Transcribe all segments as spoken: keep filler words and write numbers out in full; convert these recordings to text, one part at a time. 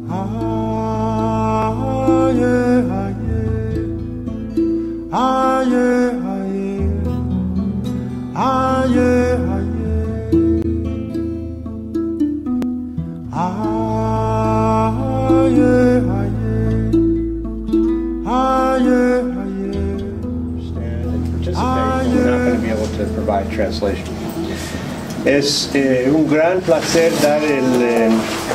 Translation. Es eh, un gran placer dar el, eh,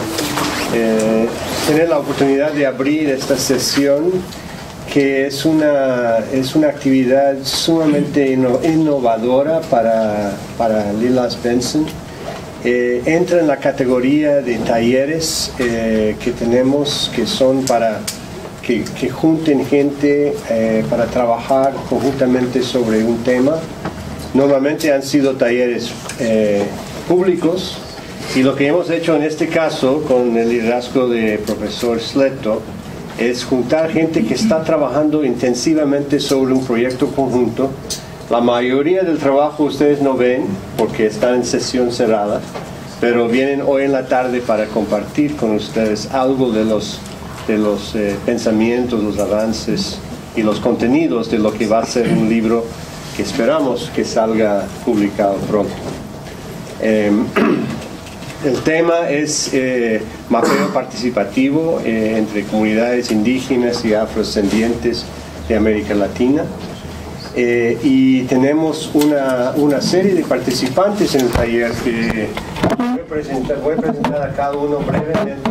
eh, tener la oportunidad de abrir esta sesión, que es una, es una actividad sumamente inno, innovadora para, para Lilas Benson. Eh, entra en la categoría de talleres eh, que tenemos, que son para que, que junten gente eh, para trabajar conjuntamente sobre un tema. Normalmente han sido talleres eh, públicos, y lo que hemos hecho en este caso con el liderazgo del profesor Sletto es juntar gente que está trabajando intensivamente sobre un proyecto conjunto. La mayoría del trabajo ustedes no ven porque están en sesión cerrada, pero vienen hoy en la tarde para compartir con ustedes algo de los, de los eh, pensamientos, los avances y los contenidos de lo que va a ser un libro que esperamos que salga publicado pronto. Eh, el tema es eh, mapeo participativo eh, entre comunidades indígenas y afrodescendientes de América Latina. Eh, y tenemos una, una serie de participantes en el taller que voy a presentar, voy a, presentar a cada uno brevemente,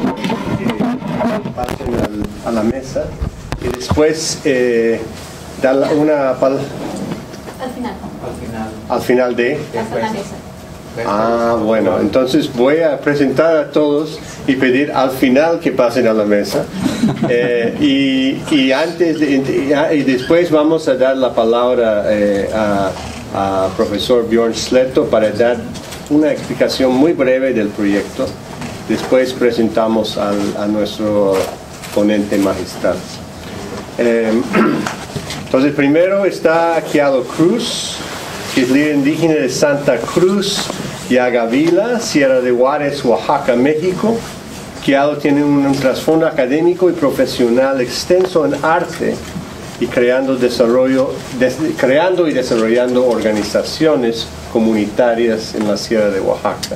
que pasen al, a la mesa, y después eh, dar una palabra. Al final. Al final. Al final de. Hasta la mesa. Ah, bueno, entonces voy a presentar a todos y pedir al final que pasen a la mesa. Eh, y, y antes de, y después vamos a dar la palabra eh, a, a profesor Bjorn Sletto para dar una explicación muy breve del proyecto. Después presentamos al, a nuestro ponente magistral. Eh, Entonces primero está Kialo Cruz, que es líder indígena de Santa Cruz y Agavila, Sierra de Juárez, Oaxaca, México. Kialo tiene un, un trasfondo académico y profesional extenso en arte y creando, desarrollo, des, creando y desarrollando organizaciones comunitarias en la Sierra de Oaxaca.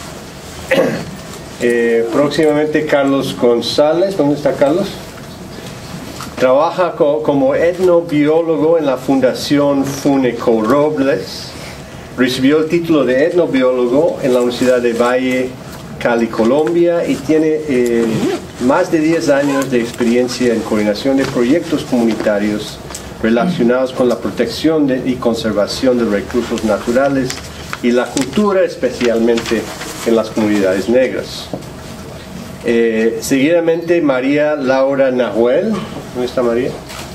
eh, próximamente Carlos González. ¿Dónde está Carlos? Trabaja co como etnobiólogo en la Fundación Funeco Robles. Recibió el título de etnobiólogo en la Universidad de Valle, Cali, Colombia, y tiene eh, más de diez años de experiencia en coordinación de proyectos comunitarios relacionados con la protección de, y conservación de recursos naturales y la cultura, especialmente en las comunidades negras. Eh, seguidamente María Laura Nahuel. ¿Dónde está María?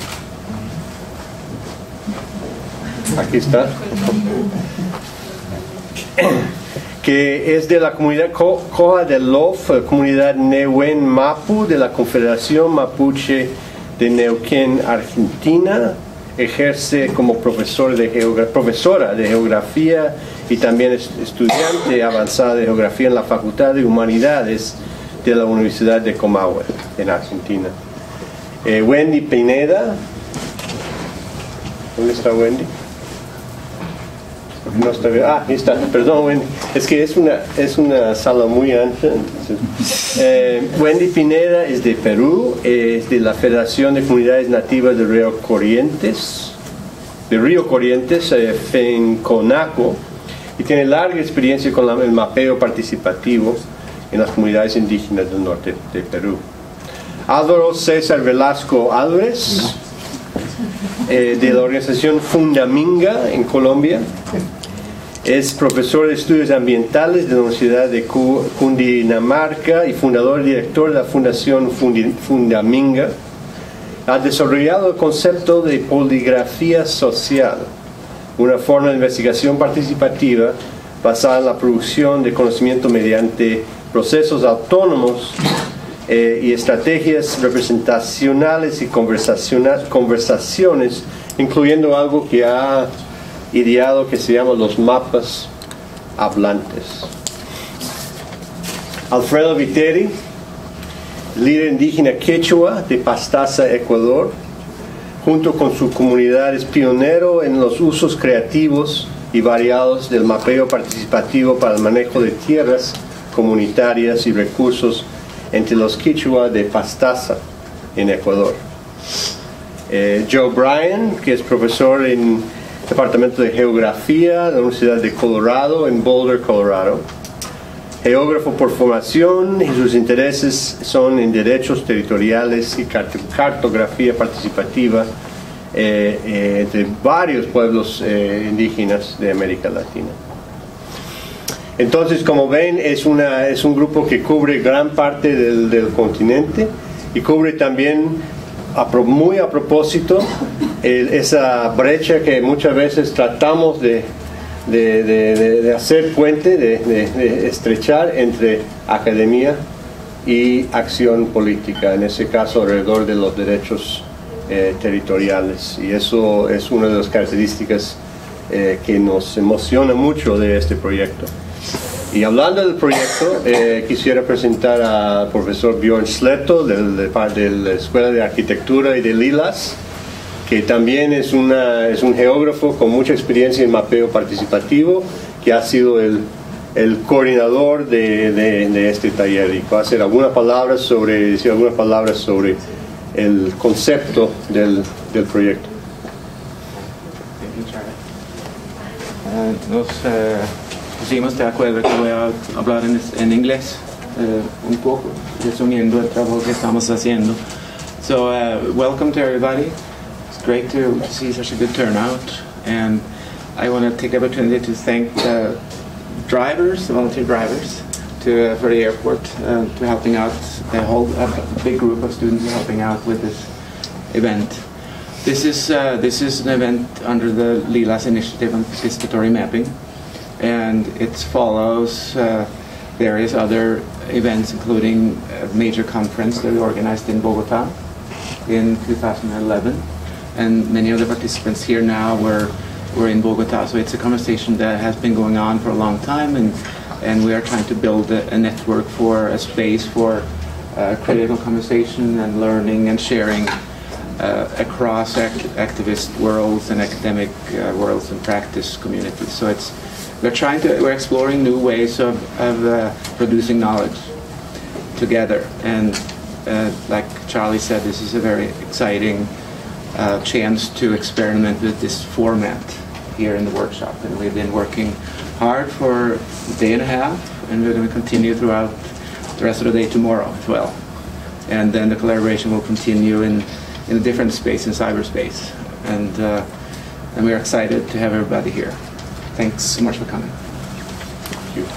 Aquí está. Que es de la comunidad Coja del Lof, comunidad Nehuen Mapu de la Confederación Mapuche de Neuquén, Argentina. Ejerce como profesor de profesora de geografía y también es estudiante avanzada de geografía en la Facultad de Humanidades de la Universidad de Comahue, en Argentina. Eh, Wendy Pineda. ¿Dónde está Wendy? No está bien. Ah, ahí está. Perdón, Wendy. Es que es una, es una sala muy ancha. Entonces. Eh, Wendy Pineda es de Perú, es de la Federación de Comunidades Nativas de Río Corrientes, de Río Corrientes, eh, FENCONACO, y tiene larga experiencia con la, el mapeo participativo en las comunidades indígenas del norte de Perú. Álvaro César Velasco Álvarez, eh, de la organización Fundaminga en Colombia. Es profesor de estudios ambientales de la Universidad de Cundinamarca y fundador y director de la Fundación Fundaminga. Ha desarrollado el concepto de poligrafía social, una forma de investigación participativa basada en la producción de conocimiento mediante procesos autónomos eh, y estrategias representacionales y conversaciones, incluyendo algo que ha ideado que se llama los mapas hablantes. Alfredo Viteri líder indígena quechua de Pastaza, Ecuador. Junto con su comunidad es pionero en los usos creativos y variados del mapeo participativo para el manejo de tierras comunitarias y recursos entre los quechua de Pastaza en Ecuador. Eh, Joe Bryan, que es profesor en el Departamento de Geografía de la Universidad de Colorado en Boulder, Colorado. Geógrafo por formación y sus intereses son en derechos territoriales y cartografía participativa eh, eh, de varios pueblos eh, indígenas de América Latina. Entonces, como ven, es, una, es un grupo que cubre gran parte del, del continente y cubre también, a pro, muy a propósito, el, esa brecha que muchas veces tratamos de, de, de, de hacer puente, de, de, de estrechar entre academia y acción política, en ese caso alrededor de los derechos eh, territoriales. Y eso es una de las características eh, que nos emociona mucho de este proyecto. Y hablando del proyecto, eh, quisiera presentar al profesor Bjorn Sletto del, de, de la Escuela de Arquitectura y de Lilas, que también es, una, es un geógrafo con mucha experiencia en mapeo participativo, que ha sido el, el coordinador de, de, de este taller, y va a hacer algunas palabras sobre, decir algunas palabras sobre el concepto del, del proyecto. Uh, nos uh, pusimos de acuerdo que voy a hablar en, en inglés uh, un poco, resumiendo el trabajo que estamos haciendo. So, uh, welcome to everybody. It's great to, to see such a good turnout, and I want to take the opportunity to thank the drivers, the volunteer drivers, to uh, for the airport uh, to helping out. The whole a big group of students helping out with this event. This is uh, this is an event under the Lilas Initiative on Participatory Mapping, and it follows uh, various other events, including a major conference that we organized in Bogota in two thousand eleven, and many of the participants here now were were in Bogota. So it's a conversation that has been going on for a long time, and and we are trying to build a, a network for a space for uh, critical conversation and learning and sharing uh, across act activist worlds and academic uh, worlds and practice communities. So it's we're trying to we're exploring new ways of, of uh, producing knowledge together, and uh, like Charlie said, this is a very exciting uh, chance to experiment with this format here in the workshop, and we've been working hard for a day and a half, and we're going to continue throughout the rest of the day tomorrow as well. And then the collaboration will continue in, in a different space, in cyberspace. And, uh, and we're excited to have everybody here. Thanks so much for coming. Thank you.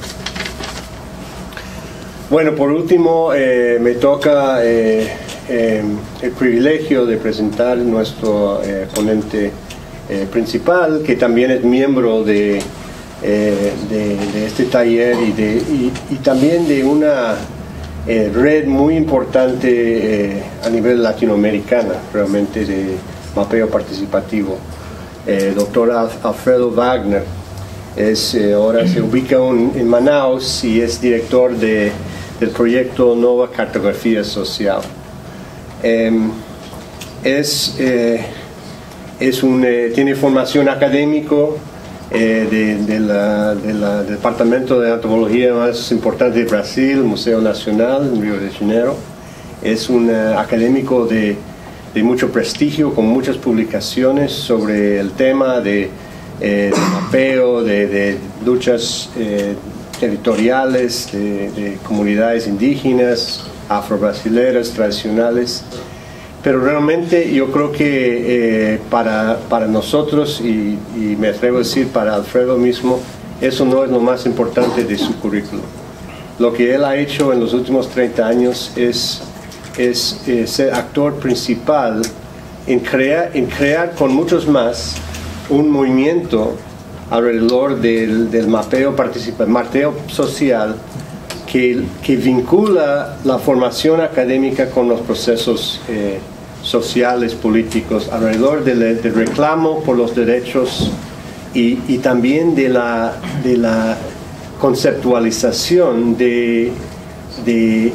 Bueno, por último, eh, me toca eh, eh, el privilegio de presentar nuestro eh, ponente eh, principal, que también es miembro de Eh, de, de este taller y, de, y, y también de una eh, red muy importante eh, a nivel latinoamericana, realmente, de mapeo participativo. El eh, doctor Alfredo Wagner es, eh, ahora se ubica un, en Manaus y es director de, del proyecto Nova Cartografía Social. Eh, es, eh, es un, eh, tiene formación académico Eh, de, de la, de la, del departamento de antropología más importante de Brasil, Museo Nacional en Río de Janeiro. Es un uh, académico de, de mucho prestigio, con muchas publicaciones sobre el tema de, eh, de mapeo, de, de luchas eh, territoriales, de, de comunidades indígenas, afro-brasileras, tradicionales. Pero realmente yo creo que eh, para, para nosotros, y, y me atrevo a decir para Alfredo mismo, eso no es lo más importante de su currículum. Lo que él ha hecho en los últimos treinta años es, es, es ser actor principal en crear, en crear con muchos más un movimiento alrededor del, del mapeo participativo, mapeo social, Que, que vincula la formación académica con los procesos eh, sociales, políticos, alrededor del, del reclamo por los derechos y, y también de la, de la conceptualización de, de,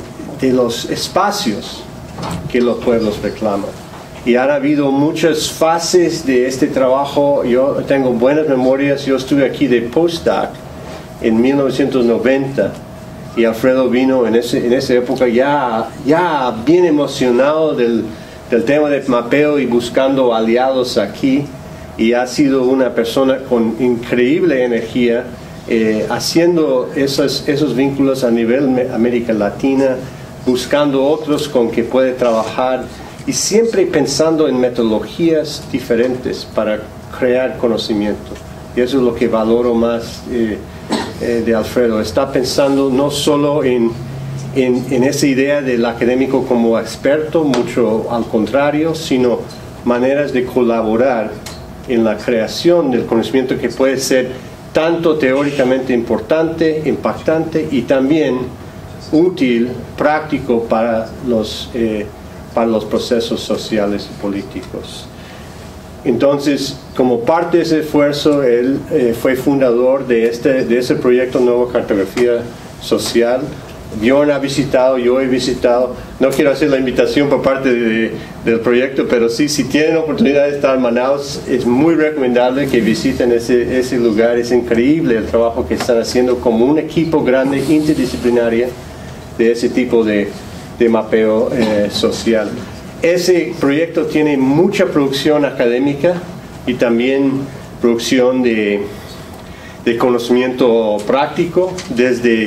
de los espacios que los pueblos reclaman. Y han habido muchas fases de este trabajo. Yo tengo buenas memorias. Yo estuve aquí de postdoc en mil novecientos noventa y Alfredo vino en, ese, en esa época ya, ya bien emocionado del, del tema del mapeo y buscando aliados aquí, y ha sido una persona con increíble energía eh, haciendo esos, esos vínculos a nivel América Latina, buscando otros con que puede trabajar y siempre pensando en metodologías diferentes para crear conocimiento. Y eso es lo que valoro más eh, eh, de Alfredo. Está pensando no solo en, en, en esa idea del académico como experto, mucho al contrario, sino maneras de colaborar en la creación del conocimiento que puede ser tanto teóricamente importante, impactante y también útil, práctico para los, eh, para los procesos sociales y políticos. Entonces, como parte de ese esfuerzo, él eh, fue fundador de, este, de ese proyecto Nueva Cartografía Social. Bjorn ha visitado, yo he visitado. No quiero hacer la invitación por parte de, del proyecto, pero sí, si tienen oportunidad de estar en Manaus, es muy recomendable que visiten ese, ese lugar. Es increíble el trabajo que están haciendo como un equipo grande, interdisciplinario, de ese tipo de, de mapeo eh, social. Ese proyecto tiene mucha producción académica y también producción de, de conocimiento práctico, desde,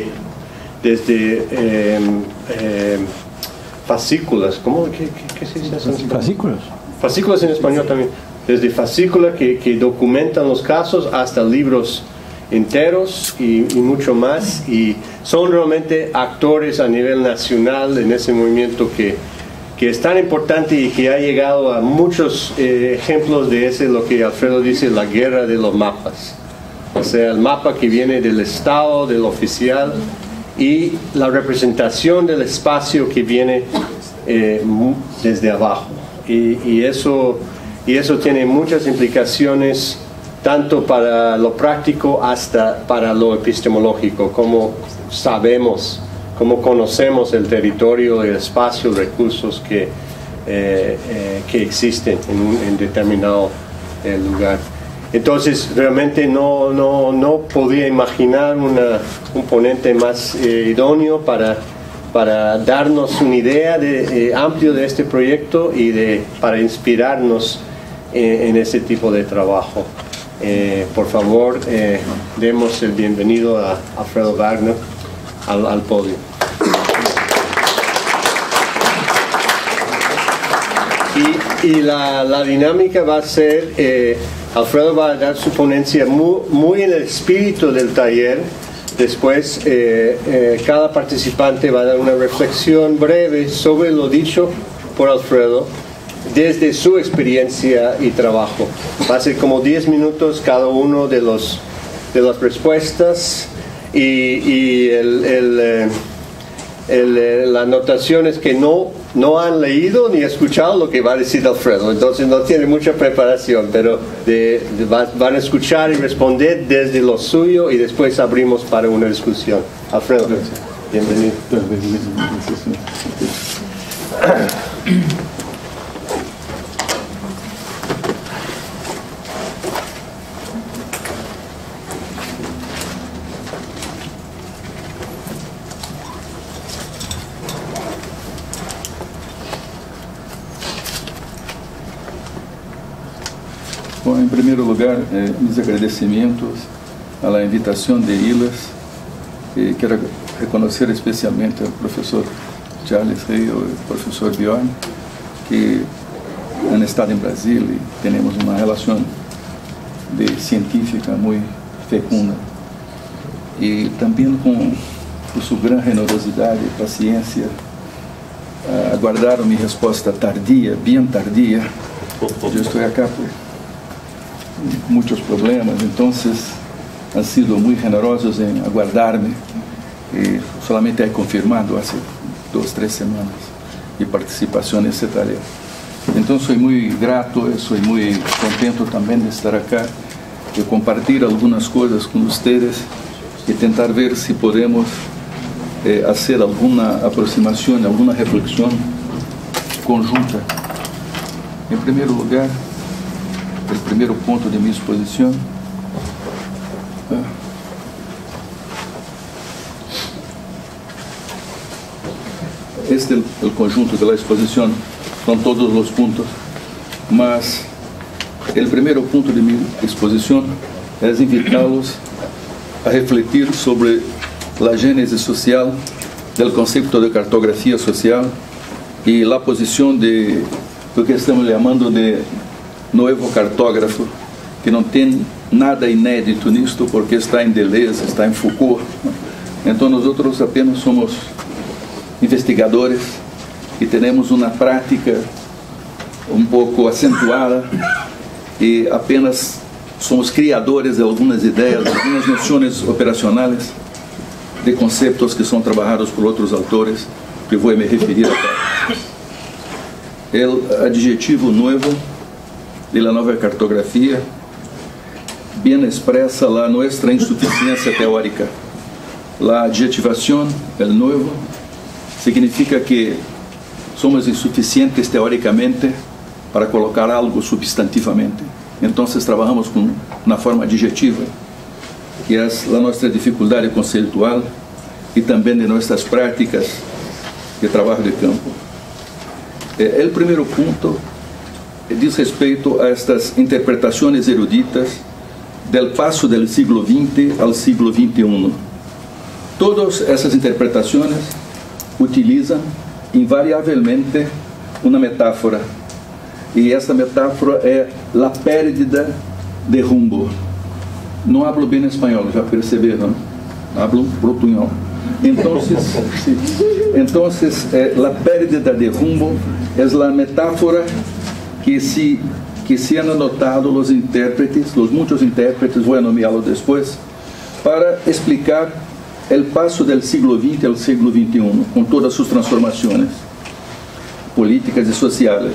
desde eh, eh, fascículas. ¿Cómo? ¿Qué, qué, qué se dice eso? Fascículos. Fascículas en español también. Desde fascículas que, que documentan los casos hasta libros enteros y, y mucho más, y son realmente actores a nivel nacional en ese movimiento que, que es tan importante y que ha llegado a muchos eh, ejemplos de ese, lo que Alfredo dice, la guerra de los mapas. O sea, el mapa que viene del Estado, del oficial, y la representación del espacio que viene eh, desde abajo. Y, y, eso, y eso tiene muchas implicaciones, tanto para lo práctico hasta para lo epistemológico, como sabemos, como conocemos el territorio, el espacio, recursos que, eh, eh, que existen en un en determinado eh, lugar. Entonces, realmente no, no, no podía imaginar una, un ponente más eh, idóneo para, para darnos una idea de, eh, amplio de este proyecto y de, para inspirarnos eh, en ese tipo de trabajo. Eh, por favor, eh, demos el bienvenido a Alfredo Wagner al, al podio. Y, y la, la dinámica va a ser, eh, Alfredo va a dar su ponencia muy, muy en el espíritu del taller. Después, eh, eh, cada participante va a dar una reflexión breve sobre lo dicho por Alfredo, desde su experiencia y trabajo. Va a ser como diez minutos cada uno de, los, de las respuestas y, y el, el, eh, el, eh, la anotación es que no, no han leído ni escuchado lo que va a decir Alfredo, entonces no tiene mucha preparación, pero de, de, va, van a escuchar y responder desde lo suyo y después abrimos para una discusión. Alfredo, bienvenido. Bom, em primeiro lugar, eh, mis agradecimentos a la invitação de ILAS. Eh, quero reconhecer especialmente ao professor Charles Rey e ao professor Bjorn, que han estado em Brasil e temos uma relação de científica muito fecunda. E também com, com sua grande generosidade e paciência, uh, aguardaram minha resposta tardia, bem tardia. Eu estou aqui por muitos problemas, então han sido muito generosos em aguardar-me e solamente he confirmado há duas, três semanas de participação nesse tarefa. Então sou muito grato, sou muito contento também de estar aqui, de compartilhar algumas coisas com vocês e tentar ver se podemos eh, hacer alguna aproximación, alguna reflexión conjunta. En primer lugar, el primer punto de mi exposición, este es el conjunto de la exposición, son todos los puntos, mas el primer punto de mi exposición es invitarlos a refletir sobre la génesis social del concepto de cartografía social y la posición de lo que estamos llamando de nuevo cartógrafo, que não tem nada inédito nisto, porque está em Deleuze, está em Foucault. Então, nós outros apenas somos investigadores e temos uma prática um pouco acentuada e apenas somos criadores de algumas ideias, de algumas noções operacionais, de conceitos que são trabalhados por outros autores, que vou me referir agora. O adjetivo novo de la nova cartografia bem expressa a nossa insuficiência teórica. A adjetivação, el novo, significa que somos insuficientes teoricamente para colocar algo substantivamente. Então, trabalhamos com uma forma adjetiva, que é a nossa dificuldade conceitual e também de nossas práticas de trabalho de campo. O primeiro ponto diz respeito a estas interpretações eruditas del passo do século vinte ao século vinte e um. Todas essas interpretações utilizam invariavelmente uma metáfora, e essa metáfora é a pérdida de rumbo. Não hablo bem espanhol, já perceberam? Hablo portunhol. Então, então eh, a pérdida de rumbo é a metáfora que se que se han anotado os intérpretes, os muitos intérpretes, vou nomeá-los depois, para explicar o passo do século vinte ao século vinte e um, com todas suas transformações políticas e sociais.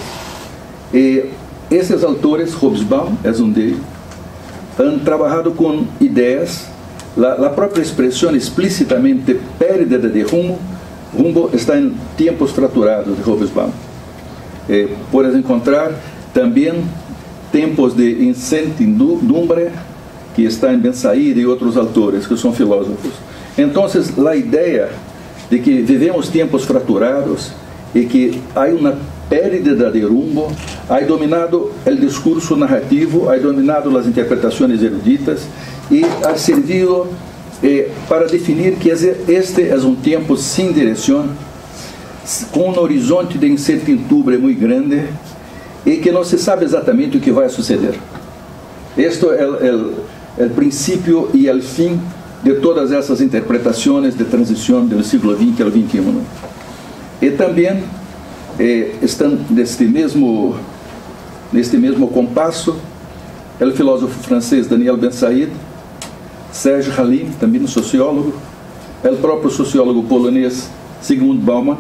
E esses autores, Hobsbawm é um deles, han trabalhado com ideias. A própria expressão explicitamente pérdida de rumbo, rumbo está em tempos fraturados de Hobsbawm. Eh, puedes encontrar também tempos de incertidumbre, que está em Ben Said e outros autores que são filósofos. Então, a ideia de que vivemos tempos fraturados e que há uma pérdida de rumbo, há dominado o discurso narrativo, há dominado as interpretações eruditas e ha servido eh, para definir que este é um tempo sem direção, com um horizonte de incertidumbre muito grande e que não se sabe exatamente o que vai suceder. Este é o princípio e o fim de todas essas interpretações de transição do século vinte ao vinte e um. E também eh, estão neste mesmo, neste mesmo compasso o filósofo francês Daniel Ben Said, Serge Halim, também um sociólogo, o próprio sociólogo polonês Zygmunt Bauman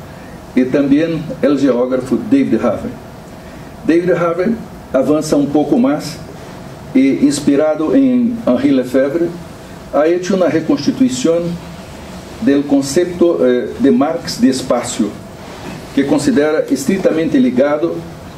e também o geógrafo David Haver. David Haver avança um pouco mais e, inspirado em Henri Lefebvre, ha hecho uma reconstituição do conceito eh, de Marx de espaço, que considera estritamente ligado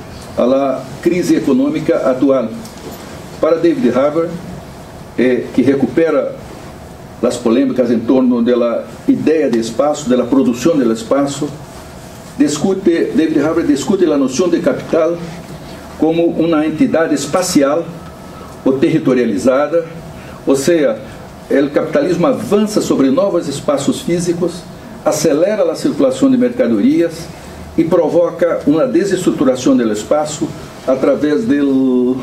à crise econômica atual. Para David Haver, eh, que recupera as polêmicas em torno da ideia de espaço, da produção do espaço, discute, David Haver discute a noção de capital como uma entidade espacial ou territorializada, ou seja, o capitalismo avança sobre novos espaços físicos, acelera a circulação de mercadorias e provoca uma desestruturação do espaço através do,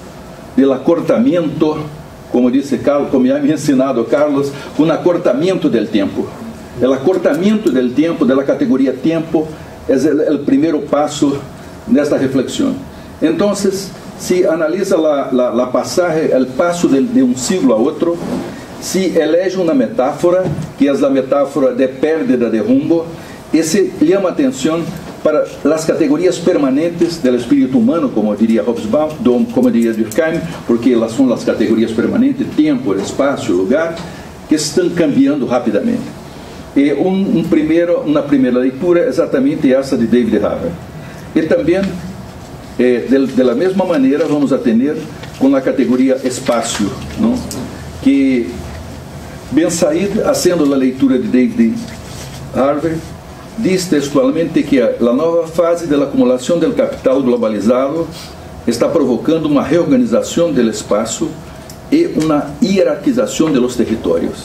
do acortamento, como disse Carlos, como já me ensinado Carlos, um acortamento do tempo. O acortamento do tempo, da categoria tempo, é o primeiro passo nesta reflexão. Então, se analisa a passagem, o passo de, de um siglo a outro, se elege uma metáfora, que é a metáfora de pérdida de rumbo, e se chama atenção para as categorias permanentes do espírito humano, como diria Hobsbawm, como diria Durkheim, porque elas são as categorias permanentes, tempo, espaço, lugar, que estão cambiando rapidamente. E um, um primeiro, uma primeira leitura é exatamente essa de David Harvey. E também, eh, de, de la mesma maneira, vamos atender com a categoria espaço, não? Que Ben Said, haciendo a leitura de David Harvey, diz textualmente que a nova fase da acumulação do capital globalizado está provocando uma reorganização do espaço e uma hierarquização de los territórios.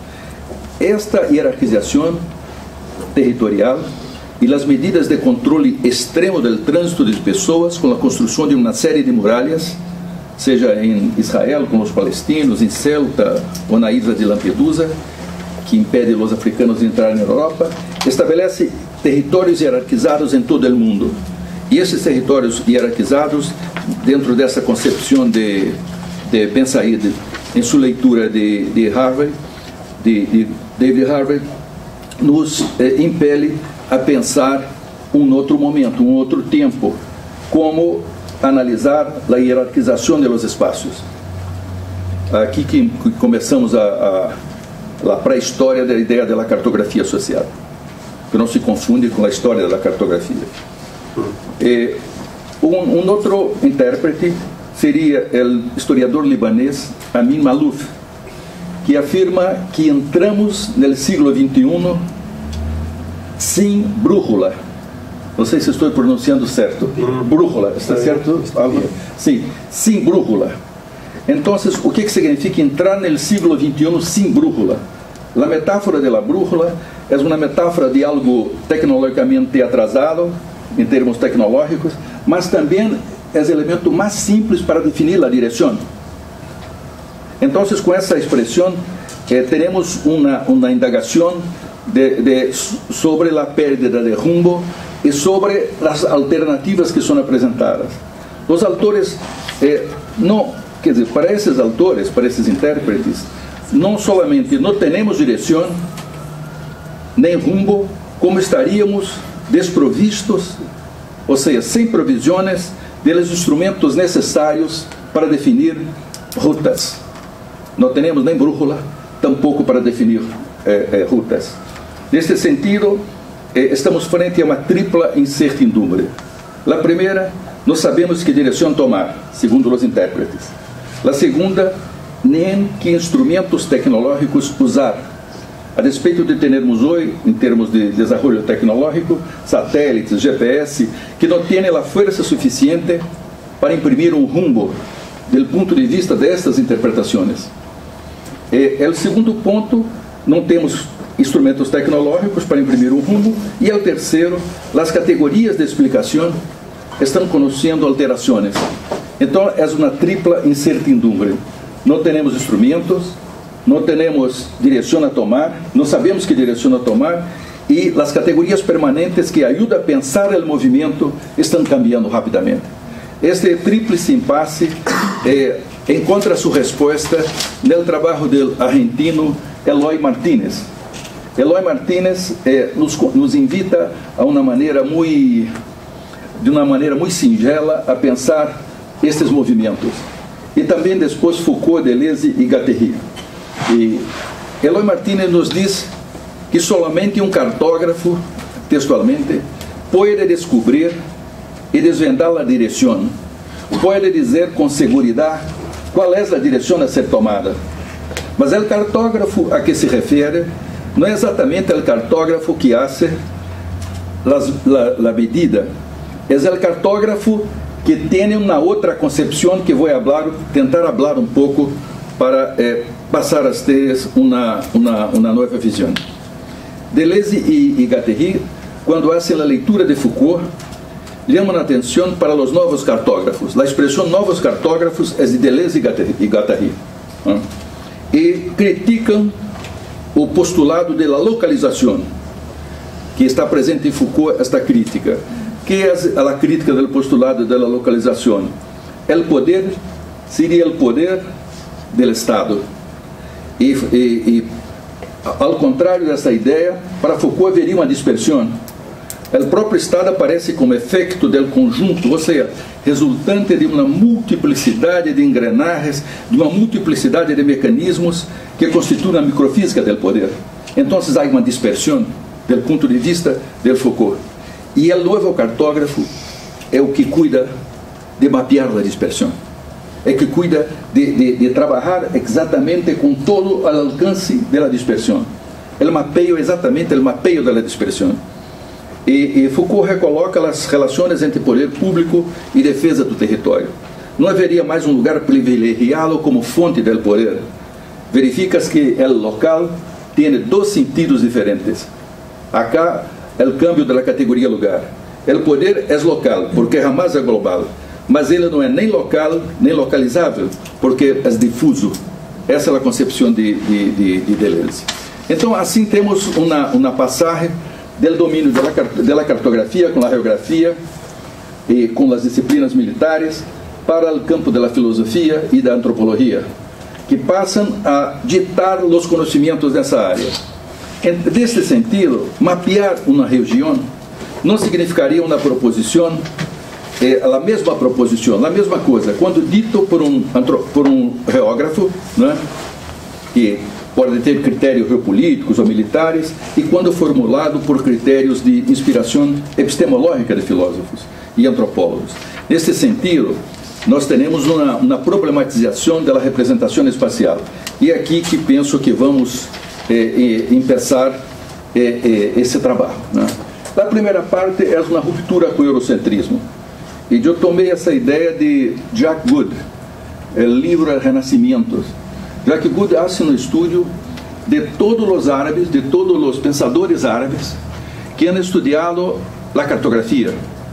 Esta hierarquização territorial e as medidas de controle extremo do trânsito de pessoas com a construção de uma série de muralhas, seja em Israel com os palestinos, em Ceuta ou na ilha de Lampedusa, que impede os africanos de entrar na Europa, estabelece territórios hierarquizados em todo o mundo. E esses territórios hierarquizados, dentro dessa concepção de, de Ben Said, em sua leitura de, de Harvey, de, de David Harvey, nos eh, impele a pensar um outro momento, um outro tempo, como analisar a hierarquização de los espaços. Aqui que, que começamos a, a, a pré-história da ideia da cartografia social, que não se confunde com a história da cartografia. E um, um outro intérprete seria o historiador libanês Amin Maalouf, que afirma que entramos no século vinte e um sem brújula. Não sei se estou pronunciando certo. Brújula, está certo? Sim, sem brújula. Então, o que significa entrar no século vinte e um sem brújula? A metáfora da brújula é uma metáfora de algo tecnologicamente atrasado, em termos tecnológicos, mas também é o elemento mais simples para definir a direção. Então, com essa expressão, eh, teremos uma, uma indagação de, de, sobre a pérdida de rumbo e sobre as alternativas que são apresentadas. Os autores, eh, não, quer dizer, para esses autores, para esses intérpretes, não solamente não temos direção, nem rumbo, como estaríamos desprovistos, ou seja, sem provisões dos instrumentos necessários para definir rutas. Não temos nem brújula, tampouco para definir eh, eh, rutas. Neste sentido, eh, estamos frente a uma tripla incertidumbre. A primeira, não sabemos que direção tomar, segundo os intérpretes. A segunda, nem que instrumentos tecnológicos usar. A despeito de termos hoje, em termos de desenvolvimento tecnológico, satélites, G P S, que não têm a força suficiente para imprimir um rumbo do ponto de vista destas interpretações. E o segundo ponto, não temos instrumentos tecnológicos para imprimir um rumo. E o terceiro, as categorias de explicação estão conhecendo alterações. Então, é uma tripla incertidumbre. Não temos instrumentos, não temos direção a tomar, não sabemos que direção a tomar, e as categorias permanentes que ajudam a pensar o movimento estão cambiando rapidamente. Este tríplice impasse eh, encontra sua resposta no trabalho do argentino Eloy Martínez. Eloy Martínez eh, nos, nos invita a uma maneira muito, de uma maneira muito singela a pensar estes movimentos. E também depois Foucault, Deleuze e Guattari. E Eloy Martínez nos diz que somente um cartógrafo, textualmente, pode descobrir e desvendar a direção. Pode dizer com segurança qual é a direção a ser tomada. Mas o cartógrafo a que se refere não é exatamente o cartógrafo que hace a medida. É o cartógrafo que tem uma outra concepção que vou hablar, tentar falar um pouco para eh, passar a vocês uma, uma, uma nova visão. Deleuze e, e Guattari, quando fazem a leitura de Foucault, chamam a atenção para os novos cartógrafos. A expressão novos cartógrafos é de Deleuze e Guattari. Né? E criticam o postulado da localização, que está presente em Foucault, esta crítica. Que é a crítica do postulado da localização? O poder seria o poder do Estado. E, e, e, ao contrário dessa ideia, para Foucault haveria uma dispersão. O próprio Estado aparece como efeito do conjunto, ou seja, resultante de uma multiplicidade de engrenagens, de uma multiplicidade de mecanismos que constituem a microfísica do poder. Então, há uma dispersão do ponto de vista de Foucault. E o novo cartógrafo é o que cuida de mapear a dispersão. É que cuida de, de, de trabalhar exatamente com todo o alcance da dispersão. O mapeio, exatamente o mapeio da dispersão. E, e Foucault recoloca as relações entre poder público e defesa do território. Não haveria mais um lugar privilegiado como fonte do poder. Verificas que o local tem dois sentidos diferentes. Acá, o cambio da categoria lugar. O poder é local, porque jamais é global. Mas ele não é nem local, nem localizável, porque é difuso. Essa é a concepção de, de, de, de Deleuze. Então, assim temos uma, uma passagem do domínio da cartografia com a geografia e com as disciplinas militares para o campo da filosofia e da antropologia, que passam a ditar os conhecimentos nessa área. Neste sentido, mapear uma região não significaria uma proposição, eh, a mesma proposição, a mesma coisa, quando dito por um, por um geógrafo, né, que pode ter critérios geopolíticos ou militares, e quando formulado por critérios de inspiração epistemológica de filósofos e antropólogos. Neste sentido, nós temos uma, uma problematização da representação espacial. E é aqui que penso que vamos eh, eh, começar eh, eh, esse trabalho, né? A primeira parte é uma ruptura com o eurocentrismo. E eu tomei essa ideia de Jack Good, o livro Renascimentos. Jack Good faz um estudo de todos os árabes, de todos os pensadores árabes que han estudado a cartografia,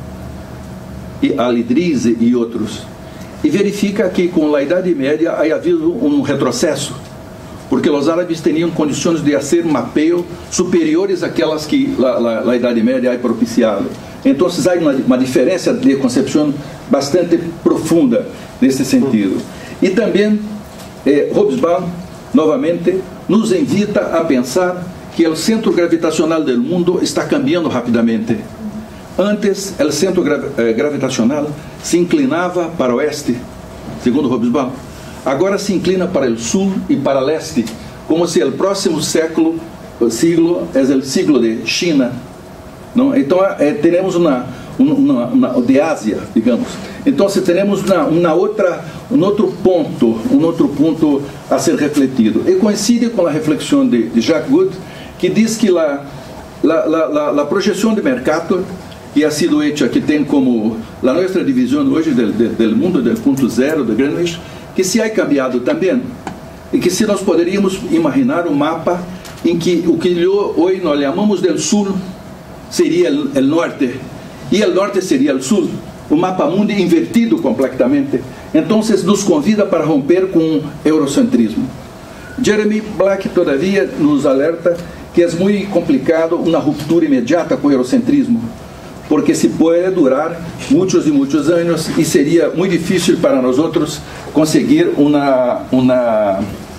e Al-Idris e outros, e verifica que com a Idade Média ha havido um retrocesso, porque os árabes tinham condições de fazer mapeio superiores àquelas que a, a, a Idade Média ha propiciado. Então, há uma, uma diferença de concepção bastante profunda nesse sentido. E também, eh, Hobsbawm, novamente, nos invita a pensar que o centro gravitacional do mundo está cambiando rapidamente. Antes, o centro gra eh, gravitacional se inclinava para o oeste, segundo Hobsbawm. Agora se inclina para o sul e para o leste, como se o próximo século, o siglo, é o siglo de China. Não? Então, eh, temos uma, uma, uma de Ásia, digamos. Então, se temos uma, uma outra, um outro ponto, um outro ponto a ser refletido. E coincide com a reflexão de, de Jacques Good, que diz que a, a, a, a projeção de Mercator, que ha sido hecha, que tem como a nossa divisão hoje do, do, do mundo, do ponto zero de Greenwich, que se ha cambiado também, e que se nós poderíamos imaginar um mapa em que o que hoje nós chamamos do sul seria o norte, e o norte seria o sul, o mapa mundi invertido completamente. Então, nos convida para romper com o eurocentrismo. Jeremy Black, todavia, nos alerta que é muito complicado uma ruptura imediata com o eurocentrismo, porque se pode durar muitos e muitos anos e seria muito difícil para nós outros conseguir uma, uma,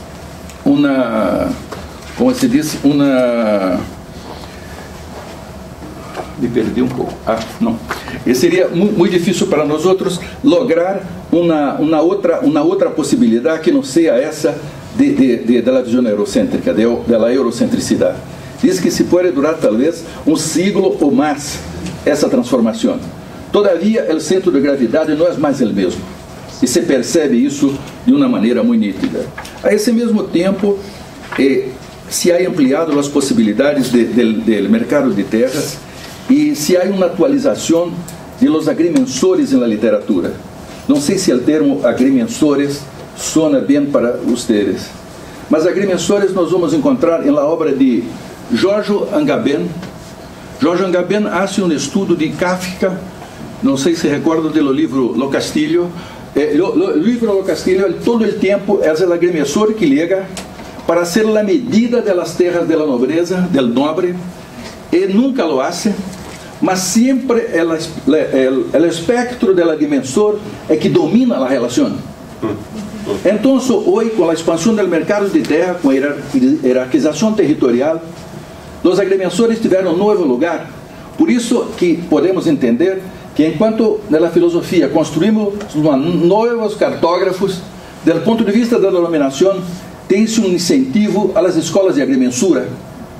uma, como se diz, uma, me perdi um pouco, ah, não, e seria muito difícil para nós outros lograr uma, uma, outra, uma outra possibilidade que não seja essa de, de, de, da visão eurocêntrica, de, da eurocentricidade. Diz que se pode durar talvez um siglo ou mais essa transformação. Todavia, o centro de gravidade não é mais o mesmo. E se percebe isso de uma maneira muito nítida. A esse mesmo tempo, eh, se ha ampliado as possibilidades do de, de, de mercado de terras e se há uma atualização de los agrimensores na literatura. Não sei se o termo agrimensores sona bem para vocês, mas agrimensores nós vamos encontrar na obra de Giorgio Agamben. Giorgio Agamben faz um estudo de Kafka, não sei se recordam do livro Lo Castillo. Eh, lo, lo, el libro Lo Castillo, todo o tempo, é o agrimensor que liga para hacer a medida das terras da nobreza, del nobre, e nunca lo hace, mas sempre o espectro do agrimensor é que domina a relação. Então, hoje, com a expansão do mercado de terra, com a hierarquização territorial, os agrimensores tiveram um novo lugar. Por isso que podemos entender que, enquanto na filosofia construímos novos cartógrafos, do ponto de vista da denominação, tem-se um incentivo às escolas de agrimensura,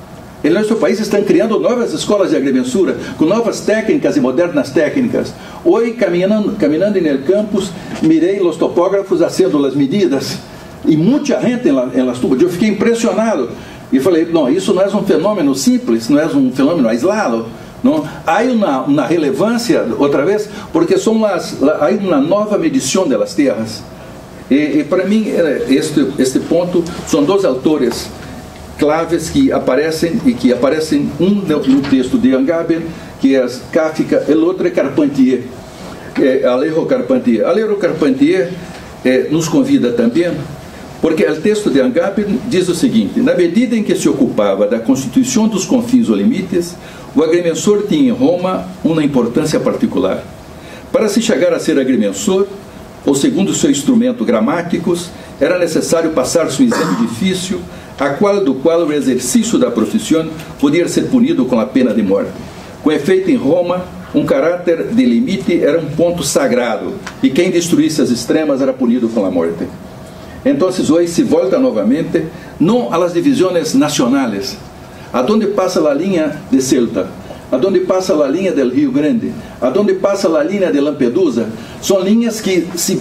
em nosso país estão criando novas escolas de agrimensura, com novas técnicas e modernas técnicas. Hoje, caminhando, caminhando no campus, mirei os topógrafos fazendo as medidas, e muita gente em, la, em las tubas. Eu fiquei impressionado, e falei, não, isso não é um fenômeno simples, não é um fenômeno aislado. Não? Há uma, uma relevância, outra vez, porque são as, há uma nova medição das terras. E, e para mim, este, este ponto, são dois autores claves que aparecem, e que aparecem, um no texto de Agamben, que é Kafka, e o outro é Carpentier, é Alejo Carpentier. Alejo Carpentier é, nos convida também, porque o texto de Agamben diz o seguinte: na medida em que se ocupava da constituição dos confins ou limites, o agrimensor tinha em Roma uma importância particular. Para se chegar a ser agrimensor, ou segundo seu instrumento gramáticos, era necessário passar seu exame difícil, a qual do qual o exercício da profissão podia ser punido com a pena de morte. Com efeito, em Roma, um caráter de limite era um ponto sagrado, e quem destruísse as extremas era punido com a morte. Então, hoje se volta novamente, não às divisões nacionais, aonde passa a linha de Ceuta, aonde passa a linha del Rio Grande, aonde passa a linha de Lampedusa, são linhas que, se,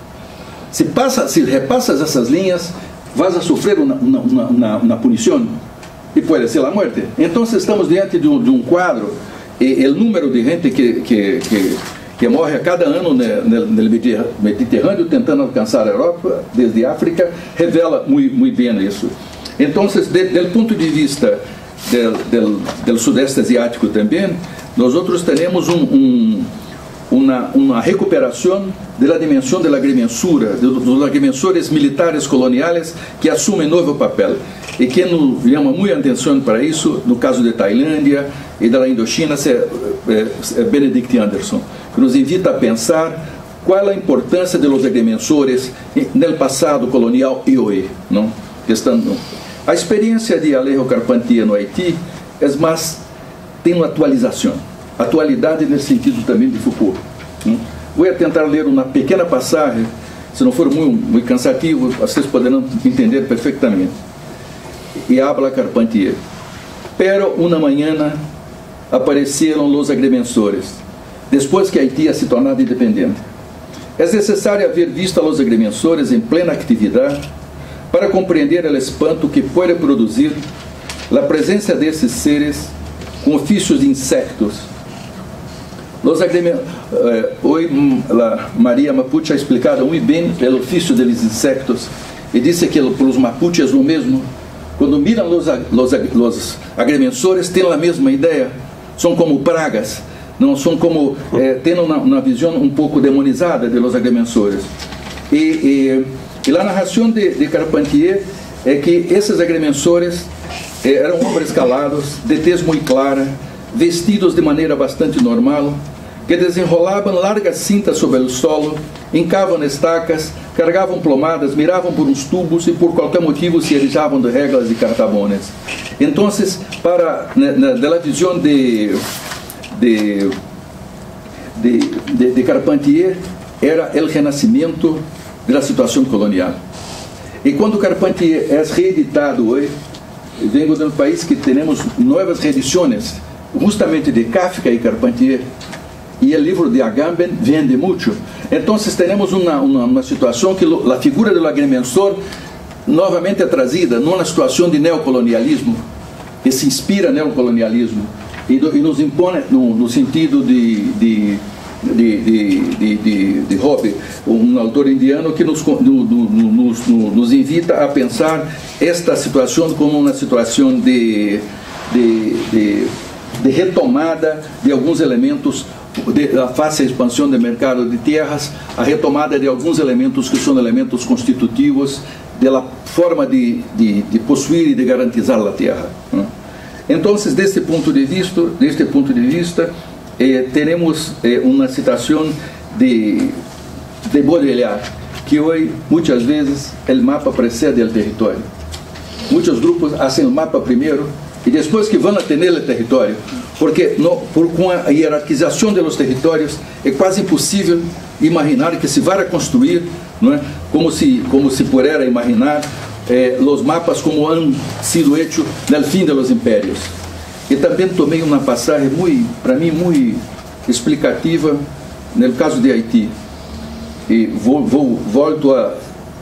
se, passa, se repassas essas linhas, vas a sofrer uma, uma, uma, uma punição, e pode ser a morte. Então, estamos diante de um, de um quadro, e o número de gente que, que, que, que morre a cada ano no, no Mediterrâneo, tentando alcançar a Europa, desde a África, revela muito, muito bem isso. Então, do ponto de vista do, do, do Sudeste Asiático também, nós outros temos um, um, uma, uma recuperação da dimensão da agrimensura, dos agrimensores militares coloniais que assumem novo papel. E quem nos chama muito a atenção para isso, no caso de Tailândia e da Indochina, é, é, é Benedict Anderson, que nos invita a pensar qual a importância dos agrimensores no passado colonial e hoje. Não? Estando, a experiência de Alejo Carpentier no Haiti é mais, tem uma atualização, atualidade nesse sentido também de Foucault. Não? Vou tentar ler uma pequena passagem, se não for muito, muito cansativo, vocês poderão entender perfeitamente. E habla Carpentier: pero una mañana aparecieron los agrimensores, después que Haití ha se tornado independente. É necessário haver visto a los agrimensores em plena atividade para compreender o espanto que pode produzir a presença desses seres com ofícios de insectos. Los agrimen... eh, hoje a Maria Mapuche ha explicado muito bem o ofício dos insectos e disse que para os mapuches é o mesmo. Quando miram os, os, os agrimensores, têm a mesma ideia, são como pragas, não são como, eh, têm uma, uma visão um pouco demonizada de los agrimensores. E, e, e a narração de, de Carpentier é que esses agrimensores eh, eram homens calados, de tez muito clara, vestidos de maneira bastante normal, que desenrolavam largas cintas sobre o solo, hincavam estacas, carregavam plomadas, miravam por uns tubos e por qualquer motivo se erijavam de regras e cartabones. Então, para a visão de, de, de, de, de Carpentier, era o renascimento da situação colonial. E quando Carpentier é reeditado hoje, venho de um país que temos novas reedições, justamente de Kafka e Carpentier, e o livro de Agamben vende muito. Então, temos uma, uma, uma situação que a figura do agrimensor novamente é trazida numa situação de neocolonialismo, que se inspira no neocolonialismo e, do, e nos impõe no, no sentido de, de, de, de, de, de, de Hobbes, um autor indiano que nos, no, no, nos, nos invita a pensar esta situação como uma situação de, de, de, de retomada de alguns elementos da fácil expansão do mercado de terras, a retomada de alguns elementos que são elementos constitutivos da forma de, de, de possuir e de garantizar a terra. Então, deste ponto de vista, deste ponto de vista, eh, teremos eh, uma citação de, de Baudelaire, que hoje, muitas vezes, o mapa precede o território. Muitos grupos fazem o mapa primeiro e depois que vão a ter o território, porque no, por, com a hierarquização dos territórios é quase impossível imaginar que se vá construir, não é? como se como se pudera imaginar eh, os mapas como han sido hechos no fim dos impérios. E também tomei uma passagem, muito, para mim, muito explicativa, no caso de Haiti. E vou, vou, volto a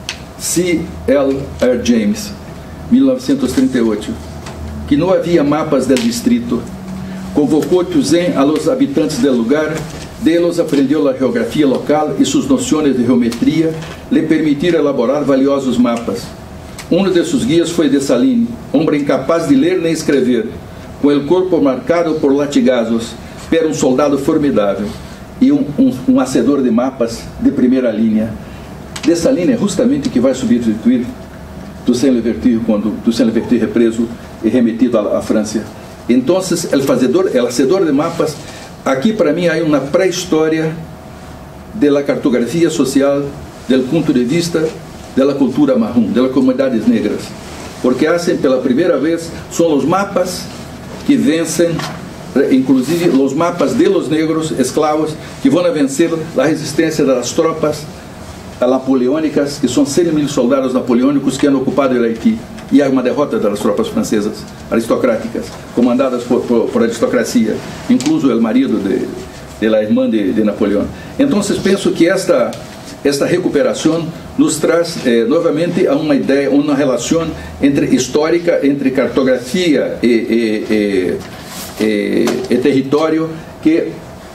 C L R James, mil novecentos e trinta e oito, que não havia mapas del distrito. Convocou Toussaint a los habitantes del lugar, de ellos aprendió la geografía local y sus nociones de geometría le permitieron elaborar valiosos mapas. Uno de sus guías foi Dessalines, hombre incapaz de ler nem escrever, com o corpo marcado por latigazos, pero um soldado formidável e um, um, um hacedor de mapas de primeira linha. Dessalines é justamente que vai substituir Toussaint Louverture quando Toussaint Louverture é preso e remetido à, à França. Então, o fazedor, o hacedor de mapas, aqui para mim há uma pré-história da cartografia social, do ponto de vista da cultura marrom, das comunidades negras, porque hacen pela primeira vez, são os mapas que vencem, inclusive os mapas de los negros esclavos, que vão a vencer a resistência das tropas napoleônicas, que são cem mil soldados napoleônicos que han ocupado o Haiti, e há uma derrota das tropas francesas aristocráticas, comandadas por, por, por aristocracia, incluso o marido de, de la irmã de, de Napoleão. Então, penso que esta esta recuperação nos traz eh, novamente a uma ideia, uma relação entre histórica, entre cartografia e, e, e, e, e território, que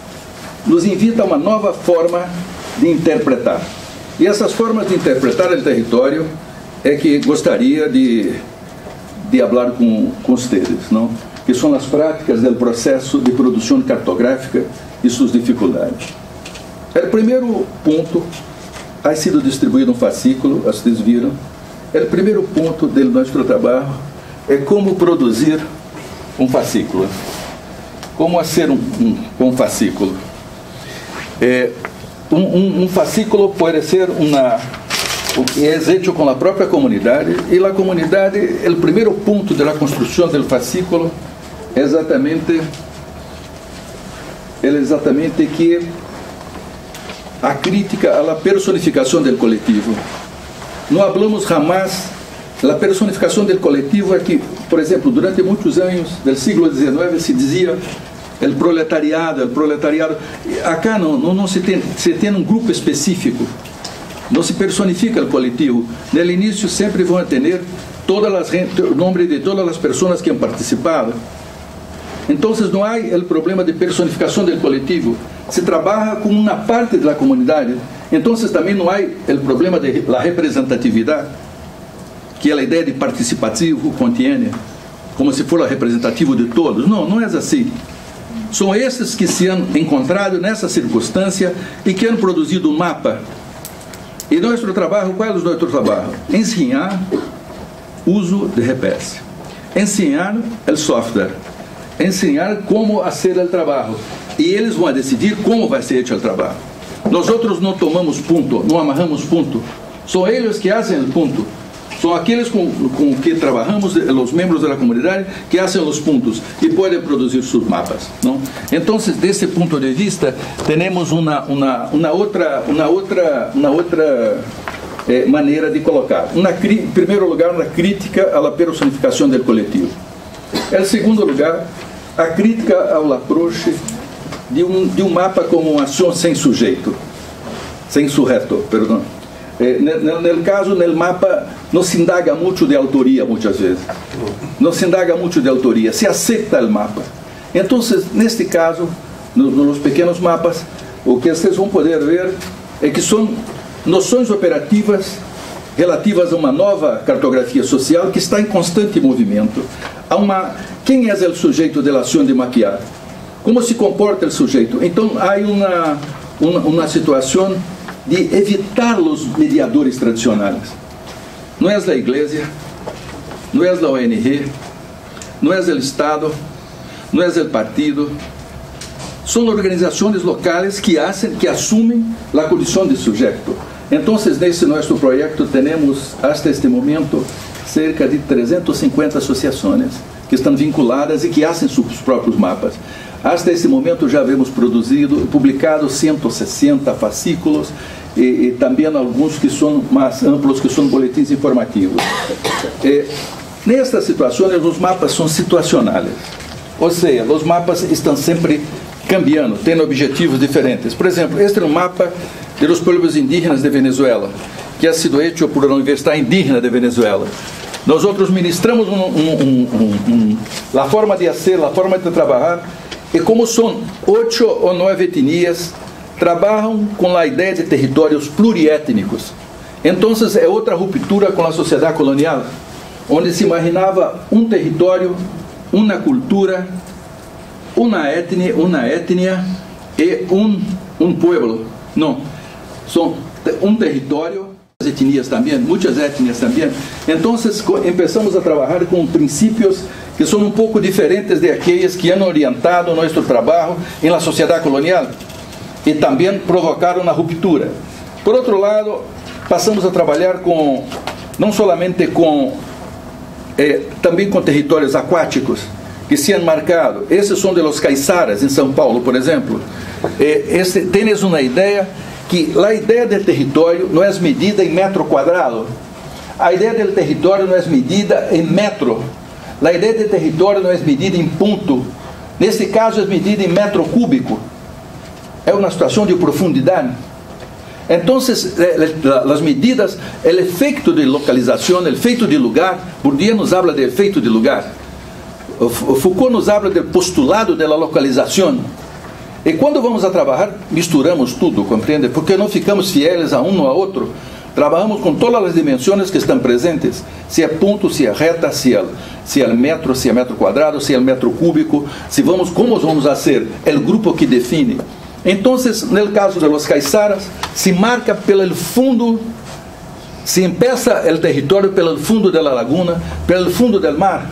nos invita a uma nova forma de interpretar. E essas formas de interpretar o território é que gostaria de, de falar com, com vocês, não? Que são as práticas do processo de produção cartográfica e suas dificuldades. O primeiro ponto ha sido distribuído um fascículo, vocês viram. O primeiro ponto do nosso trabalho é como produzir um fascículo. Como fazer um, um, um fascículo. É, um, um, um fascículo pode ser uma... é feito com a própria comunidade, e a comunidade, o primeiro ponto da construção do fascículo é exatamente, é exatamente que a crítica à personificação do coletivo. Não falamos jamais da personificação do coletivo, é que, por exemplo, durante muitos anos do século dezenove se dizia o proletariado, o proletariado. Acá não, não, não se, tem, se tem um grupo específico, não se personifica o coletivo. No início sempre vão ter todas as o nome de todas as pessoas que han participado. Então não há o problema de personificação do coletivo. Se trabalha com uma parte da comunidade, então também não há o problema da representatividade, que é a ideia de participativo contém, como se for representativo de todos. Não, não é assim. São esses que se han encontrado nessa circunstância e que han produzido um mapa. E nosso trabalho, qual é o nosso trabalho? Ensinar uso de G P S, ensinar o software, ensinar como fazer o trabalho. E eles vão decidir como vai ser feito o trabalho. Nós outros não tomamos ponto, não amarramos ponto. São eles que fazem o ponto. São aqueles com, com que trabalhamos, os membros da comunidade, que fazem os pontos e podem produzir seus mapas. Não? Então, desse ponto de vista, temos uma, uma, uma outra, uma outra, uma outra eh, maneira de colocar. Uma, em primeiro lugar, uma crítica à personificação do coletivo. Em segundo lugar, a crítica ao approach de um, de um mapa como uma ação sem sujeito, sem sujeito, perdão. Eh, no, no caso, no mapa, não se indaga muito de autoria, muitas vezes. Não se indaga muito de autoria, se aceita o mapa. Então, neste caso, no, nos pequenos mapas, o que vocês vão poder ver é que são noções operativas relativas a uma nova cartografia social que está em constante movimento. Há uma, quem é o sujeito da ação de maquiar? Como se comporta o sujeito? Então, há uma, uma, uma situação de evitar os mediadores tradicionais. Não é a igreja, não é a O N G, não é o Estado, não é o partido. São organizações locais que, hacen, que assumem a condição de sujeito. Então, nesse nosso projeto, temos, até este momento, cerca de trezentas e cinquenta associações que estão vinculadas e que fazem seus próprios mapas. Até esse momento já havemos produzido, publicado cento e sessenta fascículos e, e também alguns que são mais amplos, que são boletins informativos. E, nestas situações, os mapas são situacionais. Ou seja, os mapas estão sempre cambiando, tendo objetivos diferentes. Por exemplo, este é um mapa de los pueblos indígenas de Venezuela, que ha sido hecho por la Universidad Indígena de Venezuela. Nós ministramos um, um, um, um, a forma de fazer, a forma de trabalhar, e como são oito ou nove etnias, trabalham com a ideia de territórios pluriétnicos. Então, é outra ruptura com a sociedade colonial, onde se imaginava um território, uma cultura, uma etnia, uma etnia e um, um pueblo. Não, são um território, etnias também, muitas etnias também. Então, começamos a trabalhar com princípios que são um pouco diferentes de aqueles que han orientado nosso trabalho em la sociedade colonial e também provocaram uma ruptura. Por outro lado, passamos a trabalhar com, não somente com, eh, também com territórios aquáticos, que se han marcado. Esses são de los caiçaras, em São Paulo, por exemplo. Eh, este, tienes uma ideia que a ideia do território não é medida em metro quadrado. A ideia do território não é medida em metro. A ideia de território não é medida em ponto. Nesse caso, é medida em metro cúbico. É uma situação de profundidade. Então, as medidas, o efeito de localização, o efeito de lugar, Bourdieu nos habla de efeito de lugar. Foucault nos habla do postulado da localização. E quando vamos a trabalhar, misturamos tudo, compreende? Porque não ficamos fieles a um ou a outro. Trabalhamos com todas as dimensões que estão presentes, se é ponto, se é reta, se é, se é metro, se é metro quadrado, se é metro cúbico, se vamos, como vamos a ser, é o grupo que define. Então, no caso de los caiçaras, se marca pelo fundo, se empieza o território pelo fundo da laguna, pelo fundo do mar,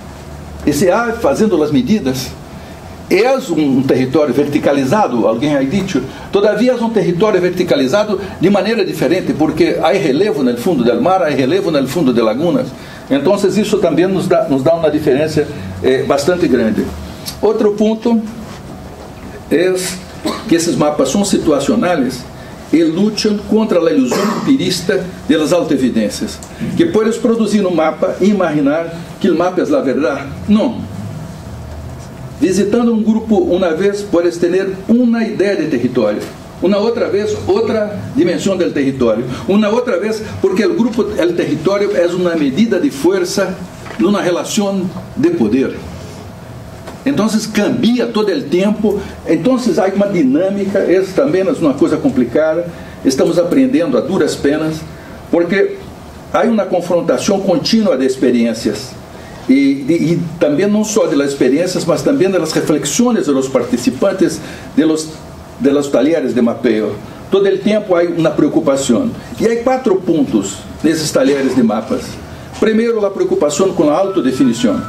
e se vai fazendo as medidas. É um território verticalizado, alguém ha dito, todavia é um território verticalizado de maneira diferente, porque há relevo no fundo do mar, há relevo no fundo de lagunas. Então, isso também nos dá, nos dá uma diferença eh, bastante grande. Outro ponto é que esses mapas são situacionais e lutam contra a ilusão empirista das autoevidências, que podes produzir um mapa e imaginar que o mapa é a verdade. Não. Visitando um grupo uma vez, podes ter uma ideia de território. Uma outra vez, outra dimensão do território. Uma outra vez, porque o grupo, o território é uma medida de força numa relação de poder. Então, cambia todo o tempo. Então, há uma dinâmica. Essa também é uma coisa complicada. Estamos aprendendo a duras penas, porque há uma confrontação contínua de experiências. E, e, e também não só das experiências, mas também das reflexões dos participantes de los, de los talleres de mapeio. Todo o tempo há uma preocupação. E há quatro pontos nesses talleres de mapas. Primeiro, a preocupação com a autodefinição.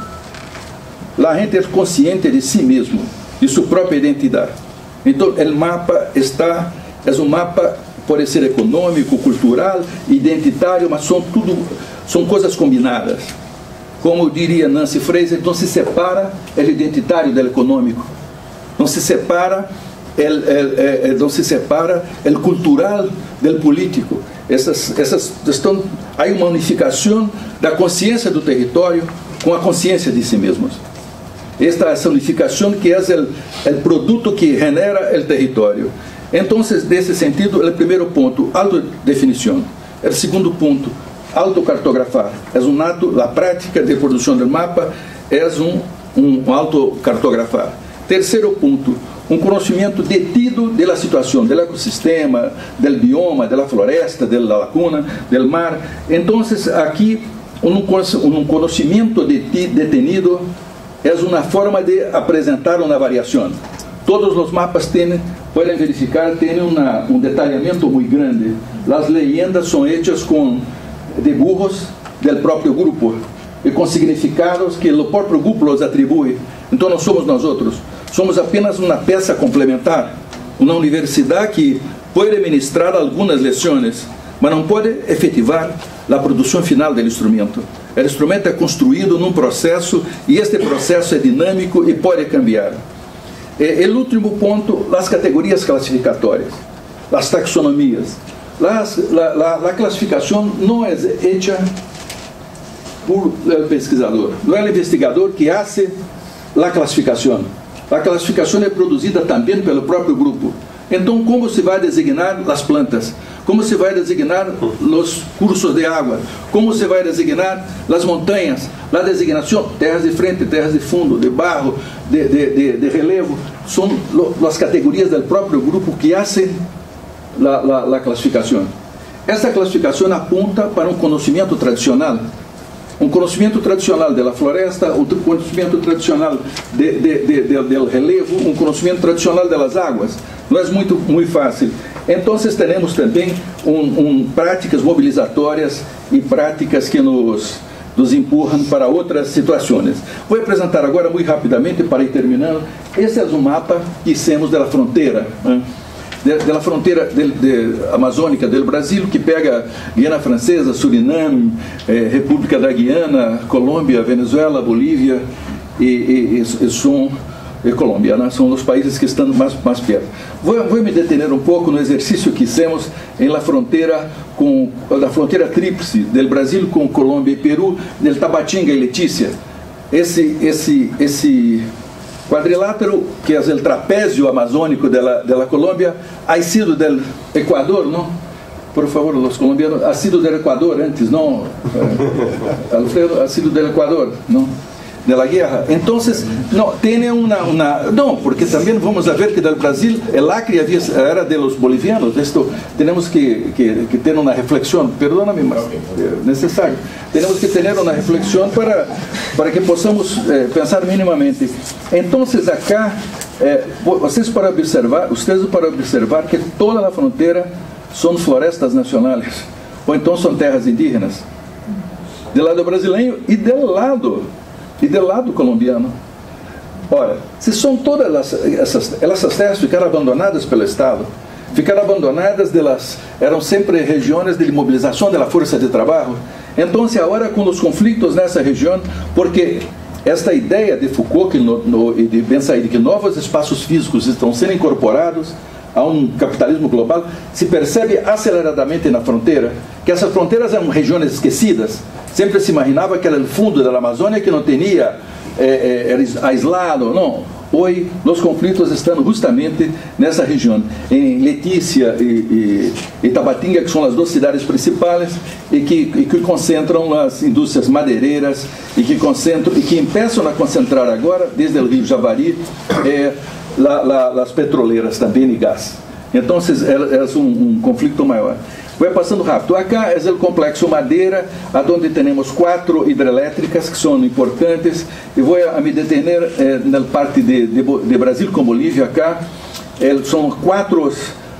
A gente é consciente de si mesmo, de sua própria identidade. Então, o mapa está, é um mapa, pode ser econômico, cultural, identitário, mas são tudo, são coisas combinadas. Como diria Nancy Fraser, não se separa o identitário do econômico, não se separa el, el, el, não se separa o cultural do político. Essas, essas estão, há uma unificação da consciência do território com a consciência de si mesmos. Esta essa unificação que é o, o produto que genera o território. Então, nesse sentido, o primeiro ponto, autodefinição. O segundo ponto, autocartografar. É um ato, a prática de produção do mapa é um, um autocartografar. Terceiro ponto, um conhecimento detido da situação, do ecossistema, do bioma, da floresta, da laguna, do mar. Então, aqui, um conhecimento detenido é uma forma de apresentar uma variação. Todos os mapas têm, podem verificar, têm uma, um detalhamento muito grande. As leyendas são hechas com dibujos do próprio grupo e com significados que o próprio grupo os atribui. Então não somos nós outros, somos apenas uma peça complementar, uma universidade que pode ministrar algumas lições, mas não pode efetivar a produção final do instrumento. O instrumento é construído num processo e este processo é dinâmico e pode cambiar. E o último ponto, as categorias classificatórias, as taxonomias. Las, la, la, la classificação não é feita por el pesquisador, não é o investigador que hace a classificação. A classificação é produzida também pelo próprio grupo. Então, como se vai designar as plantas? Como se vai designar os cursos de água? Como se vai designar as montanhas? A designação, terras de frente, terras de fundo, de barro, de, de, de, de relevo, são as categorias do próprio grupo que fazem a, a, a classificação. Esta classificação apunta para um conhecimento tradicional, um conhecimento tradicional da floresta, um conhecimento tradicional de, de, de, de, do relevo, um conhecimento tradicional das águas. Não é muito, muito fácil. Então, temos também um, um, práticas mobilizatórias e práticas que nos, nos empurram para outras situações. Vou apresentar agora, muito rapidamente, para ir terminando. Esse é um mapa que temos da fronteira, né? da fronteira de, de, amazônica do Brasil, que pega Guiana Francesa, Suriname, eh, República da Guiana, Colômbia, Venezuela, Bolívia e, e, e, e são, e Colômbia, né? São os países que estão mais, mais perto. Vou, vou me detener um pouco no exercício que fizemos em la fronteira com a fronteira tríplice do Brasil com Colômbia e Peru, del Tabatinga e Letícia. Esse esse esse quadrilátero, que é o trapézio amazônico da da Colômbia, ha sido do Equador, não? Por favor, os colombianos, ha sido do Equador antes, não? Eh, Alfredo, ha sido do Equador, não? De la guerra. Então, não, tem uma, uma... Não, porque também vamos a ver que do Brasil, el Acre era de los bolivianos. Isto, temos que, que, que ter uma reflexão, perdona-me, mas é necessário. Temos que ter uma reflexão para, para que possamos eh, pensar minimamente. Então, acá, eh, vocês para observar, vocês para observar que toda a fronteira são florestas nacionais, ou então são terras indígenas, do lado brasileiro e do lado e do lado colombiano. Ora, se são todas essas, essas terras ficaram abandonadas pelo Estado, ficaram abandonadas, delas, eram sempre regiões de mobilização da força de trabalho. Então, agora com os conflitos nessa região, porque esta ideia de Foucault que no, no, e de Ben-Said, que novos espaços físicos estão sendo incorporados a um capitalismo global, se percebe aceleradamente na fronteira, que essas fronteiras eram regiões esquecidas. Sempre se imaginava que era o fundo da Amazônia que não tinha, é, era aislado. Não. Hoje, os conflitos estão justamente nessa região, em Letícia e, e, e Tabatinga, que são as duas cidades principais e que, e que concentram as indústrias madeireiras e que concentram e que começam a concentrar agora, desde o Rio Javari, é, la, la, as petroleiras também e gás. Então, é, é um, um conflito maior. Vou passando rápido. Acá é o complexo Madeira, onde temos quatro hidrelétricas que são importantes. E vou a me detener eh, na parte de, de, de Brasil com Bolívia. Acá eh, são quatro,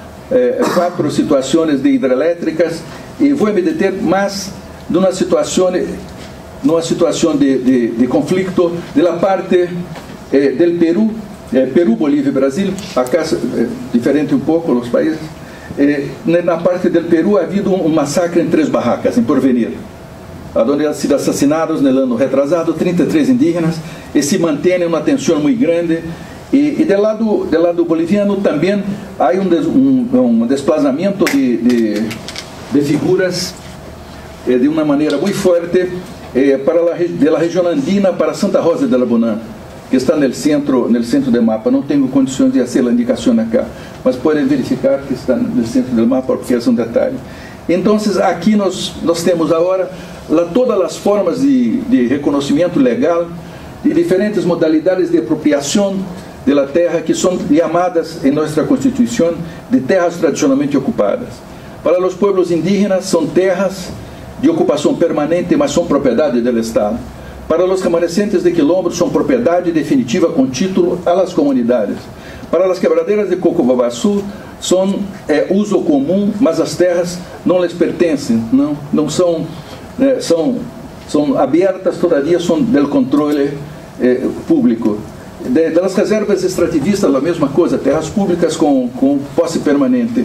eh, quatro situações de hidrelétricas e vou me deter mais numa situação, numa situação de, de, de conflito da parte eh, do Peru, eh, Peru, Bolívia e Brasil. Acá eh, diferente um pouco os países. Eh, na parte do Peru ha havido um massacre em três barracas, em Porvenir, onde han sido assassinados no ano retrasado trinta e três indígenas e se mantém uma tensão muito grande. E, e do lado do lado boliviano também há um, des, um, um desplazamento de, de, de figuras eh, de uma maneira muito forte eh, para a de la região andina para Santa Rosa de la Bonã, que está no centro, no centro do mapa. Não tenho condições de fazer a indicação acá, mas podem verificar que está no centro do mapa, porque é um detalhe. Então, aqui nós, nós temos agora lá, todas as formas de, de reconhecimento legal, de diferentes modalidades de apropriação da terra, que são chamadas em nossa Constituição de terras tradicionalmente ocupadas. Para os povos indígenas, são terras de ocupação permanente, mas são propriedade do Estado. Para os remanescentes de quilombos, são propriedade definitiva com título às comunidades. Para as quebradeiras de Coco-Babaçu, são é, uso comum, mas as terras não lhes pertencem, não, não são, é, são, são abertas, todavia são do controle é, público. De, das reservas extrativistas, a mesma coisa, terras públicas com, com posse permanente.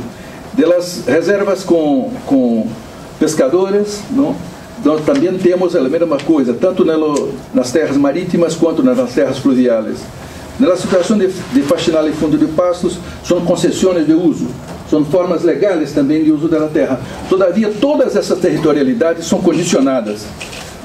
Das reservas com, com pescadores, não? Nós também temos a mesma coisa, tanto nas terras marítimas quanto nas terras fluviais. Na situação de, de faxinal e fundo de pastos, são concessões de uso, são formas legais também de uso da terra. Todavia, todas essas territorialidades são condicionadas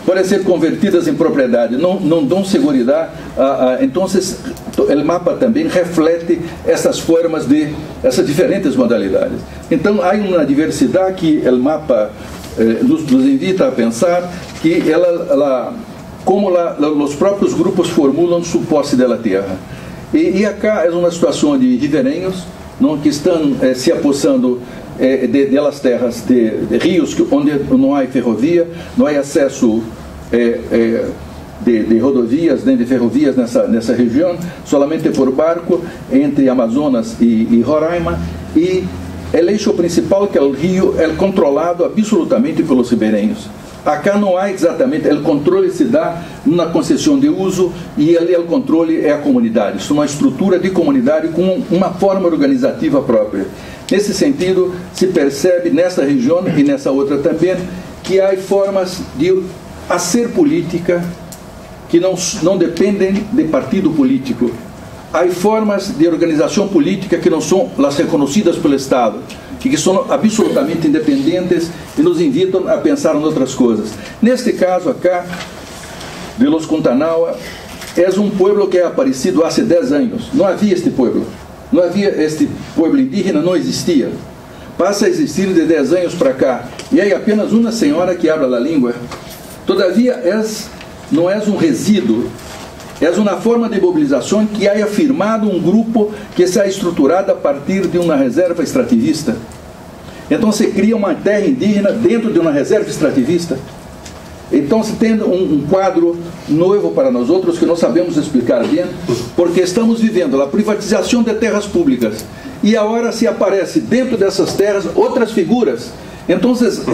podem ser convertidas em propriedade, não, não dão segurança. Ah, ah, então, o mapa também reflete essas formas de, essas diferentes modalidades. Então, há uma diversidade que o mapa eh, nos, nos invita a pensar que ela, ela como la, la, os próprios grupos formulam sua posse da terra. E, e acá é uma situação de ribeirinhos, não, que estão eh, se apossando eh, de, delas terras, de, de rios onde não há ferrovia, não há acesso eh, eh, de, de rodovias nem de ferrovias nessa, nessa região, solamente por barco entre Amazonas e, e Roraima, e o eixo principal, que é o rio, é controlado absolutamente pelos ribeirinhos. Acá não há exatamente, o controle se dá na concessão de uso e ali o controle é a comunidade. Isso é uma estrutura de comunidade com uma forma organizativa própria. Nesse sentido, se percebe nessa região e nessa outra também que há formas de fazer política que não, não dependem de partido político. Há formas de organização política que não são as reconhecidas pelo Estado, que são absolutamente independentes e nos invitam a pensar em outras coisas. Neste caso acá, de Los Cuntanaua, é um pueblo que é aparecido há dez anos. Não havia este pueblo. Não havia este pueblo indígena, não existia. Passa a existir de dez anos para cá. E há apenas uma senhora que habla a língua. Todavia, és, não és um resíduo. É uma forma de mobilização que há afirmado um grupo que se ha estruturado a partir de uma reserva extrativista. Então se cria uma terra indígena dentro de uma reserva extrativista. Então se tem um, um quadro novo para nós outros que não sabemos explicar bem, porque estamos vivendo a privatização de terras públicas e agora se aparece dentro dessas terras outras figuras. Então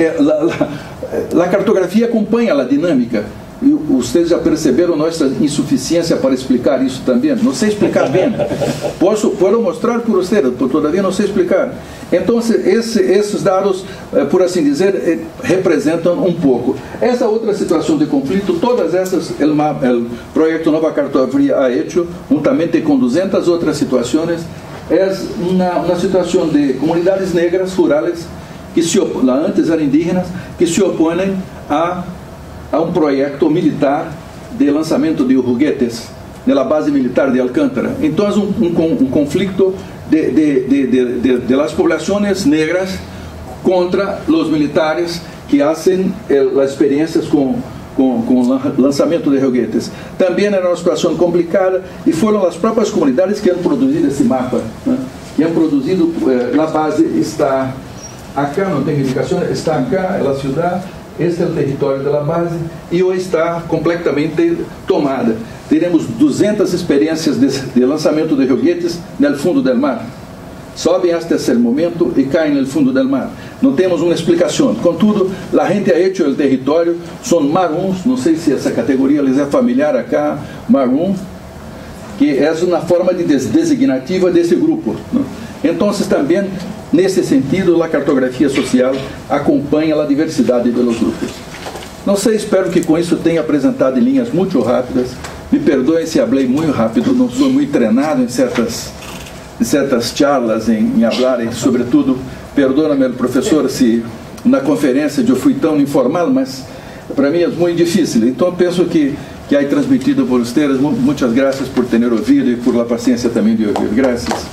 a cartografia acompanha a dinâmica. E vocês já perceberam nossa insuficiência para explicar isso também? Não sei explicar bem. Posso, posso mostrar por vocês, todavia não sei explicar. Então, esse, esses dados, por assim dizer, representam um pouco. Essa outra situação de conflito, todas essas, o projeto Nova Cartografia ha hecho, juntamente com duzentas outras situações, é uma, uma situação de comunidades negras rurales, que se, lá antes eram indígenas, que se opõem a a um projeto militar de lançamento de foguetes na base militar de Alcântara. Então, é um, um, um conflito de, de, de, de, de, de las poblaciones negras contra os militares que fazem as experiências com, com, com lançamento de foguetes. Também era uma situação complicada e foram as próprias comunidades que han produzido esse mapa, né? Que han produzido, eh, a base está acá, não tem indicação, está acá, é a cidade. Este é o território da base e hoje está completamente tomada. Teremos duzentas experiências de, de lançamento de foguetes no fundo do mar. Sobem até esse momento e caem no fundo do mar. Não temos uma explicação. Contudo, a gente ha hecho o território, são maruns, não sei se essa categoria lhes é familiar acá, marum, que é uma forma de des designativa desse grupo, né? Então, também, nesse sentido, a cartografia social acompanha a diversidade dos grupos. Não sei, espero que com isso tenha apresentado em linhas muito rápidas. Me perdoem se falei muito rápido, não sou muito treinado em certas, em certas charlas, em, em falar, e, sobretudo, perdona-me, professor, se na conferência eu fui tão informal, mas para mim é muito difícil. Então, penso que, que aí transmitido por vocês. Muitas graças por terem ouvido e por a paciência também de ouvir. Graças.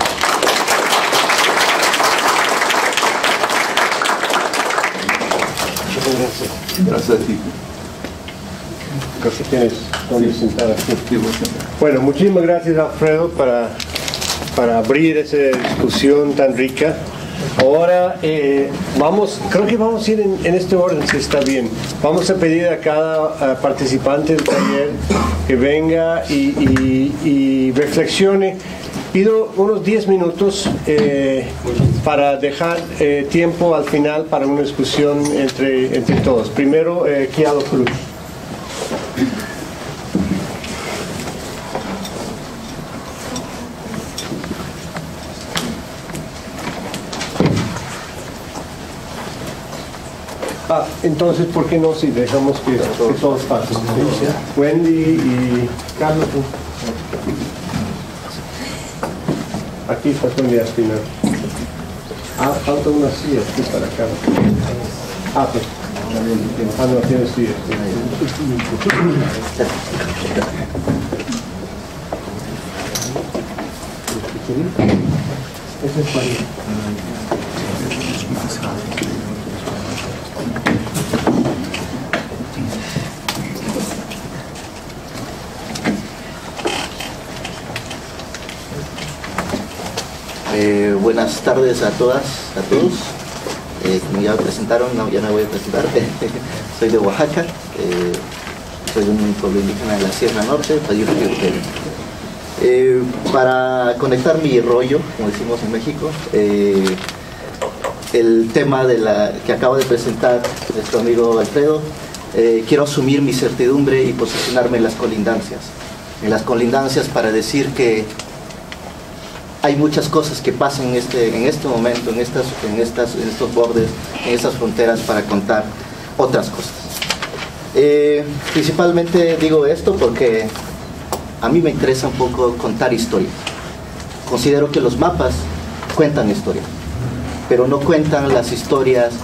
Gracias a ti. Creo que tienes donde sentar aquí. Bueno, muchísimas gracias, Alfredo, para, para abrir esa discusión tan rica. Ahora eh, vamos, creo que vamos a ir en, en este orden, si está bien. Vamos a pedir a cada uh, participante del taller que venga y, y, y reflexione. Pido unos diez minutos eh, para dejar eh, tiempo al final para una discusión entre, entre todos. Primero, eh, Kialo Cruz. Ah, entonces, ¿por qué no? Si dejamos que, que todos pasen. ¿Sí? Wendy y Carlos. Aquí está Wendy al final. Ah, falta una silla aquí para acá. Ah, pues. Ah, no, tienes sí. Ese es María. Eh, buenas tardes a todas, a todos. Eh, como ya me presentaron, no, ya me voy a presentar. Soy de Oaxaca, eh, soy de un pueblo indígena de la Sierra Norte, Payurque. Eh, para conectar mi rollo, como decimos en México, eh, el tema de la, que acaba de presentar nuestro amigo Alfredo, eh, quiero asumir mi certidumbre y posicionarme en las colindancias. En las colindancias para decir que hay muchas cosas que pasan en este, en este momento, en, estas, en, estas, en estos bordes, en estas fronteras, para contar otras cosas. Eh, principalmente digo esto porque a mí me interesa un poco contar historias. Considero que los mapas cuentan historias, pero no cuentan las historias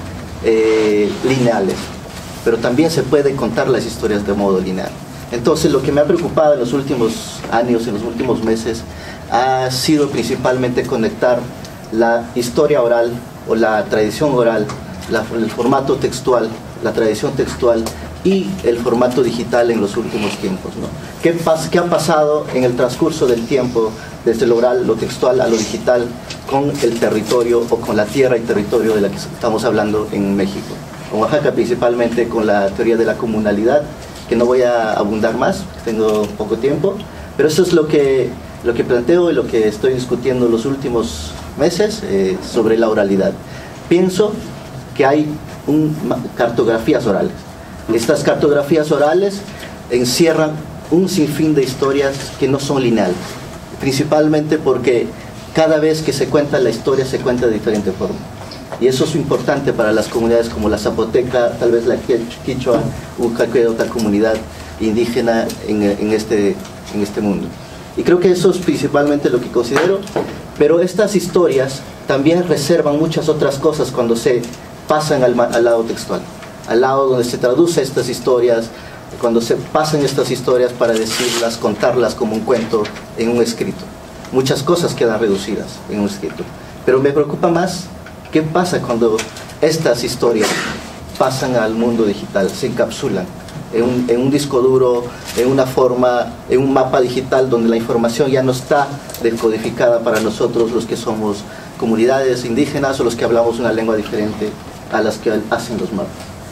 eh, lineales, pero también se puede contar las historias de modo lineal. Entonces, lo que me ha preocupado en los últimos años, en los últimos meses, ha sido principalmente conectar la historia oral o la tradición oral, la, el formato textual, la tradición textual y el formato digital en los últimos tiempos, ¿no? ¿Qué, pas, ¿Qué ha pasado en el transcurso del tiempo desde lo oral, lo textual a lo digital con el territorio o con la tierra y territorio de la que estamos hablando en México? En Oaxaca principalmente con la teoría de la comunalidad, que no voy a abundar más, tengo poco tiempo, pero eso es lo que lo que planteo y lo que estoy discutiendo los últimos meses eh, sobre la oralidad. Pienso que hay un, cartografías orales. Estas cartografías orales encierran un sinfín de historias que no son lineales, principalmente porque cada vez que se cuenta la historia se cuenta de diferente forma. Y eso es importante para las comunidades como la zapoteca, tal vez la quichua o cualquier otra comunidad indígena en, en, este, en este mundo. Y creo que eso es principalmente lo que considero, pero estas historias también reservan muchas otras cosas cuando se pasan al, al lado textual, al lado donde se traduce estas historias, cuando se pasan estas historias para decirlas, contarlas como un cuento en un escrito. Muchas cosas quedan reducidas en un escrito, pero me preocupa más qué pasa cuando estas historias pasan al mundo digital, se encapsulan En un, en un disco duro, en una forma, en un mapa digital donde la información ya no está decodificada para nosotros los que somos comunidades indígenas o los que hablamos una lengua diferente a las que hacen los mapas.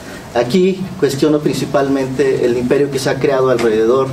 Aquí cuestiono principalmente el imperio que se ha creado alrededor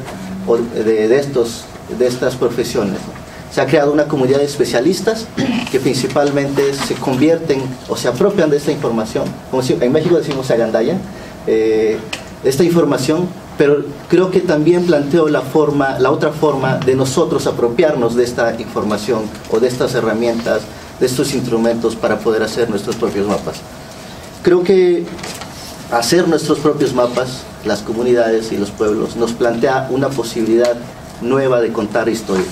de, de, estos, de estas profesiones. Se ha creado una comunidad de especialistas que principalmente se convierten o se apropian de esta información, como si en México decimos se agandallan, eh, esta información, pero creo que también planteo la forma, la otra forma de nosotros apropiarnos de esta información o de estas herramientas, de estos instrumentos para poder hacer nuestros propios mapas. Creo que hacer nuestros propios mapas, las comunidades y los pueblos, nos plantea una posibilidad nueva de contar historias.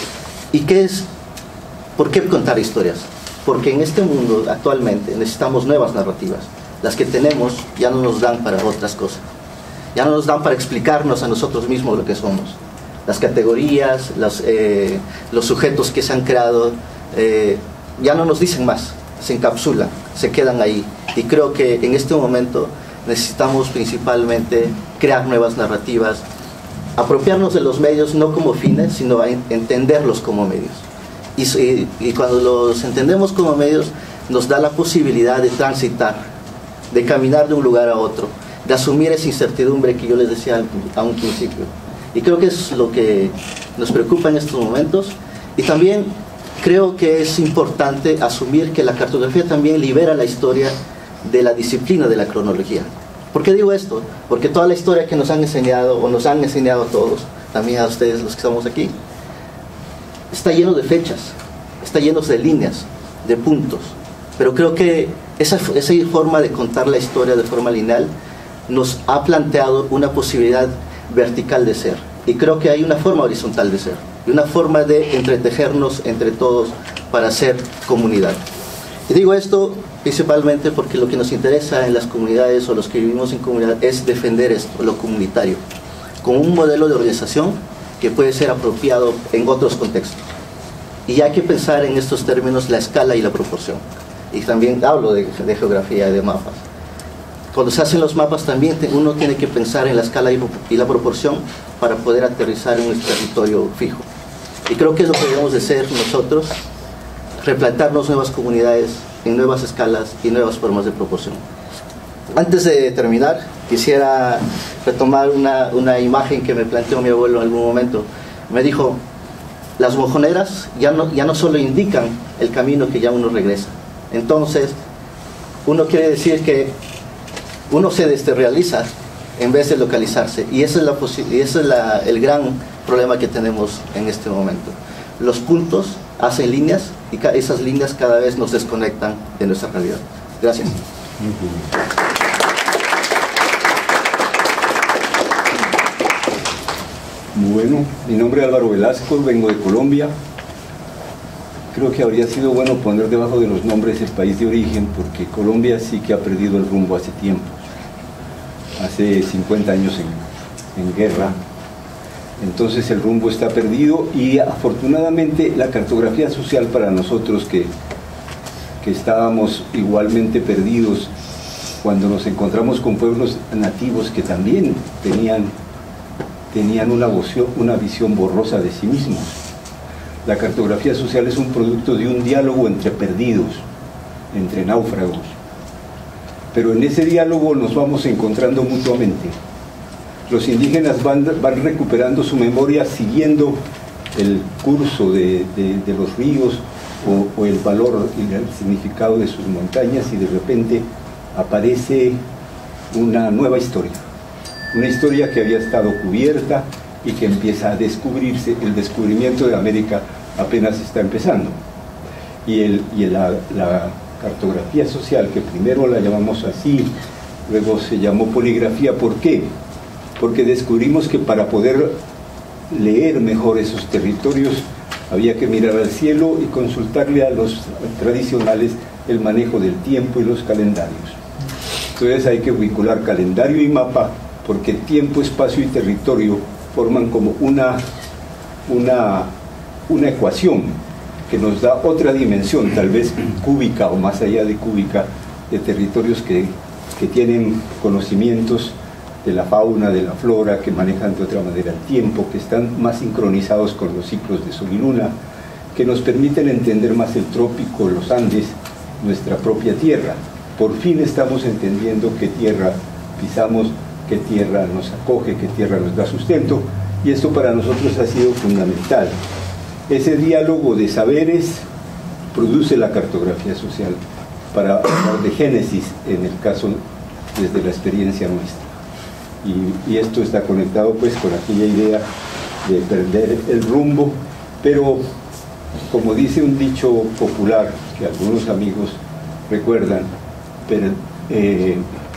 ¿Y qué es? ¿Por qué contar historias? Porque en este mundo actualmente necesitamos nuevas narrativas. Las que tenemos ya no nos dan para otras cosas. Ya no nos dan para explicarnos a nosotros mismos lo que somos. Las categorías, los, eh, los sujetos que se han creado, eh, ya no nos dicen más, se encapsulan, se quedan ahí. Y creo que en este momento necesitamos principalmente crear nuevas narrativas, apropiarnos de los medios no como fines, sino a entenderlos como medios. Y, y, y cuando los entendemos como medios, nos da la posibilidad de transitar, de caminar de un lugar a otro, de asumir esa incertidumbre que yo les decía a un principio. Y creo que es lo que nos preocupa en estos momentos. Y también creo que es importante asumir que la cartografía también libera la historia de la disciplina de la cronología. ¿Por qué digo esto? Porque toda la historia que nos han enseñado, o nos han enseñado a todos, también a ustedes los que estamos aquí, está lleno de fechas, está lleno de líneas, de puntos. Pero creo que esa, esa forma de contar la historia de forma lineal nos ha planteado una posibilidad vertical de ser. Y creo que hay una forma horizontal de ser, y una forma de entretejernos entre todos para ser comunidad. Y digo esto principalmente porque lo que nos interesa en las comunidades o los que vivimos en comunidad es defender esto, lo comunitario, como un modelo de organización que puede ser apropiado en otros contextos. Y hay que pensar en estos términos la escala y la proporción. Y también hablo de, de geografía y de mapas. Cuando se hacen los mapas también uno tiene que pensar en la escala y la proporción para poder aterrizar en un territorio fijo. Y creo que es lo que debemos de hacer nosotros, replantarnos nuevas comunidades en nuevas escalas y nuevas formas de proporción. Antes de terminar, quisiera retomar una, una imagen que me planteó mi abuelo en algún momento. Me dijo, las mojoneras ya no, ya no solo indican el camino que ya uno regresa. Entonces, uno quiere decir que uno se desrealiza en vez de localizarse. Y ese es, la y ese es la, el gran problema que tenemos en este momento. Los puntos hacen líneas y esas líneas cada vez nos desconectan de nuestra realidad. Gracias. Bueno, mi nombre es Álvaro Velasco, vengo de Colombia. Creo que habría sido bueno poner debajo de los nombres el país de origen, porque Colombia sí que ha perdido el rumbo hace tiempo. Hace cincuenta años en, en guerra. Entonces el rumbo está perdido y afortunadamente la cartografía social para nosotros que, que estábamos igualmente perdidos cuando nos encontramos con pueblos nativos que también tenían, tenían una, vocio, una visión borrosa de sí mismos. La cartografía social es un producto de un diálogo entre perdidos, entre náufragos. Pero en ese diálogo nos vamos encontrando mutuamente. Los indígenas van, van recuperando su memoria siguiendo el curso de, de, de los ríos o, o el valor y el significado de sus montañas, y de repente aparece una nueva historia. Una historia que había estado cubierta y que empieza a descubrirse. El descubrimiento de América apenas está empezando. Y, el, y la, la cartografía social, que primero la llamamos así, luego se llamó poligrafía. ¿Por qué? Porque descubrimos que para poder leer mejor esos territorios había que mirar al cielo y consultarle a los tradicionales el manejo del tiempo y los calendarios. Entonces hay que vincular calendario y mapa, porque tiempo, espacio y territorio forman como una, una, una ecuación que nos da otra dimensión, tal vez cúbica o más allá de cúbica, de territorios que, que tienen conocimientos de la fauna, de la flora, que manejan de otra manera el tiempo, que están más sincronizados con los ciclos de sol y luna, que nos permiten entender más el trópico, los Andes, nuestra propia tierra. Por fin estamos entendiendo qué tierra pisamos, qué tierra nos acoge, qué tierra nos da sustento, y esto para nosotros ha sido fundamental. Ese diálogo de saberes produce la cartografía social, para hablar de génesis, en el caso desde la experiencia nuestra. Y, y esto está conectado pues con aquella idea de perder el rumbo, pero como dice un dicho popular que algunos amigos recuerdan, pero, eh,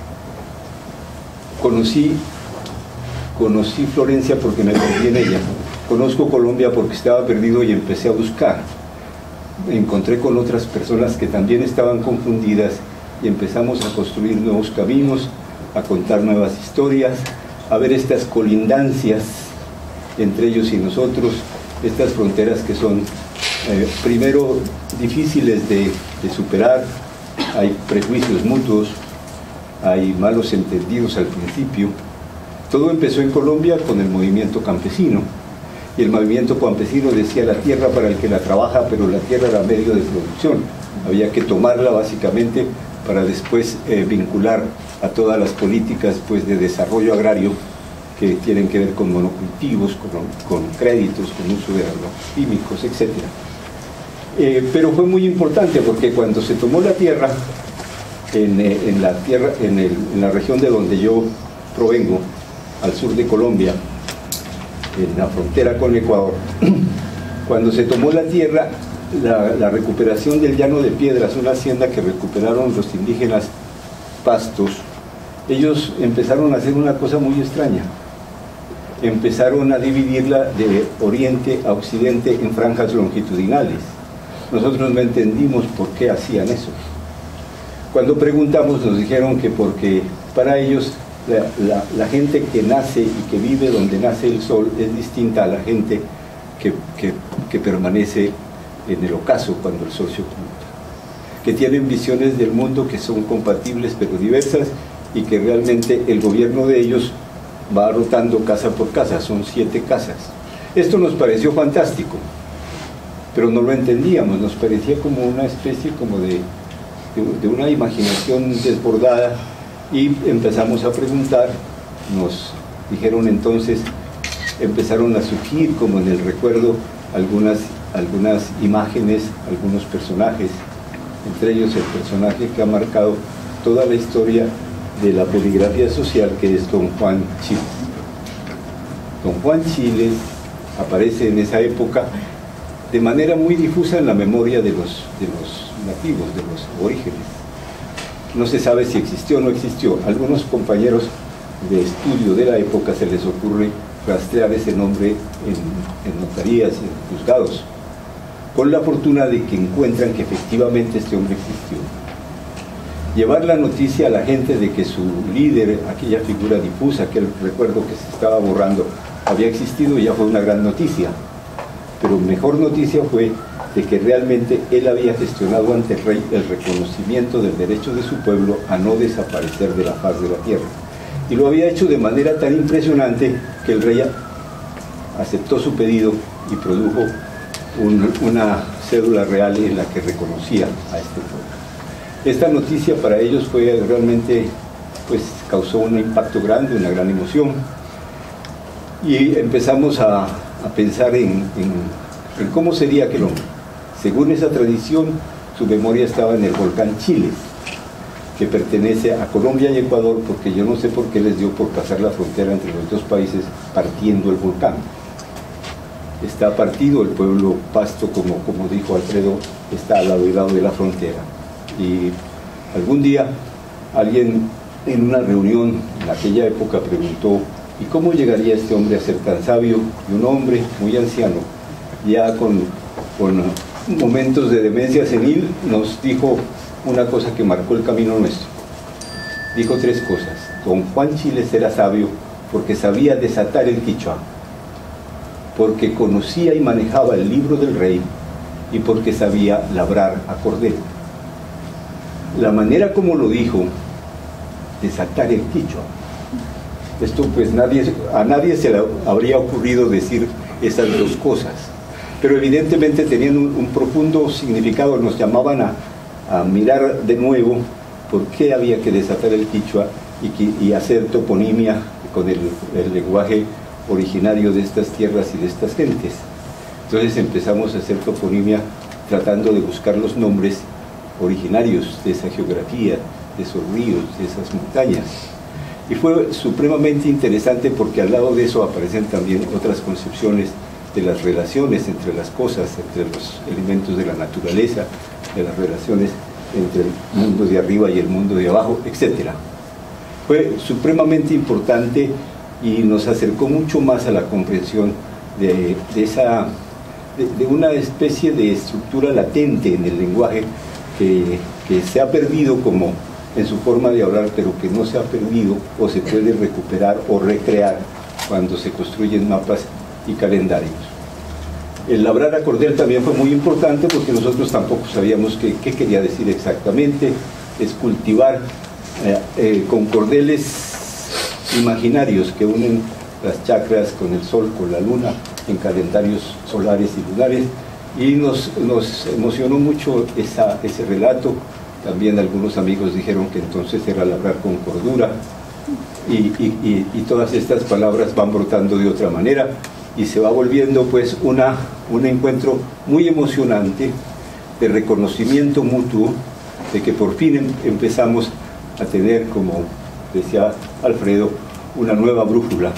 conocí, conocí Florencia porque me perdí en ella, conozco Colombia porque estaba perdido y empecé a buscar. Me encontré con otras personas que también estaban confundidas y empezamos a construir nuevos caminos, a contar nuevas historias, a ver estas colindancias entre ellos y nosotros, estas fronteras que son eh, primero difíciles de, de superar. Hay prejuicios mutuos, hay malos entendidos al principio. Todo empezó en Colombia con el movimiento campesino, y el movimiento campesino decía la tierra para el que la trabaja, pero la tierra era medio de producción, había que tomarla básicamente para después eh, vincular a todas las políticas pues, de desarrollo agrario que tienen que ver con monocultivos, con, con créditos, con uso de agroquímicos, etcétera. Eh, pero fue muy importante porque cuando se tomó la tierra, en, eh, en, la, tierra en, el, en la región de donde yo provengo, al sur de Colombia, en la frontera con Ecuador, cuando se tomó la tierra, la, la recuperación del Llano de Piedras, una hacienda que recuperaron los indígenas pastos, ellos empezaron a hacer una cosa muy extraña. Empezaron a dividirla de oriente a occidente en franjas longitudinales. nosotros no entendimos por qué hacían eso. Cuando preguntamos nos dijeron que porque para ellos la, la, la gente que nace y que vive donde nace el sol es distinta a la gente que, que, que permanece en el ocaso cuando el sol se oculta, que tienen visiones del mundo que son compatibles pero diversas, y que realmente el gobierno de ellos va rotando casa por casa, son siete casas. Esto nos pareció fantástico, pero no lo entendíamos, nos parecía como una especie como de, de, de una imaginación desbordada, y empezamos a preguntar. Nos dijeron entonces, empezaron a surgir como en el recuerdo algunas, algunas imágenes, algunos personajes, entre ellos el personaje que ha marcado toda la historia de la poligrafía social, que es don Juan Chiles. Don Juan Chiles aparece en esa época de manera muy difusa en la memoria de los, de los nativos, de los orígenes. No se sabe si existió o no existió. Algunos compañeros de estudio de la época se les ocurre rastrear ese nombre en, en notarías y en juzgados, con la fortuna de que encuentran que efectivamente este hombre existió. Llevar la noticia a la gente de que su líder, aquella figura difusa, aquel recuerdo que se estaba borrando, había existido, ya fue una gran noticia. Pero mejor noticia fue de que realmente él había gestionado ante el rey el reconocimiento del derecho de su pueblo a no desaparecer de la faz de la tierra. Y lo había hecho de manera tan impresionante que el rey aceptó su pedido y produjo un, una cédula real en la que reconocía a este pueblo. Esta noticia para ellos fue realmente, pues causó un impacto grande, una gran emoción, y empezamos a, a pensar en, en, en cómo sería aquel hombre. Según esa tradición, su memoria estaba en el volcán Chiles, que pertenece a Colombia y Ecuador, porque yo no sé por qué les dio por pasar la frontera entre los dos países partiendo el volcán. Está partido el pueblo Pasto, como, como dijo Alfredo, está al lado y lado de la frontera. Y algún día alguien en una reunión en aquella época preguntó: ¿y cómo llegaría este hombre a ser tan sabio? Y un hombre muy anciano, ya con, con momentos de demencia senil, nos dijo una cosa que marcó el camino nuestro. Dijo tres cosas. Don Juan Chiles era sabio porque sabía desatar el quichua, porque conocía y manejaba el libro del rey, y porque sabía labrar a cordel. La manera como lo dijo, desatar el quichua, esto pues nadie, a nadie se le habría ocurrido decir esas dos cosas, pero evidentemente tenían un, un profundo significado. Nos llamaban a, a mirar de nuevo por qué había que desatar el quichua y, y hacer toponimia con el, el lenguaje originario de estas tierras y de estas gentes. Entonces empezamos a hacer toponimia tratando de buscar los nombres originarios de esa geografía, de esos ríos, de esas montañas. Y fue supremamente interesante porque al lado de eso aparecen también otras concepciones de las relaciones entre las cosas, entre los elementos de la naturaleza, de las relaciones entre el mundo de arriba y el mundo de abajo, etcétera. Fue supremamente importante y nos acercó mucho más a la comprensión de, de, esa, de, de una especie de estructura latente en el lenguaje que, que se ha perdido como en su forma de hablar, pero que no se ha perdido o se puede recuperar o recrear cuando se construyen mapas y calendarios. El labrar a cordel también fue muy importante porque nosotros tampoco sabíamos qué, qué quería decir exactamente. Es cultivar eh, eh, con cordeles imaginarios que unen las chakras con el sol, con la luna, en calendarios solares y lunares, y nos, nos emocionó mucho esa, ese relato. También algunos amigos dijeron que entonces era labrar con cordura, y, y, y, y todas estas palabras van brotando de otra manera y se va volviendo pues una, un encuentro muy emocionante de reconocimiento mutuo, de que por fin em, empezamos a tener, como decía Alfredo, una nueva brújula,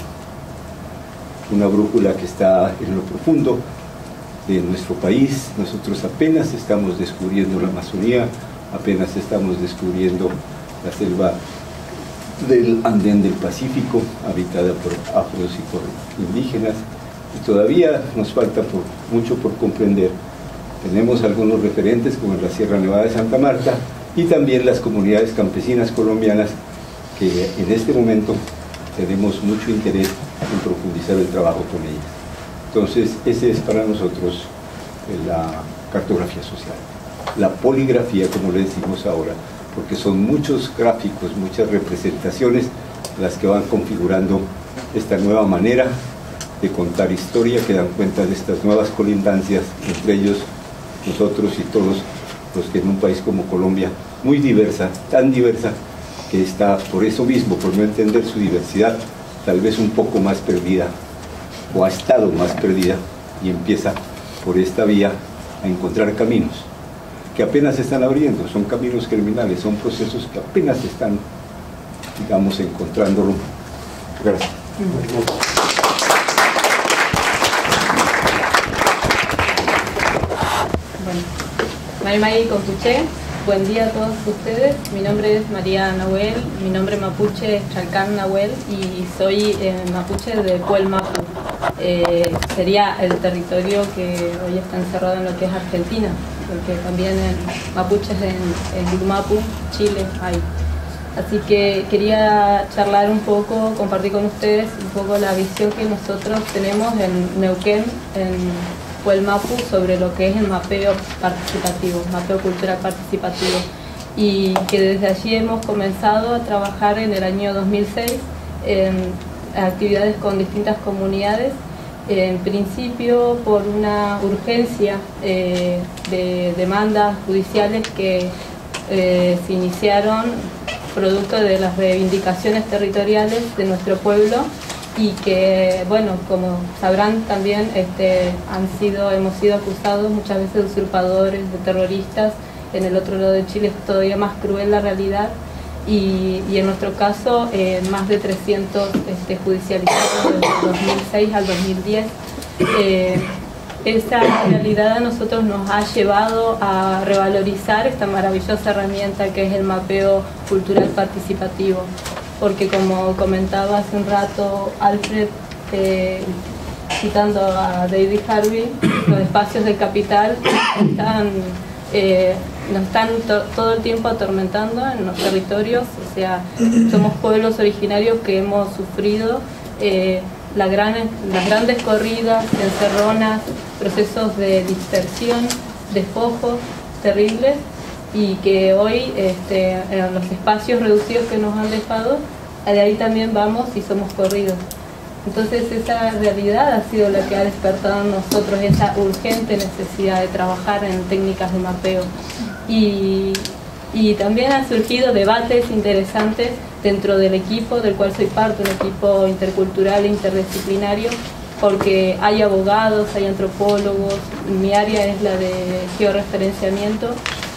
una brújula que está en lo profundo de nuestro país. Nosotros apenas estamos descubriendo la Amazonía, apenas estamos descubriendo la selva del andén del Pacífico, habitada por afros y por indígenas, y todavía nos falta por, mucho por comprender, Tenemos algunos referentes como en la Sierra Nevada de Santa Marta y también las comunidades campesinas colombianas que en este momento tenemos mucho interés en profundizar el trabajo con ellas. Entonces, ese es para nosotros la cartografía social, la poligrafía, como le decimos ahora, porque son muchos gráficos, muchas representaciones las que van configurando esta nueva manera de contar historia, que dan cuenta de estas nuevas colindancias, entre ellos nosotros y todos los que en un país como Colombia, muy diversa, tan diversa, que está por eso mismo, por no entender su diversidad, tal vez un poco más perdida, o ha estado más perdida, y empieza por esta vía a encontrar caminos que apenas se están abriendo, son caminos criminales, son procesos que apenas están, digamos, encontrándolo. Gracias. Bueno, Marimay Compuche, buen día a todos ustedes. Mi nombre es María Nahuel, mi nombre mapuche es Chalcán Nahuel y soy eh, mapuche de Puel Mapu. Eh, sería el territorio que hoy está encerrado en lo que es Argentina, porque también en mapuches en, en Lumapu, Chile, hay. Así que quería charlar un poco, compartir con ustedes un poco la visión que nosotros tenemos en Neuquén, en Puel Mapu, sobre lo que es el mapeo participativo, mapeo cultural participativo, y que desde allí hemos comenzado a trabajar en el año dos mil seis en actividades con distintas comunidades, en principio por una urgencia eh, de demandas judiciales que eh, se iniciaron producto de las reivindicaciones territoriales de nuestro pueblo y que, bueno, como sabrán también este, han sido, hemos sido acusados muchas veces de usurpadores, de terroristas. En el otro lado de Chile es todavía más cruel la realidad. Y, y en nuestro caso, eh, más de trescientos este, judicializados desde el dos mil seis al dos mil diez. Eh, esa realidad a nosotros nos ha llevado a revalorizar esta maravillosa herramienta que es el mapeo cultural participativo. Porque como comentaba hace un rato Alfred, eh, citando a David Harvey, los espacios del capital están... Eh, nos están to todo el tiempo atormentando en los territorios, o sea, somos pueblos originarios que hemos sufrido eh, la gran, las grandes corridas, encerronas, procesos de dispersión, despojos terribles, y que hoy este, en los espacios reducidos que nos han dejado, de ahí también vamos y somos corridos. Entonces esa realidad ha sido la que ha despertado en nosotros esa urgente necesidad de trabajar en técnicas de mapeo. Y, y también han surgido debates interesantes dentro del equipo, del cual soy parte, un equipo intercultural e interdisciplinario, porque hay abogados, hay antropólogos, mi área es la de georreferenciamiento,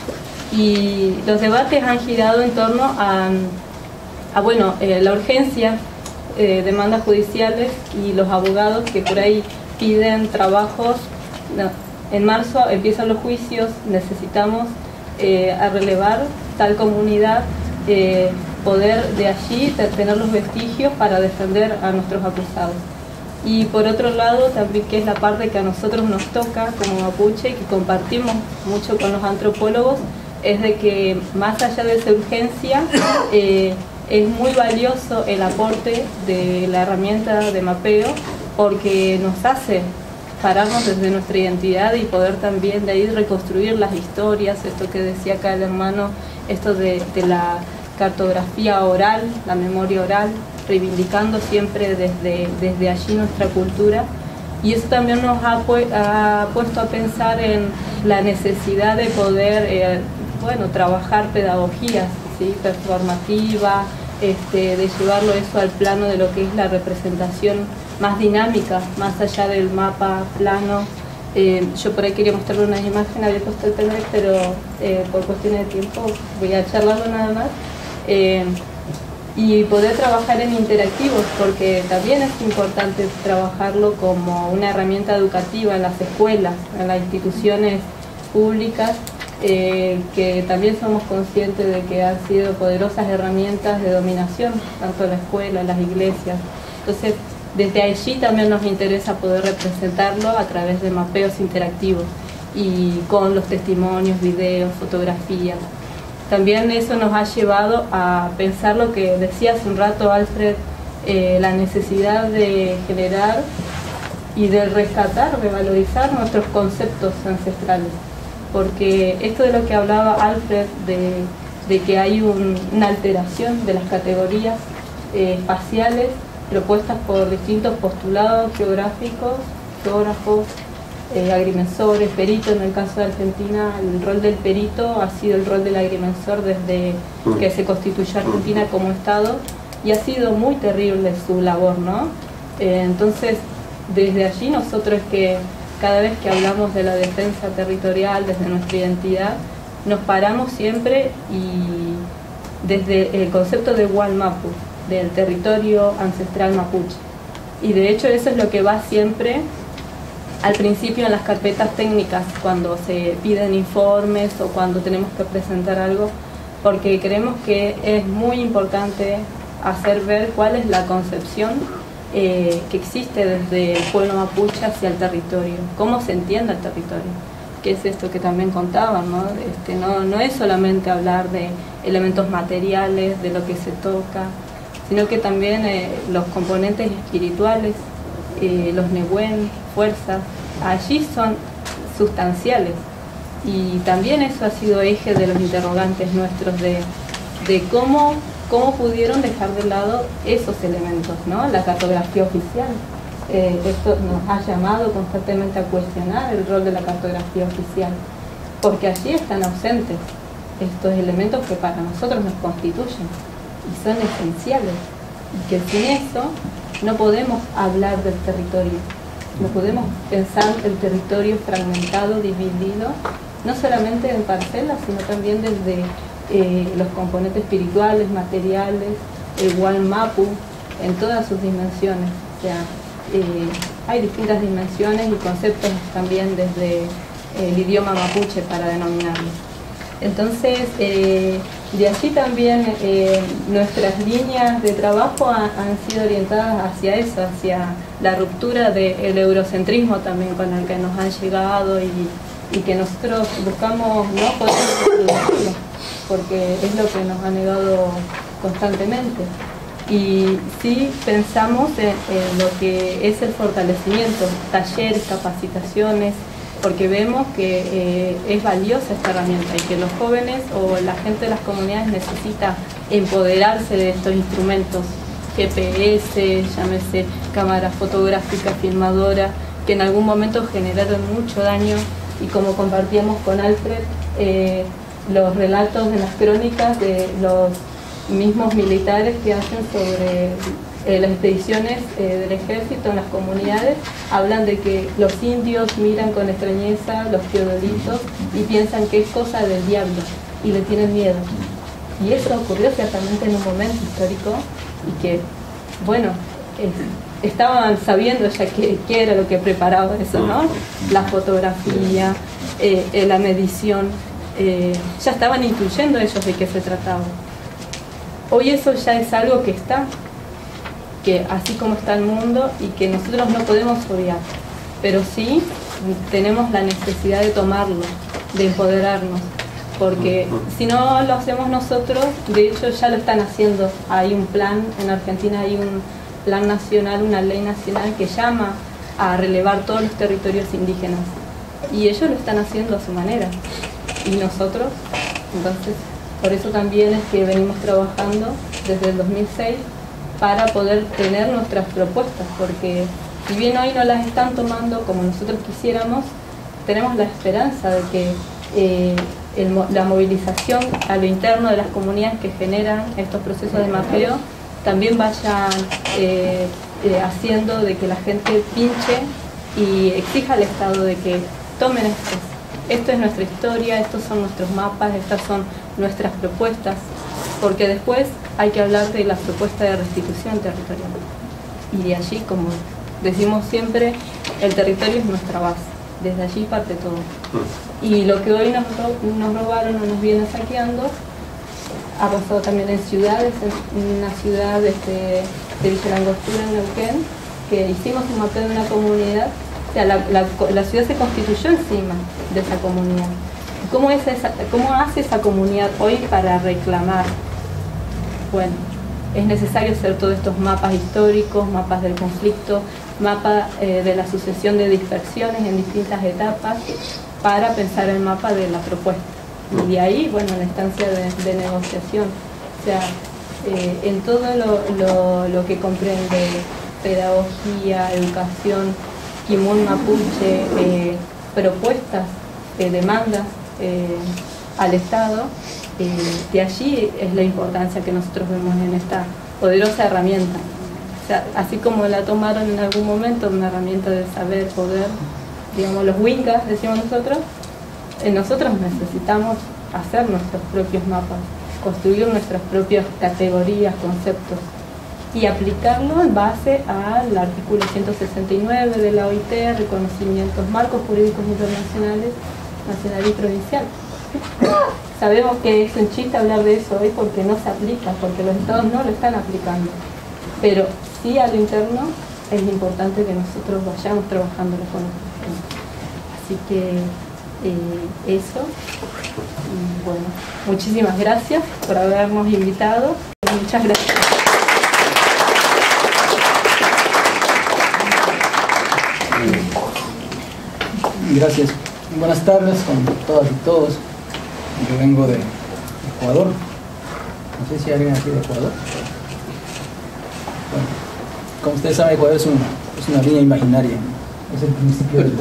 y los debates han girado en torno a, a bueno, eh, la urgencia, eh, demandas judiciales y los abogados que por ahí piden trabajos. No, en marzo empiezan los juicios, necesitamos eh, a relevar tal comunidad, eh, poder de allí tener los vestigios para defender a nuestros acusados. Y por otro lado también, que es la parte que a nosotros nos toca como mapuche y que compartimos mucho con los antropólogos, es de que más allá de esa urgencia eh, es muy valioso el aporte de la herramienta de mapeo, porque nos hace pararnos desde nuestra identidad y poder también de ahí reconstruir las historias, esto que decía acá el hermano, esto de, de la cartografía oral, la memoria oral, reivindicando siempre desde, desde allí nuestra cultura. Y eso también nos ha, pu ha puesto a pensar en la necesidad de poder eh, bueno, trabajar pedagogías, ¿sí? performativa, este, de llevarlo eso al plano de lo que es la representación más dinámica, más allá del mapa plano. Eh, yo por ahí quería mostrarle unas imágenes, había puesto el pendrive, pero eh, por cuestiones de tiempo voy a charlarlo nada más. Eh, y poder trabajar en interactivos, porque también es importante trabajarlo como una herramienta educativa en las escuelas, en las instituciones públicas, eh, que también somos conscientes de que han sido poderosas herramientas de dominación, tanto en la escuela, en las iglesias. Entonces, desde allí también nos interesa poder representarlo a través de mapeos interactivos. y con los testimonios, videos, fotografías. También eso nos ha llevado a pensar lo que decía hace un rato Alfred, eh, la necesidad de generar y de rescatar, revalorizar nuestros conceptos ancestrales. Porque esto de lo que hablaba Alfred, de, de que hay un, una alteración de las categorías eh, espaciales propuestas por distintos postulados geográficos, geógrafos, eh, agrimensores, peritos. En el caso de Argentina, el rol del perito ha sido el rol del agrimensor desde que se constituyó Argentina como Estado, y ha sido muy terrible su labor, ¿no? Eh, entonces, desde allí nosotros es que cada vez que hablamos de la defensa territorial, desde nuestra identidad, nos paramos siempre y desde el concepto de Walmapu, del territorio ancestral mapuche. Y de hecho eso es lo que va siempre al principio en las carpetas técnicas, cuando se piden informes o cuando tenemos que presentar algo, porque creemos que es muy importante hacer ver cuál es la concepción eh, que existe desde el pueblo mapuche hacia el territorio, cómo se entiende el territorio, que es esto que también contaban, ¿no? Este, no, no es solamente hablar de elementos materiales, de lo que se toca, sino que también eh, los componentes espirituales, eh, los nehuen, fuerzas, allí son sustanciales. Y también eso ha sido eje de los interrogantes nuestros de, de cómo, cómo pudieron dejar de lado esos elementos, ¿no? La cartografía oficial. Eh, esto nos ha llamado constantemente a cuestionar el rol de la cartografía oficial, porque allí están ausentes estos elementos que para nosotros nos constituyen y son esenciales, y que sin eso no podemos hablar del territorio, no podemos pensar el territorio fragmentado, dividido, no solamente en parcelas, sino también desde eh, los componentes espirituales, materiales, el Walmapu, en todas sus dimensiones. O sea, eh, hay distintas dimensiones y conceptos también desde el idioma mapuche para denominarlo. Entonces, eh, de allí también eh, nuestras líneas de trabajo han, han sido orientadas hacia eso, hacia la ruptura del eurocentrismo también con el que nos han llegado y, y que nosotros buscamos no poder reproducirlo, porque es lo que nos ha negado constantemente. Y sí pensamos en, en lo que es el fortalecimiento, talleres, capacitaciones, porque vemos que eh, es valiosa esta herramienta y que los jóvenes o la gente de las comunidades necesita empoderarse de estos instrumentos, G P S, llámese cámara fotográfica, filmadora, que en algún momento generaron mucho daño, y como compartíamos con Alfred, eh, los relatos en las crónicas de los mismos militares que hacen sobre eh, las expediciones eh, del ejército en las comunidades, hablan de que los indios miran con extrañeza los teodolitos y piensan que es cosa del diablo y le tienen miedo. Y eso ocurrió ciertamente en un momento histórico y que, bueno, eh, estaban sabiendo ya qué era lo que preparaba eso, ¿no? La fotografía, eh, eh, la medición, eh, ya estaban incluyendo ellos de qué se trataba. Hoy eso ya es algo que está, que así como está el mundo y que nosotros no podemos obviar, pero sí tenemos la necesidad de tomarlo, de empoderarnos, porque si no lo hacemos nosotros, de hecho ya lo están haciendo. Hay un plan, en Argentina hay un plan nacional, una ley nacional que llama a relevar todos los territorios indígenas, y ellos lo están haciendo a su manera, y nosotros, entonces, por eso también es que venimos trabajando desde el dos mil seis para poder tener nuestras propuestas, porque si bien hoy no las están tomando como nosotros quisiéramos, tenemos la esperanza de que eh, el, la movilización a lo interno de las comunidades que generan estos procesos de mapeo también vayan eh, eh, haciendo de que la gente pinche y exija al Estado de que tomen esto. Esto es nuestra historia, estos son nuestros mapas, estas son nuestras propuestas, porque después hay que hablar de la propuesta de restitución territorial. Y de allí, como decimos siempre, el territorio es nuestra base, desde allí parte todo. Y lo que hoy nos, ro nos robaron o nos vienen saqueando, ha pasado también en ciudades, en una ciudad este, de Villa Langostura, en Neuquén, que hicimos un mapeo de una comunidad O sea, la, la, la ciudad se constituyó encima de esa comunidad. ¿Cómo, es esa, ¿Cómo hace esa comunidad hoy para reclamar? Bueno, es necesario hacer todos estos mapas históricos, mapas del conflicto, mapa eh, de la sucesión de dispersiones en distintas etapas, para pensar el mapa de la propuesta. Y de ahí, bueno, la instancia de, de negociación. O sea, eh, en todo lo, lo, lo que comprende pedagogía, educación, Kimun Mapuche, eh, propuestas, eh, demandas eh, al Estado, eh, de allí es la importancia que nosotros vemos en esta poderosa herramienta. O sea, así como la tomaron en algún momento, una herramienta de saber, poder, digamos los Wincas, decimos nosotros, eh, nosotros necesitamos hacer nuestros propios mapas, construir nuestras propias categorías, conceptos, y aplicarlo en base al artículo ciento sesenta y nueve de la O I T, reconocimientos, marcos jurídicos internacionales, nacional y provincial. Sabemos que es un chiste hablar de eso hoy porque no se aplica, porque los estados no lo están aplicando, pero sí a lo interno es importante que nosotros vayamos trabajando con nuestra gente. Así que eh, eso, y bueno, muchísimas gracias por habernos invitado. Muchas gracias. Gracias. Buenas tardes con todas y todos. Yo vengo de Ecuador. No sé si hay alguien aquí de Ecuador. Bueno, como ustedes saben, Ecuador es, un, es una línea imaginaria. Es el principio del...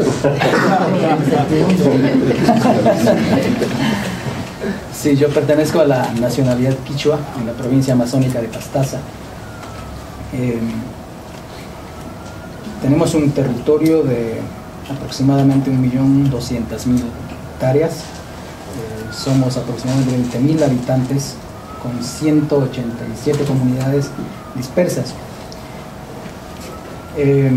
Sí, yo pertenezco a la nacionalidad quichua en la provincia amazónica de Pastaza. Eh, tenemos un territorio de aproximadamente un millón doscientas mil hectáreas. Eh, somos aproximadamente veinte mil habitantes con ciento ochenta y siete comunidades dispersas. Eh,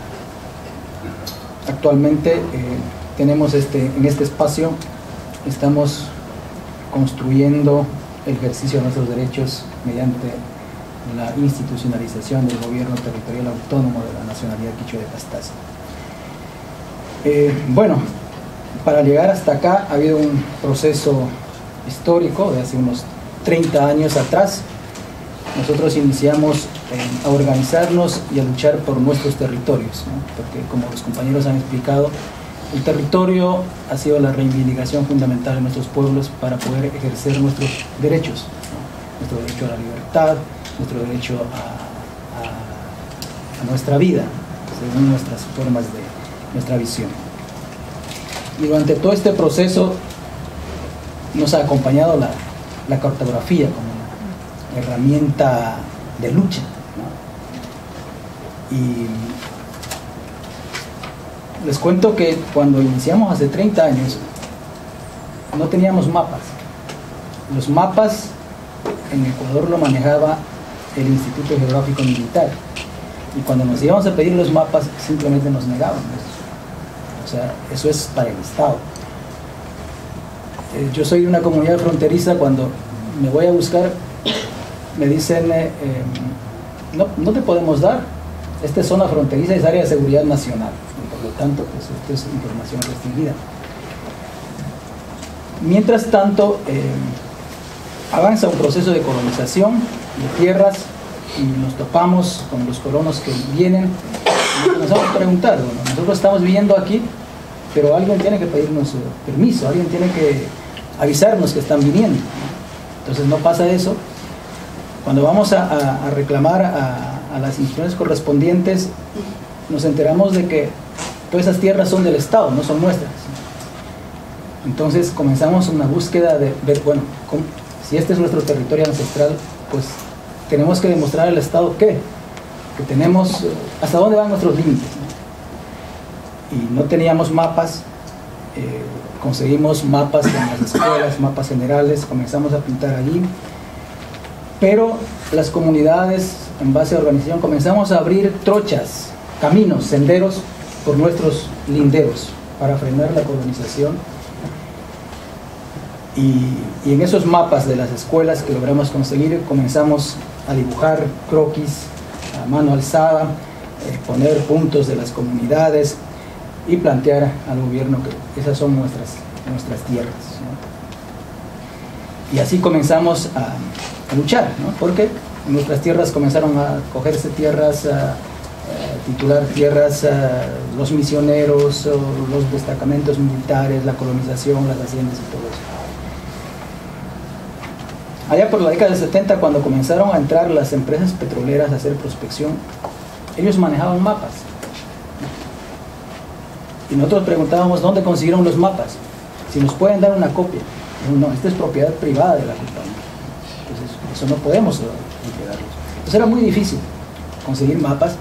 actualmente eh, tenemos este, en este espacio, estamos construyendo el ejercicio de nuestros derechos mediante la institucionalización del gobierno territorial autónomo de la nacionalidad quichua de Pastaza. Eh, bueno, para llegar hasta acá ha habido un proceso histórico de hace unos treinta años atrás. Nosotros iniciamos eh, a organizarnos y a luchar por nuestros territorios, ¿no? Porque como los compañeros han explicado, el territorio ha sido la reivindicación fundamental de nuestros pueblos para poder ejercer nuestros derechos, ¿no? Nuestro derecho a la libertad, nuestro derecho a, a, a nuestra vida, según nuestras formas de nuestra visión. Y durante todo este proceso nos ha acompañado la, la cartografía como una herramienta de lucha, ¿no? Y les cuento que cuando iniciamos hace treinta años no teníamos mapas. Los mapas en Ecuador lo manejaba el Instituto Geográfico Militar, y cuando nos íbamos a pedir los mapas simplemente nos negaban eso. O sea, eso es para el Estado. Eh, yo soy de una comunidad fronteriza. Cuando me voy a buscar me dicen eh, eh, no, no te podemos dar, esta es zona fronteriza, es área de seguridad nacional, y por lo tanto pues esto es información restringida. Mientras tanto eh, avanza un proceso de colonización de tierras y nos topamos con los colonos que vienen y nos vamos a preguntar, bueno, nosotros estamos viviendo aquí, pero alguien tiene que pedirnos permiso, alguien tiene que avisarnos que están viniendo. Entonces no pasa eso. Cuando vamos a, a, a reclamar a, a las instituciones correspondientes, nos enteramos de que todas esas tierras son del Estado, no son nuestras. Entonces comenzamos una búsqueda de ver, bueno, ¿cómo? Si este es nuestro territorio ancestral, pues tenemos que demostrar al Estado que, que tenemos, hasta dónde van nuestros límites, ¿no? Y no teníamos mapas. eh, conseguimos mapas en las escuelas, mapas generales, comenzamos a pintar allí, pero las comunidades, en base a organización, comenzamos a abrir trochas, caminos, senderos por nuestros linderos para frenar la colonización. Y, y en esos mapas de las escuelas que logramos conseguir, comenzamos a dibujar croquis a mano alzada, eh, poner puntos de las comunidades, y plantear al gobierno que esas son nuestras, nuestras tierras, ¿no? Y así comenzamos a, a luchar, ¿no? Porque en nuestras tierras comenzaron a cogerse tierras, a, a titular tierras a los misioneros, los destacamentos militares, la colonización, las haciendas y todo eso. Allá por la década del setenta, cuando comenzaron a entrar las empresas petroleras a hacer prospección, ellos manejaban mapas. Y nosotros preguntábamos dónde consiguieron los mapas, si nos pueden dar una copia. No, esta es propiedad privada de la compañía. Entonces, eso no podemos entregarlos. Entonces era muy difícil conseguir mapas.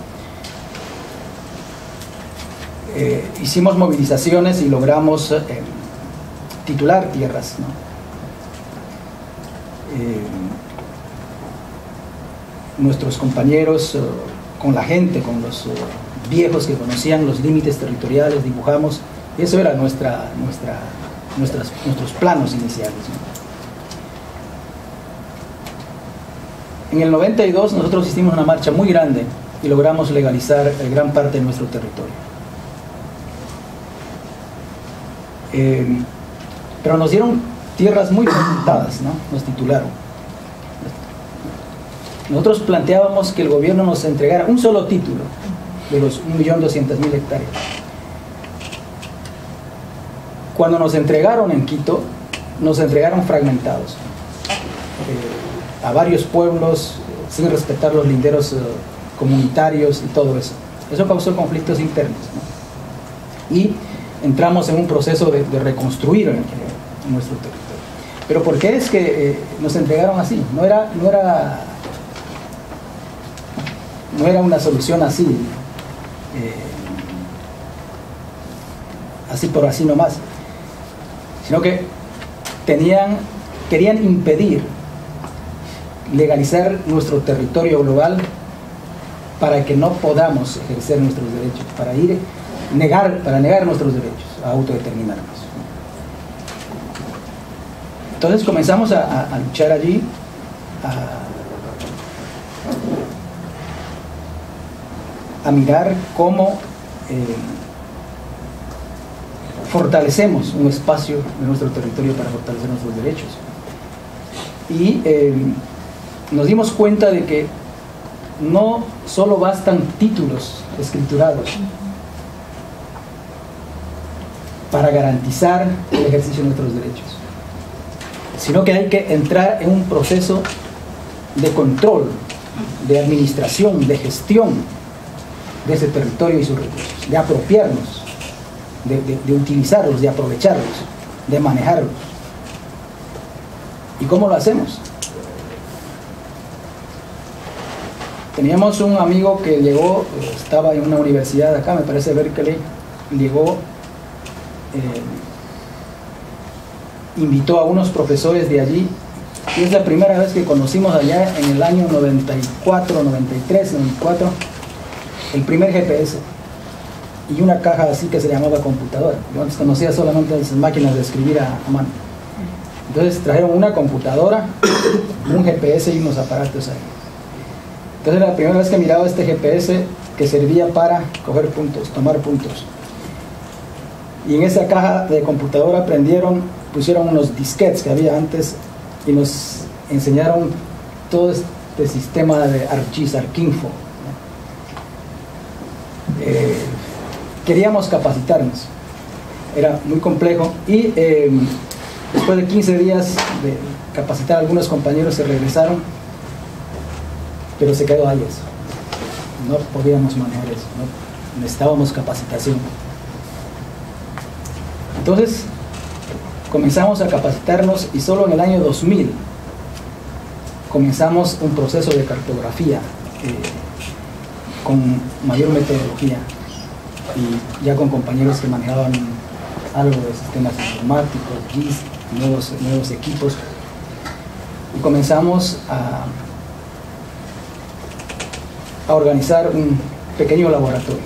Eh, hicimos movilizaciones y logramos eh, titular tierras, ¿no? Eh, nuestros compañeros, eh, con la gente, con los eh, viejos que conocían los límites territoriales, dibujamos, y eso era nuestra, nuestra, nuestras, nuestros planos iniciales, ¿no? En el noventa y dos nosotros hicimos una marcha muy grande y logramos legalizar eh, gran parte de nuestro territorio. Eh, pero nos dieron tierras muy limitadas, ¿no? Nos titularon. Nosotros planteábamos que el gobierno nos entregara un solo título de los un millón doscientas mil hectáreas. Cuando nos entregaron en Quito, nos entregaron fragmentados, eh, a varios pueblos, sin respetar los linderos eh, comunitarios y todo eso. Eso causó conflictos internos, ¿no? Y entramos en un proceso de, de reconstruir en, en nuestro territorio. Pero ¿por qué es que eh, nos entregaron así? No era, no era, no era una solución así, eh, así por así nomás, sino que tenían, querían impedir legalizar nuestro territorio global para que no podamos ejercer nuestros derechos, para ir negar, para negar nuestros derechos a autodeterminarnos. Entonces comenzamos a, a, a luchar allí, a, a mirar cómo eh, fortalecemos un espacio de nuestro territorio para fortalecer nuestros derechos. Y eh, nos dimos cuenta de que no solo bastan títulos escriturados para garantizar el ejercicio de nuestros derechos, sino que hay que entrar en un proceso de control, de administración, de gestión de ese territorio y sus recursos, de apropiarnos, de, de, de utilizarlos, de aprovecharlos, de manejarlos. ¿Y cómo lo hacemos? Teníamos un amigo que llegó, estaba en una universidad acá, me parece Berkeley, llegó, eh, invitó a unos profesores de allí, y es la primera vez que conocimos allá en el año noventa y cuatro, noventa y tres, noventa y cuatro, el primer G P S y una caja así que se llamaba computadora. Yo antes conocía solamente esas máquinas de escribir a, a mano. Entonces trajeron una computadora, un G P S y unos aparatos ahí. Entonces era la primera vez que miraba este G P S que servía para coger puntos, tomar puntos. Y en esa caja de computadora prendieron, pusieron unos disquetes que había antes y nos enseñaron todo este sistema de ArcGIS, ArcInfo. Eh, queríamos capacitarnos, era muy complejo y eh, después de quince días de capacitar a algunos compañeros se regresaron, pero se quedó ahí eso, no podíamos manejar eso, ¿no? Necesitábamos capacitación. Entonces comenzamos a capacitarnos y solo en el año dos mil comenzamos un proceso de cartografía eh, con mayor metodología y ya con compañeros que manejaban algo de sistemas informáticos, G I S, nuevos, nuevos equipos, y comenzamos a, a organizar un pequeño laboratorio.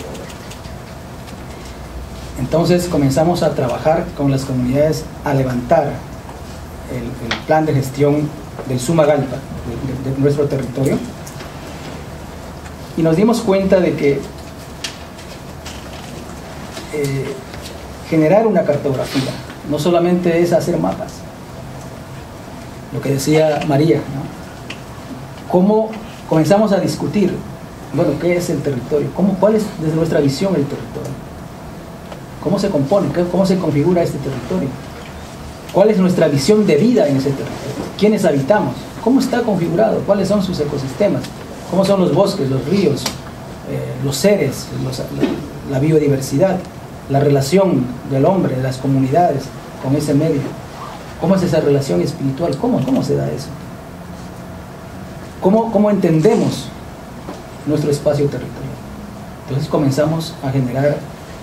Entonces comenzamos a trabajar con las comunidades a levantar el, el plan de gestión del Sumagalpa, de, de, de nuestro territorio, y nos dimos cuenta de que eh, generar una cartografía, no solamente es hacer mapas. Lo que decía María, ¿no? ¿Cómo comenzamos a discutir? Bueno, ¿qué es el territorio? ¿Cómo, ¿Cuál es desde nuestra visión el territorio? ¿Cómo se compone? ¿Cómo se configura este territorio? ¿Cuál es nuestra visión de vida en ese territorio? ¿Quiénes habitamos? ¿Cómo está configurado? ¿Cuáles son sus ecosistemas? ¿Cómo son los bosques, los ríos, eh, los seres, los, la, la biodiversidad, la relación del hombre, de las comunidades con ese medio? ¿Cómo es esa relación espiritual? ¿Cómo, cómo se da eso? ¿Cómo, cómo entendemos nuestro espacio territorial? Entonces comenzamos a generar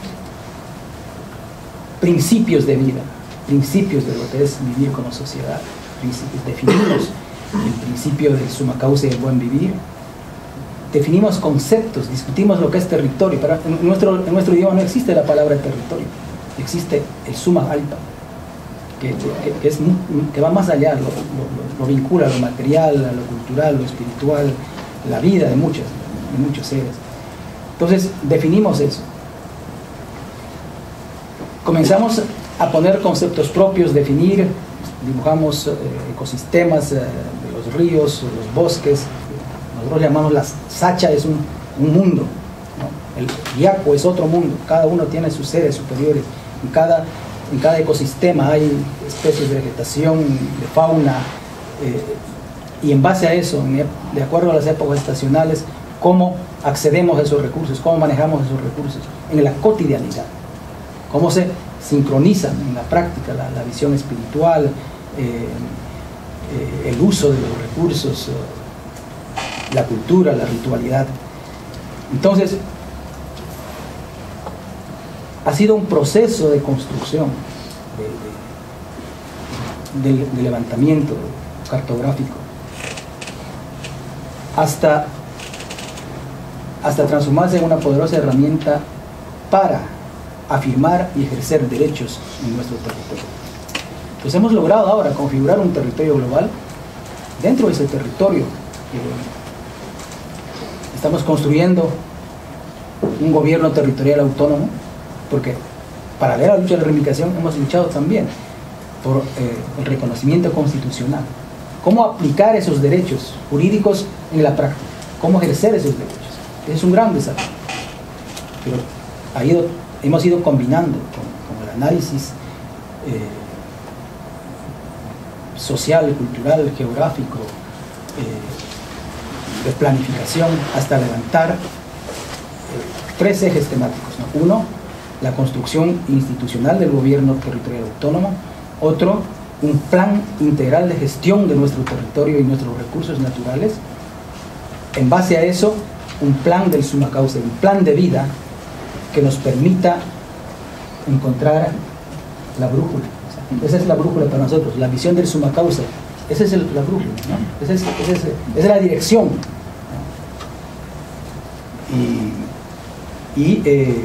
principios de vida, principios de lo que es vivir como sociedad, principios. Definimos el principio del summa causa y el buen vivir, definimos conceptos, discutimos lo que es territorio. Para, en, nuestro, en nuestro idioma no existe la palabra territorio, existe el summa alta, que, que, que, es, que va más allá, lo, lo, lo vincula a lo material, a lo cultural, lo espiritual, la vida de, muchas, de muchos seres. Entonces definimos eso. Comenzamos a poner conceptos propios, definir, dibujamos eh, ecosistemas eh, de los ríos, los bosques. Nosotros llamamos la Sacha, es un, un mundo, ¿no? El Yaco es otro mundo, cada uno tiene sus seres superiores. En cada, en cada ecosistema hay especies de vegetación, de fauna, eh, y en base a eso, de acuerdo a las épocas estacionales, cómo accedemos a esos recursos, cómo manejamos esos recursos en la cotidianidad. Cómo se sincronizan en la práctica la, la visión espiritual, eh, eh, el uso de los recursos, eh, la cultura, la ritualidad. Entonces, ha sido un proceso de construcción, de, de, de, de levantamiento cartográfico, hasta, hasta transformarse en una poderosa herramienta para afirmar y ejercer derechos en nuestro territorio. Pues hemos logrado ahora configurar un territorio global. Dentro de ese territorio eh, estamos construyendo un gobierno territorial autónomo, porque paralelo a la lucha de la reivindicación hemos luchado también por eh, el reconocimiento constitucional. Cómo aplicar esos derechos jurídicos en la práctica, cómo ejercer esos derechos. Ese es un gran desafío. Pero ha ido hemos ido combinando con, con el análisis eh, social, cultural, geográfico, eh, de planificación, hasta levantar eh, tres ejes temáticos, ¿no? Uno, la construcción institucional del gobierno territorial autónomo. Otro, un plan integral de gestión de nuestro territorio y nuestros recursos naturales. En base a eso, un plan del summa causa, un plan de vida que nos permita encontrar la brújula. O sea, esa es la brújula para nosotros, la visión del summa causa. Esa es el, la brújula, ¿no? Esa es, esa es, esa es la dirección, ¿no? Y, y eh,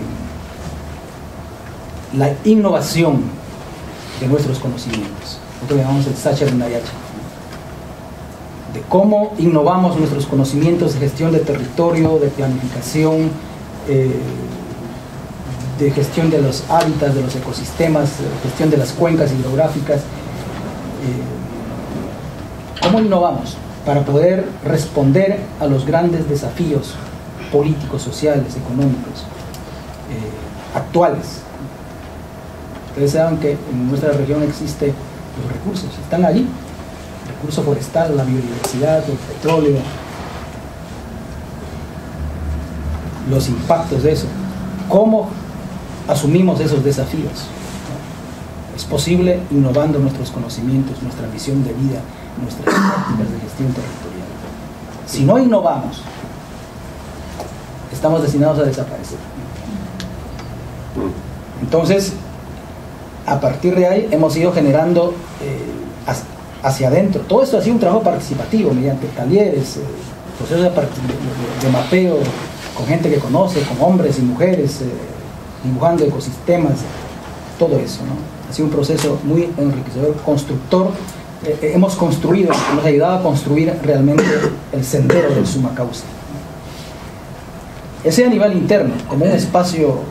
la innovación de nuestros conocimientos, lo que llamamos el Sacha Nayacha, de cómo innovamos nuestros conocimientos de gestión de territorio, de planificación, eh, de gestión de los hábitats, de los ecosistemas, de gestión de las cuencas hidrográficas. Eh, ¿Cómo innovamos para poder responder a los grandes desafíos políticos, sociales, económicos, eh, actuales? Ustedes saben que en nuestra región existen los recursos, están allí, el recurso forestal, la biodiversidad, el petróleo, los impactos de eso. ¿Cómo asumimos esos desafíos? Es posible innovando nuestros conocimientos, nuestra visión de vida, nuestras prácticas de gestión territorial. Si no innovamos, estamos destinados a desaparecer. Entonces, a partir de ahí hemos ido generando eh, hacia adentro. Todo esto ha sido un trabajo participativo mediante talleres, eh, procesos de, de, de mapeo con gente que conoce, con hombres y mujeres, eh, dibujando ecosistemas, todo eso, ¿no? Ha sido un proceso muy enriquecedor, constructor. Eh, hemos construido, hemos ayudado a construir realmente el sendero del summa causa. Ese a nivel interno, como un espacio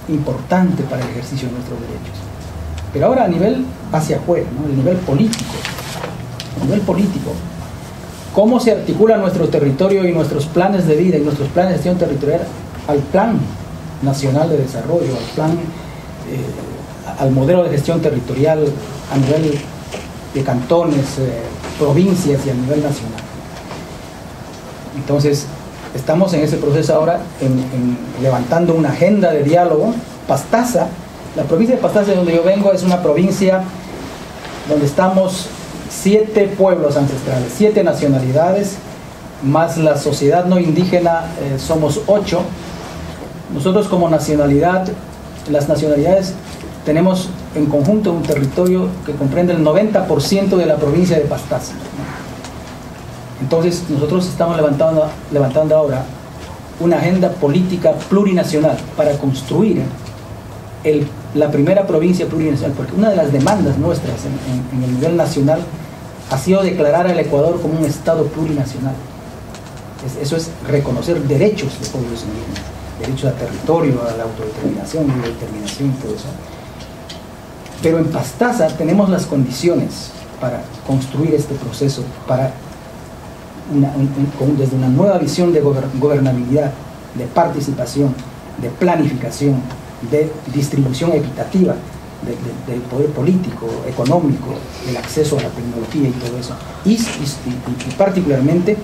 importante para el ejercicio de nuestros derechos. Pero ahora a nivel hacia afuera, ¿no? El nivel político, a nivel político, cómo se articula nuestro territorio y nuestros planes de vida y nuestros planes de gestión territorial al plan nacional de desarrollo, al plan, eh, al modelo de gestión territorial a nivel de cantones, eh, provincias y a nivel nacional. Entonces, estamos en ese proceso ahora, en, en levantando una agenda de diálogo. Pastaza, la provincia de Pastaza, de donde yo vengo, es una provincia donde estamos siete pueblos ancestrales, siete nacionalidades, más la sociedad no indígena, eh, somos ocho. Nosotros como nacionalidad, las nacionalidades, tenemos en conjunto un territorio que comprende el noventa por ciento de la provincia de Pastaza. Entonces nosotros estamos levantando, levantando ahora una agenda política plurinacional para construir el, la primera provincia plurinacional, porque una de las demandas nuestras en, en, en el nivel nacional ha sido declarar al Ecuador como un estado plurinacional. Es, eso es reconocer derechos de pueblos indígenas, derechos a territorio, a la autodeterminación, a la determinación y todo eso. Pero en Pastaza tenemos las condiciones para construir este proceso, para una, un, un, desde una nueva visión de gobernabilidad, de participación, de planificación, de distribución equitativa de, de, del poder político, económico, del acceso a la tecnología y todo eso, y, y, y, y particularmente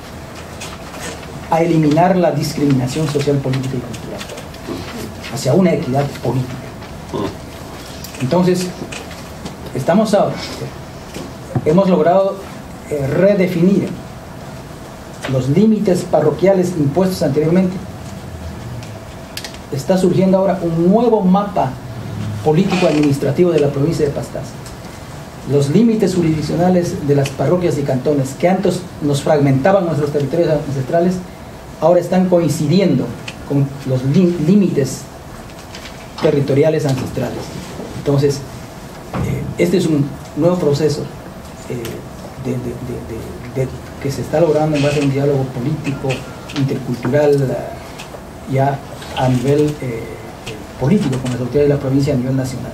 a eliminar la discriminación social, política y cultural hacia una equidad política. Entonces, estamos ahora, hemos logrado eh, redefinir los límites parroquiales impuestos anteriormente. Está surgiendo ahora un nuevo mapa político-administrativo de la provincia de Pastaza. Los límites jurisdiccionales de las parroquias y cantones que antes nos fragmentaban nuestros territorios ancestrales, ahora están coincidiendo con los límites territoriales ancestrales. Entonces, eh, este es un nuevo proceso eh, de, de, de, de, de, que se está logrando en base a un diálogo político, intercultural, uh, ya a nivel eh, eh, político con las autoridades de la provincia a nivel nacional.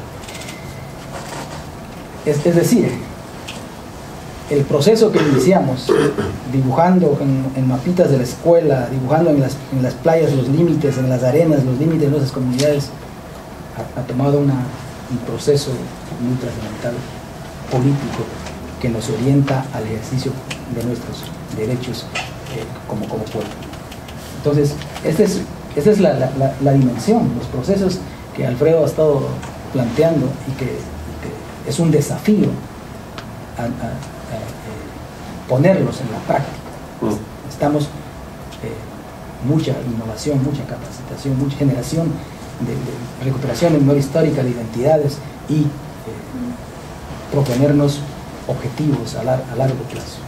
Es, es decir, el proceso que iniciamos dibujando en, en mapitas de la escuela, dibujando en las, en las playas los límites, en las arenas los límites de nuestras comunidades, ha, ha tomado una, un proceso muy trascendental político que nos orienta al ejercicio de nuestros derechos eh, como, como pueblo. Entonces, este es, esta es la, la, la, la dimensión, los procesos que Alfredo ha estado planteando y que, que es un desafío a, a, a, a ponerlos en la práctica. Mm. Estamos eh, mucha innovación, mucha capacitación, mucha generación de, de recuperación de memoria histórica, de identidades y eh, proponernos objetivos a, lar a largo plazo.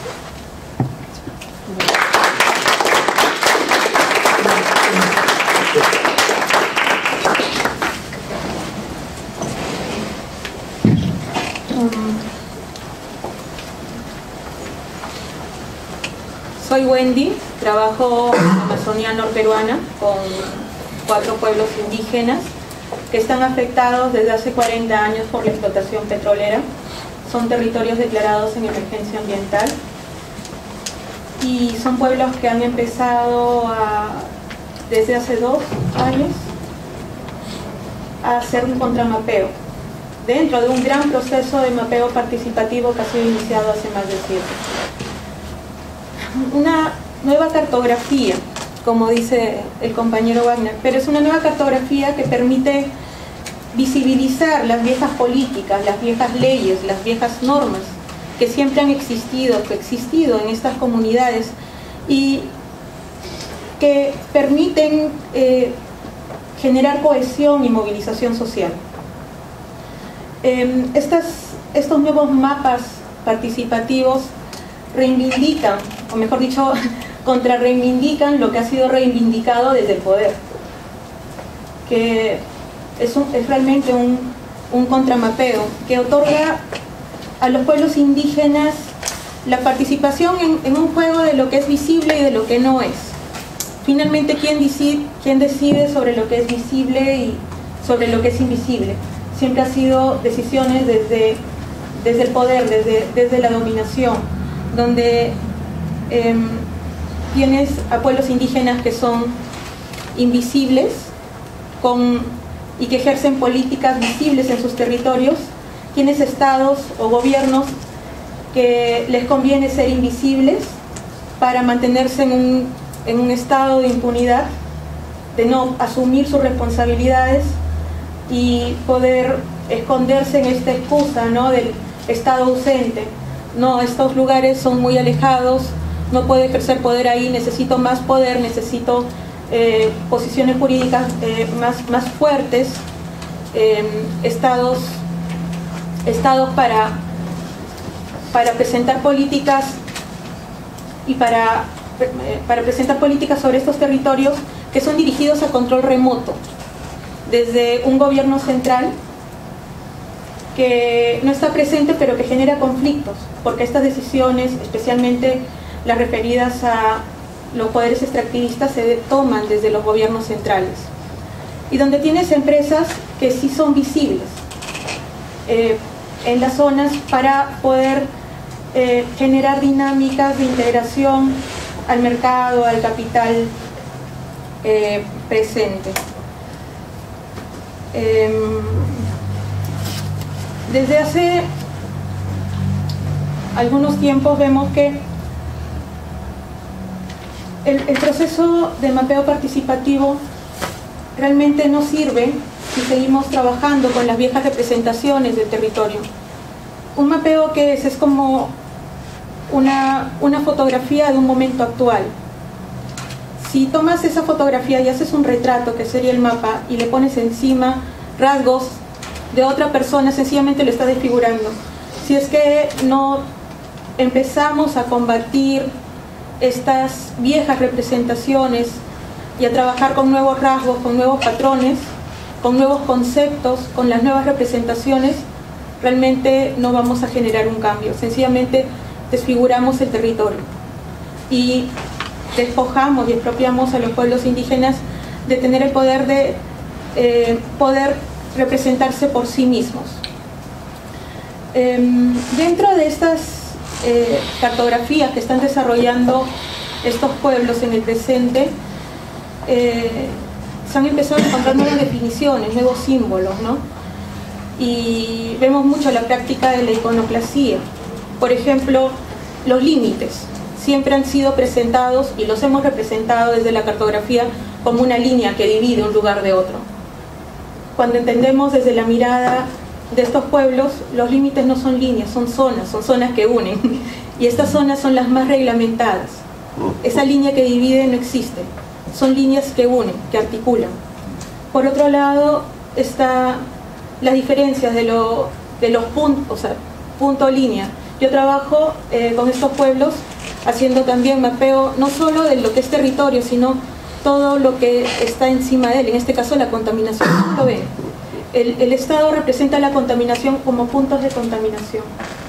Soy Wendy, trabajo en la Amazonía norperuana con cuatro pueblos indígenas que están afectados desde hace cuarenta años por la explotación petrolera. Son territorios declarados en emergencia ambiental y son pueblos que han empezado a, desde hace dos años a hacer un contramapeo dentro de un gran proceso de mapeo participativo que ha sido iniciado hace más de siete. Una nueva cartografía, como dice el compañero Wagner, pero es una nueva cartografía que permite visibilizar las viejas políticas, las viejas leyes, las viejas normas que siempre han existido, que existido en estas comunidades y que permiten eh, generar cohesión y movilización social. Eh, estas, estos nuevos mapas participativos reivindican, o mejor dicho, contrarreivindican lo que ha sido reivindicado desde el poder, que es, un, es realmente un, un contramapeo que otorga a los pueblos indígenas la participación en, en un juego de lo que es visible y de lo que no es. finalmente, ¿quién decide, quién decide sobre lo que es visible y sobre lo que es invisible? Siempre ha sido decisiones desde, desde el poder, desde, desde la dominación, donde eh, tienes a pueblos indígenas que son invisibles con, y que ejercen políticas visibles en sus territorios. Tienes estados o gobiernos que les conviene ser invisibles para mantenerse en un, en un estado de impunidad, de no asumir sus responsabilidades y poder esconderse en esta excusa, ¿no?, del estado ausente. No, estos lugares son muy alejados, no puedo ejercer poder ahí, necesito más poder, necesito eh, posiciones jurídicas eh, más, más fuertes, eh, estados, estados para, para presentar políticas y para, eh, para presentar políticas sobre estos territorios que son dirigidos a control remoto, desde un gobierno central que no está presente pero que genera conflictos, porque estas decisiones, especialmente las referidas a los poderes extractivistas, se toman desde los gobiernos centrales. Y donde tienes empresas que sí son visibles eh, en las zonas para poder eh, generar dinámicas de integración al mercado, al capital eh, presente. Eh, desde hace algunos tiempos vemos que el, el proceso de mapeo participativo realmente no sirve si seguimos trabajando con las viejas representaciones del territorio. Un mapeo que es, es como una, una fotografía de un momento actual. Si tomas esa fotografía y haces un retrato, que sería el mapa, y le pones encima rasgos de otra persona, sencillamente lo está desfigurando. Si es que no empezamos a combatir estas viejas representaciones y a trabajar con nuevos rasgos, con nuevos patrones, con nuevos conceptos, con las nuevas representaciones, realmente no vamos a generar un cambio. Sencillamente desfiguramos el territorio y despojamos y expropiamos a los pueblos indígenas de tener el poder de eh, poder representarse por sí mismos. Eh, dentro de estas eh, cartografías que están desarrollando estos pueblos en el presente, eh, se han empezado a encontrar nuevas definiciones, nuevos símbolos, ¿no? Y vemos mucho la práctica de la iconoclasía. Por ejemplo, los límites siempre han sido presentados y los hemos representado desde la cartografía como una línea que divide un lugar de otro. Cuando entendemos desde la mirada de estos pueblos, los límites no son líneas, son zonas, son zonas que unen. Y estas zonas son las más reglamentadas. Esa línea que divide no existe. Son líneas que unen, que articulan. Por otro lado, está las diferencias de, lo, de los puntos, o sea, punto-línea. Yo trabajo eh, con estos pueblos haciendo también mapeo, no solo de lo que es territorio, sino todo lo que está encima de él, en este caso la contaminación. ¿Cómo lo ven? El, el Estado representa la contaminación como puntos de contaminación.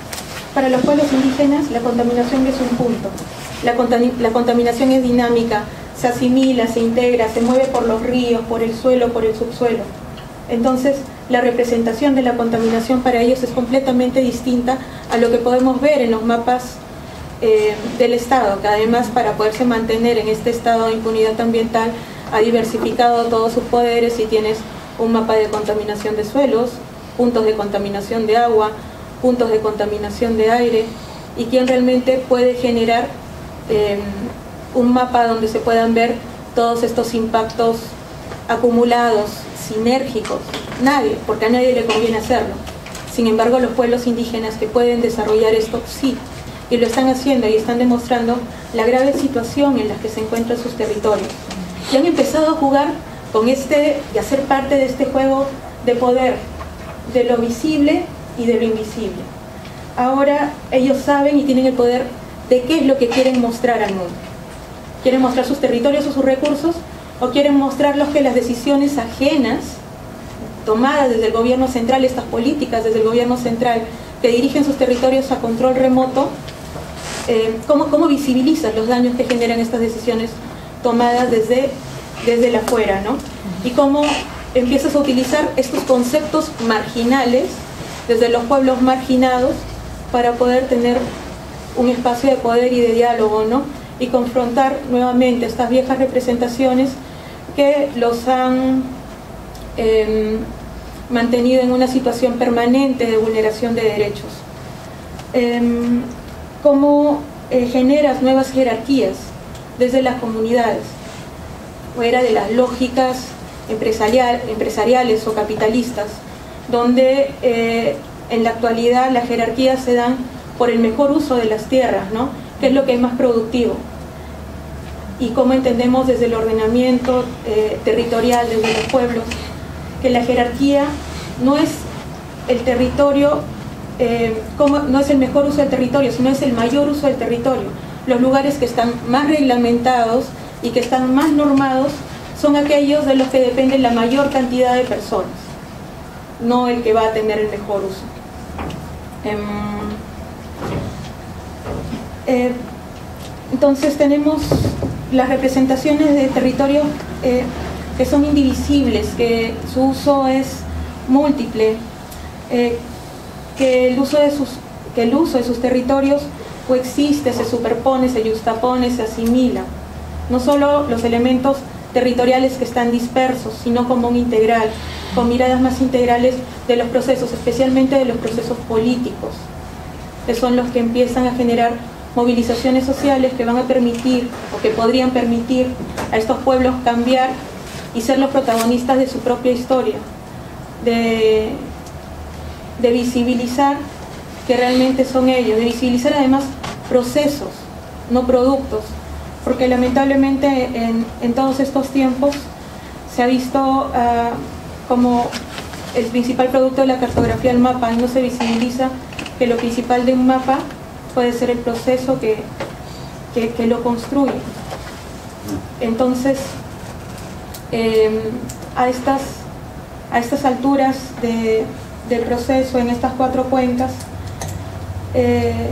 Para los pueblos indígenas, la contaminación es un punto. La, contam la contaminación es dinámica, se asimila, se integra, se mueve por los ríos, por el suelo, por el subsuelo. Entonces, la representación de la contaminación para ellos es completamente distinta a lo que podemos ver en los mapas eh, del Estado, que además, para poderse mantener en este estado de impunidad ambiental, ha diversificado todos sus poderes y tienes un mapa de contaminación de suelos, puntos de contaminación de agua, puntos de contaminación de aire, y quién realmente puede generar eh, un mapa donde se puedan ver todos estos impactos acumulados, sinérgicos. Nadie, porque a nadie le conviene hacerlo. Sin embargo, los pueblos indígenas que pueden desarrollar esto, sí, y lo están haciendo y están demostrando la grave situación en la que se encuentran sus territorios. Y han empezado a jugar con este, y a ser parte de este juego de poder, de lo visible y de lo invisible. Ahora ellos saben y tienen el poder de qué es lo que quieren mostrar al mundo. ¿Quieren mostrar sus territorios o sus recursos? ¿O quieren mostrarlos que las decisiones ajenas, tomadas desde el gobierno central, estas políticas desde el gobierno central, que dirigen sus territorios a control remoto, eh, ¿cómo, cómo visibilizan los daños que generan estas decisiones tomadas desde, desde la afuera, ¿no? Y cómo empiezas a utilizar estos conceptos marginales desde los pueblos marginados para poder tener un espacio de poder y de diálogo, ¿no? Y confrontar nuevamente estas viejas representaciones que los han eh, mantenido en una situación permanente de vulneración de derechos. Eh, ¿Cómo eh, generas nuevas jerarquías desde las comunidades, fuera de las lógicas empresarial, empresariales o capitalistas, donde eh, en la actualidad las jerarquías se dan por el mejor uso de las tierras, ¿no? ¿Qué es lo que es más productivo? Y cómo entendemos desde el ordenamiento eh, territorial, desde los pueblos, que la jerarquía no es el territorio, eh, como, no es el mejor uso del territorio, sino es el mayor uso del territorio. Los lugares que están más reglamentados y que están más normados son aquellos de los que depende la mayor cantidad de personas, no el que va a tener el mejor uso. Eh, eh, entonces tenemos las representaciones de territorios eh, que son indivisibles, que su uso es múltiple, eh, que, el uso de sus, que el uso de sus territorios coexiste, se superpone, se yuxtapone, se asimila. No solo los elementos territoriales que están dispersos, sino como un integral, con miradas más integrales de los procesos, especialmente de los procesos políticos, que son los que empiezan a generar movilizaciones sociales que van a permitir, o que podrían permitir a estos pueblos cambiar y ser los protagonistas de su propia historia, de, de visibilizar que realmente son ellos, de visibilizar además procesos, no productos, porque lamentablemente en, en todos estos tiempos se ha visto uh, como el principal producto de la cartografía el mapa, y no se visibiliza que lo principal de un mapa puede ser el proceso que, que, que lo construye. Entonces, eh, a, estas, a estas alturas de, del proceso, en estas cuatro cuencas, eh,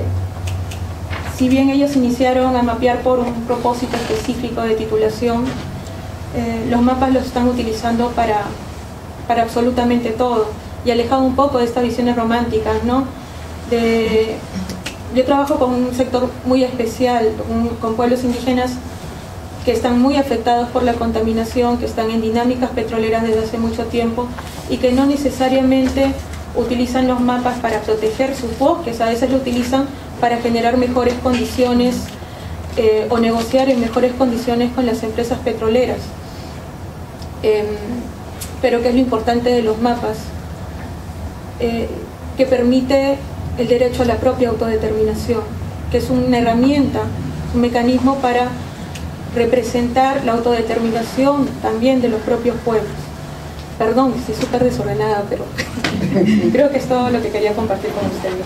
si bien ellos iniciaron a mapear por un propósito específico de titulación, eh, los mapas los están utilizando para, para absolutamente todo, y alejado un poco de estas visiones románticas, ¿no? De, yo trabajo con un sector muy especial, un, con pueblos indígenas que están muy afectados por la contaminación, que están en dinámicas petroleras desde hace mucho tiempo y que no necesariamente utilizan los mapas para proteger sus bosques, a veces lo utilizan para generar mejores condiciones eh, o negociar en mejores condiciones con las empresas petroleras. Eh, pero ¿qué es lo importante de los mapas? Eh, que permite el derecho a la propia autodeterminación, que es una herramienta, un mecanismo para representar la autodeterminación también de los propios pueblos. Perdón, estoy súper desordenada, pero creo que es todo lo que quería compartir con ustedes.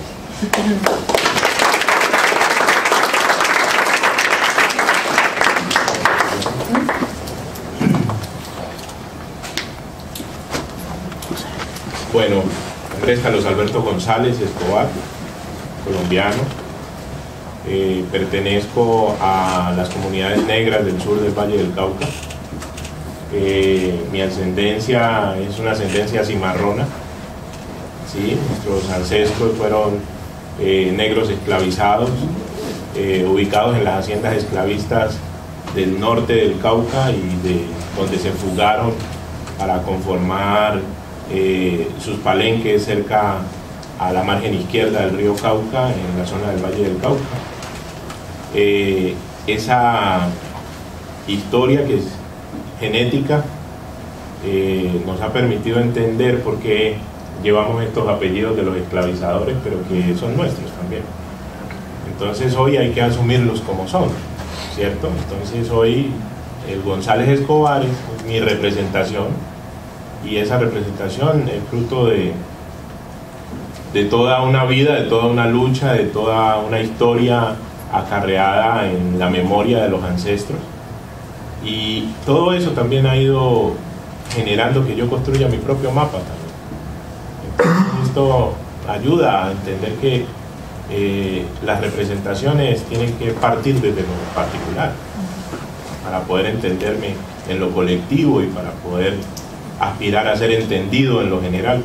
Bueno, Andrés Carlos Alberto González Escobar, colombiano. Eh, pertenezco a las comunidades negras del sur del Valle del Cauca. Eh, mi ascendencia es una ascendencia cimarrona. ¿Sí? Nuestros ancestros fueron eh, negros esclavizados, eh, ubicados en las haciendas esclavistas del norte del Cauca y de donde se fugaron para conformar eh, sus palenques cerca a la margen izquierda del río Cauca, en la zona del Valle del Cauca. Eh, esa historia que es genética eh, nos ha permitido entender por qué llevamos estos apellidos de los esclavizadores, pero que son nuestros también. Entonces hoy hay que asumirlos como son, ¿cierto? Entonces hoy el González Escobar es mi representación, y esa representación es fruto de, de toda una vida, de toda una lucha, de toda una historia acarreada en la memoria de los ancestros, y todo eso también ha ido generando que yo construya mi propio mapa también. Entonces esto ayuda a entender que eh, las representaciones tienen que partir desde lo particular. para poder entenderme en lo colectivo y para poder aspirar a ser entendido en lo general.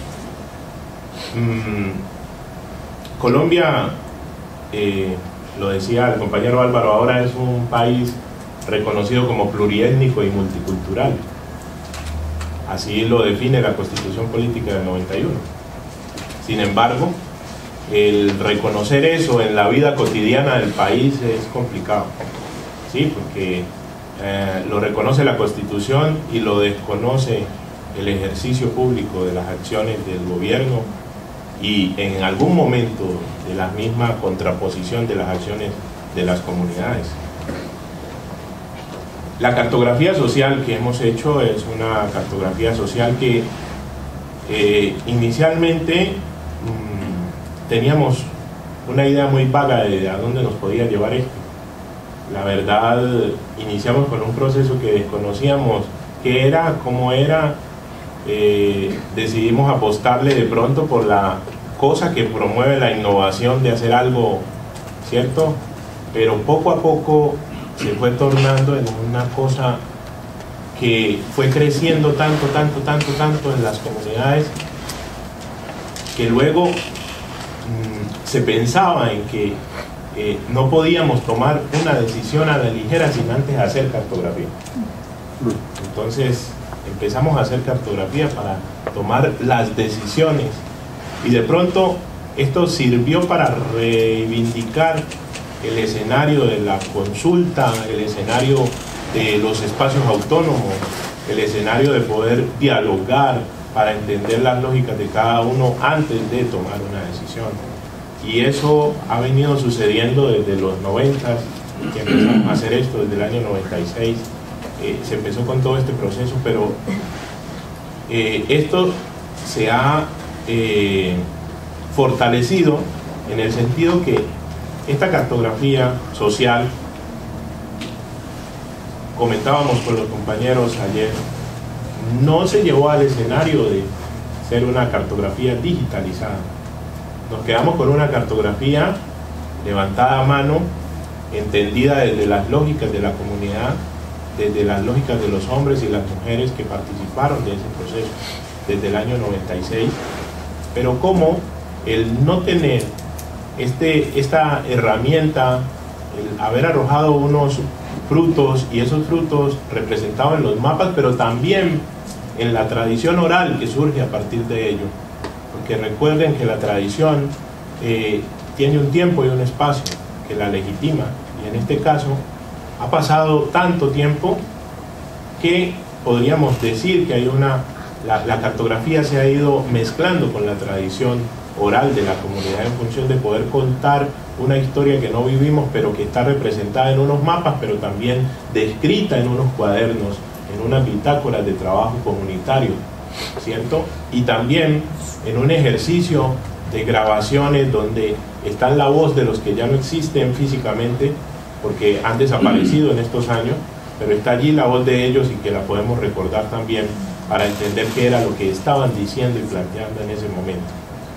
Mm, Colombia, eh, lo decía el compañero Álvaro, ahora es un país reconocido como pluriétnico y multicultural. Así lo define la Constitución Política del noventa y uno. Sin embargo, el reconocer eso en la vida cotidiana del país es complicado, ¿sí? Porque eh, lo reconoce la Constitución y lo desconoce el ejercicio público de las acciones del gobierno y en algún momento de la misma contraposición de las acciones de las comunidades. La cartografía social que hemos hecho es una cartografía social que eh, inicialmente mmm, teníamos una idea muy vaga de a dónde nos podía llevar esto. La verdad, iniciamos con un proceso que desconocíamos qué era, cómo era, eh, decidimos apostarle de pronto por la cosa que promueve la innovación de hacer algo, ¿cierto? Pero poco a poco se fue tornando en una cosa que fue creciendo tanto, tanto, tanto, tanto en las comunidades que luego mmm, se pensaba en que eh, no podíamos tomar una decisión a la ligera sin antes hacer cartografía. Entonces empezamos a hacer cartografía para tomar las decisiones y de pronto esto sirvió para reivindicar el escenario de la consulta, el escenario de los espacios autónomos, el escenario de poder dialogar para entender las lógicas de cada uno antes de tomar una decisión. Y eso ha venido sucediendo desde los noventas, que empezamos a hacer esto desde el año noventa y seis, eh, se empezó con todo este proceso, pero eh, esto se ha eh, fortalecido en el sentido que esta cartografía social, comentábamos con los compañeros ayer, no se llevó al escenario de ser una cartografía digitalizada. Nos quedamos con una cartografía levantada a mano, entendida desde las lógicas de la comunidad, desde las lógicas de los hombres y las mujeres que participaron de ese proceso desde el año noventa y seis, pero como el no tener Este, esta herramienta, el haber arrojado unos frutos y esos frutos representados en los mapas, pero también en la tradición oral que surge a partir de ello, porque recuerden que la tradición eh, tiene un tiempo y un espacio que la legitima, y en este caso ha pasado tanto tiempo que podríamos decir que hay una, la, la cartografía se ha ido mezclando con la tradición oral de la comunidad en función de poder contar una historia que no vivimos pero que está representada en unos mapas, pero también descrita en unos cuadernos, en unas bitácoras de trabajo comunitario, ¿cierto? Y también en un ejercicio de grabaciones donde está la voz de los que ya no existen físicamente porque han desaparecido en estos años, pero está allí la voz de ellos y que la podemos recordar también para entender qué era lo que estaban diciendo y planteando en ese momento.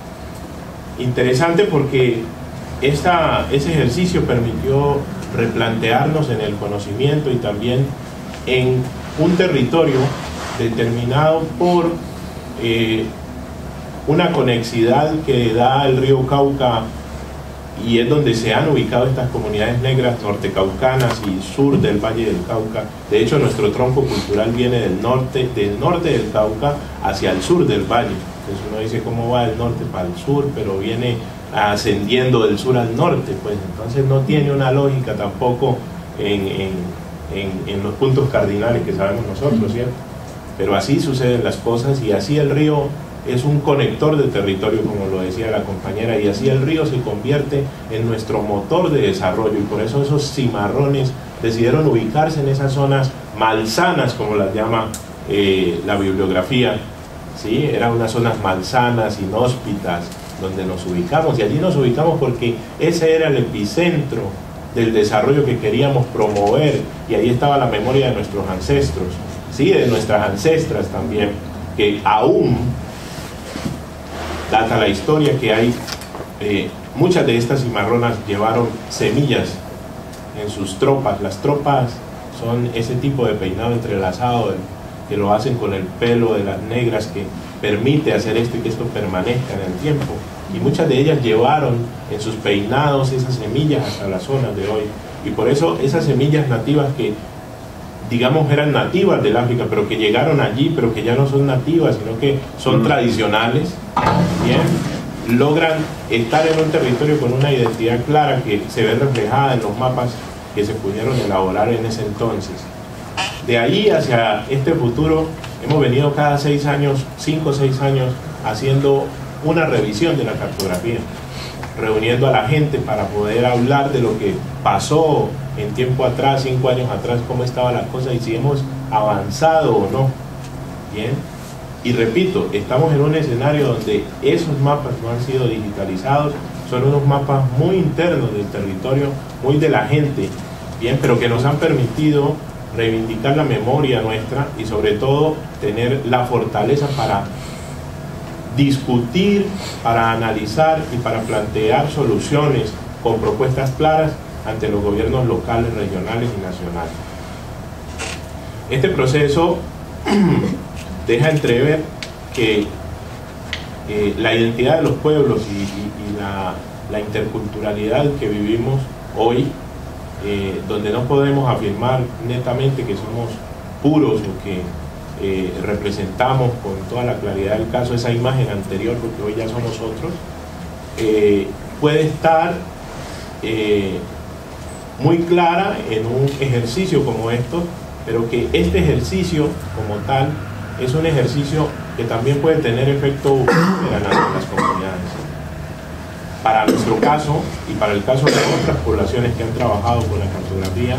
Interesante porque esta, ese ejercicio permitió replantearnos en el conocimiento y también en un territorio determinado por eh, una conexidad que da el río Cauca, y es donde se han ubicado estas comunidades negras nortecaucanas y sur del Valle del Cauca. De hecho, nuestro tronco cultural viene del norte, del norte del Cauca hacia el sur del valle. Entonces uno dice cómo va del norte para el sur, pero viene ascendiendo del sur al norte, pues entonces no tiene una lógica tampoco en, en, en, en los puntos cardinales que sabemos nosotros, ¿cierto? Pero así suceden las cosas y así el río es un conector de territorio, como lo decía la compañera, y así el río se convierte en nuestro motor de desarrollo, y por eso esos cimarrones decidieron ubicarse en esas zonas malsanas, como las llama eh, la bibliografía, ¿sí? Eran unas zonas malsanas, inhóspitas, donde nos ubicamos, y allí nos ubicamos porque ese era el epicentro del desarrollo que queríamos promover, y ahí estaba la memoria de nuestros ancestros, ¿sí? De nuestras ancestras también, que aún data la historia que hay, eh, muchas de estas cimarronas llevaron semillas en sus tropas. Las tropas son ese tipo de peinado entrelazado que lo hacen con el pelo de las negras, que permite hacer esto y que esto permanezca en el tiempo. Y muchas de ellas llevaron en sus peinados esas semillas hasta las zonas de hoy. Y por eso esas semillas nativas que, digamos, eran nativas del África, pero que llegaron allí, pero que ya no son nativas, sino que son tradicionales, bien, logran estar en un territorio con una identidad clara que se ve reflejada en los mapas que se pudieron elaborar en ese entonces. De ahí hacia este futuro hemos venido cada seis años, cinco o seis años, haciendo una revisión de la cartografía, reuniendo a la gente para poder hablar de lo que pasó en tiempo atrás, cinco años atrás, cómo estaba la cosa y si hemos avanzado o no. Bien, y repito, estamos en un escenario donde esos mapas no han sido digitalizados, son unos mapas muy internos del territorio, muy de la gente, bien, pero que nos han permitido reivindicar la memoria nuestra y sobre todo tener la fortaleza para discutir, para analizar y para plantear soluciones con propuestas claras ante los gobiernos locales, regionales y nacionales. Este proceso deja entrever que eh, la identidad de los pueblos y, y, y la, la interculturalidad que vivimos hoy, eh, donde no podemos afirmar netamente que somos puros o que eh, representamos con toda la claridad del caso esa imagen anterior, porque hoy ya somos otros, eh, puede estar eh, muy clara en un ejercicio como esto, pero que este ejercicio como tal es un ejercicio que también puede tener efecto en las comunidades. Para nuestro caso y para el caso de otras poblaciones que han trabajado con la cartografía,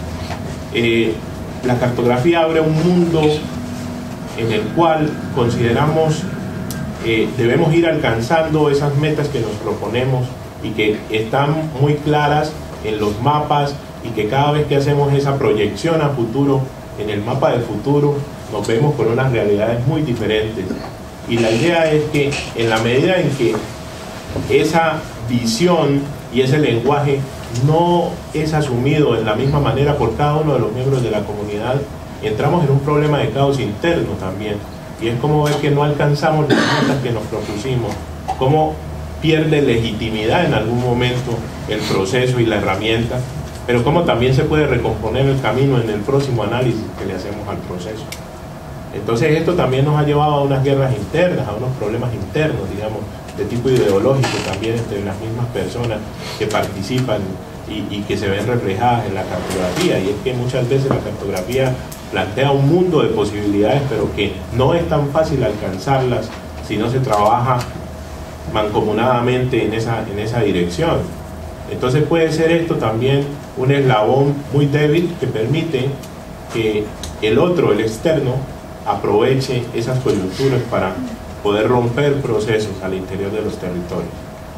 eh, la cartografía abre un mundo en el cual consideramos eh, debemos ir alcanzando esas metas que nos proponemos y que están muy claras en los mapas, y que cada vez que hacemos esa proyección a futuro, en el mapa del futuro, nos vemos con unas realidades muy diferentes. Y la idea es que en la medida en que esa visión y ese lenguaje no es asumido en la misma manera por cada uno de los miembros de la comunidad, entramos en un problema de caos interno también. Y es como ver que no alcanzamos las metas que nos propusimos, cómo pierde legitimidad en algún momento el proceso y la herramienta, pero cómo también se puede recomponer el camino en el próximo análisis que le hacemos al proceso. Entonces esto también nos ha llevado a unas guerras internas, a unos problemas internos, digamos, de tipo ideológico también entre las mismas personas que participan y, y que se ven reflejadas en la cartografía. Y es que muchas veces la cartografía plantea un mundo de posibilidades, pero que no es tan fácil alcanzarlas si no se trabaja mancomunadamente en esa, en esa dirección. Entonces puede ser esto también un eslabón muy débil que permite que el otro, el externo, aproveche esas coyunturas para poder romper procesos al interior de los territorios.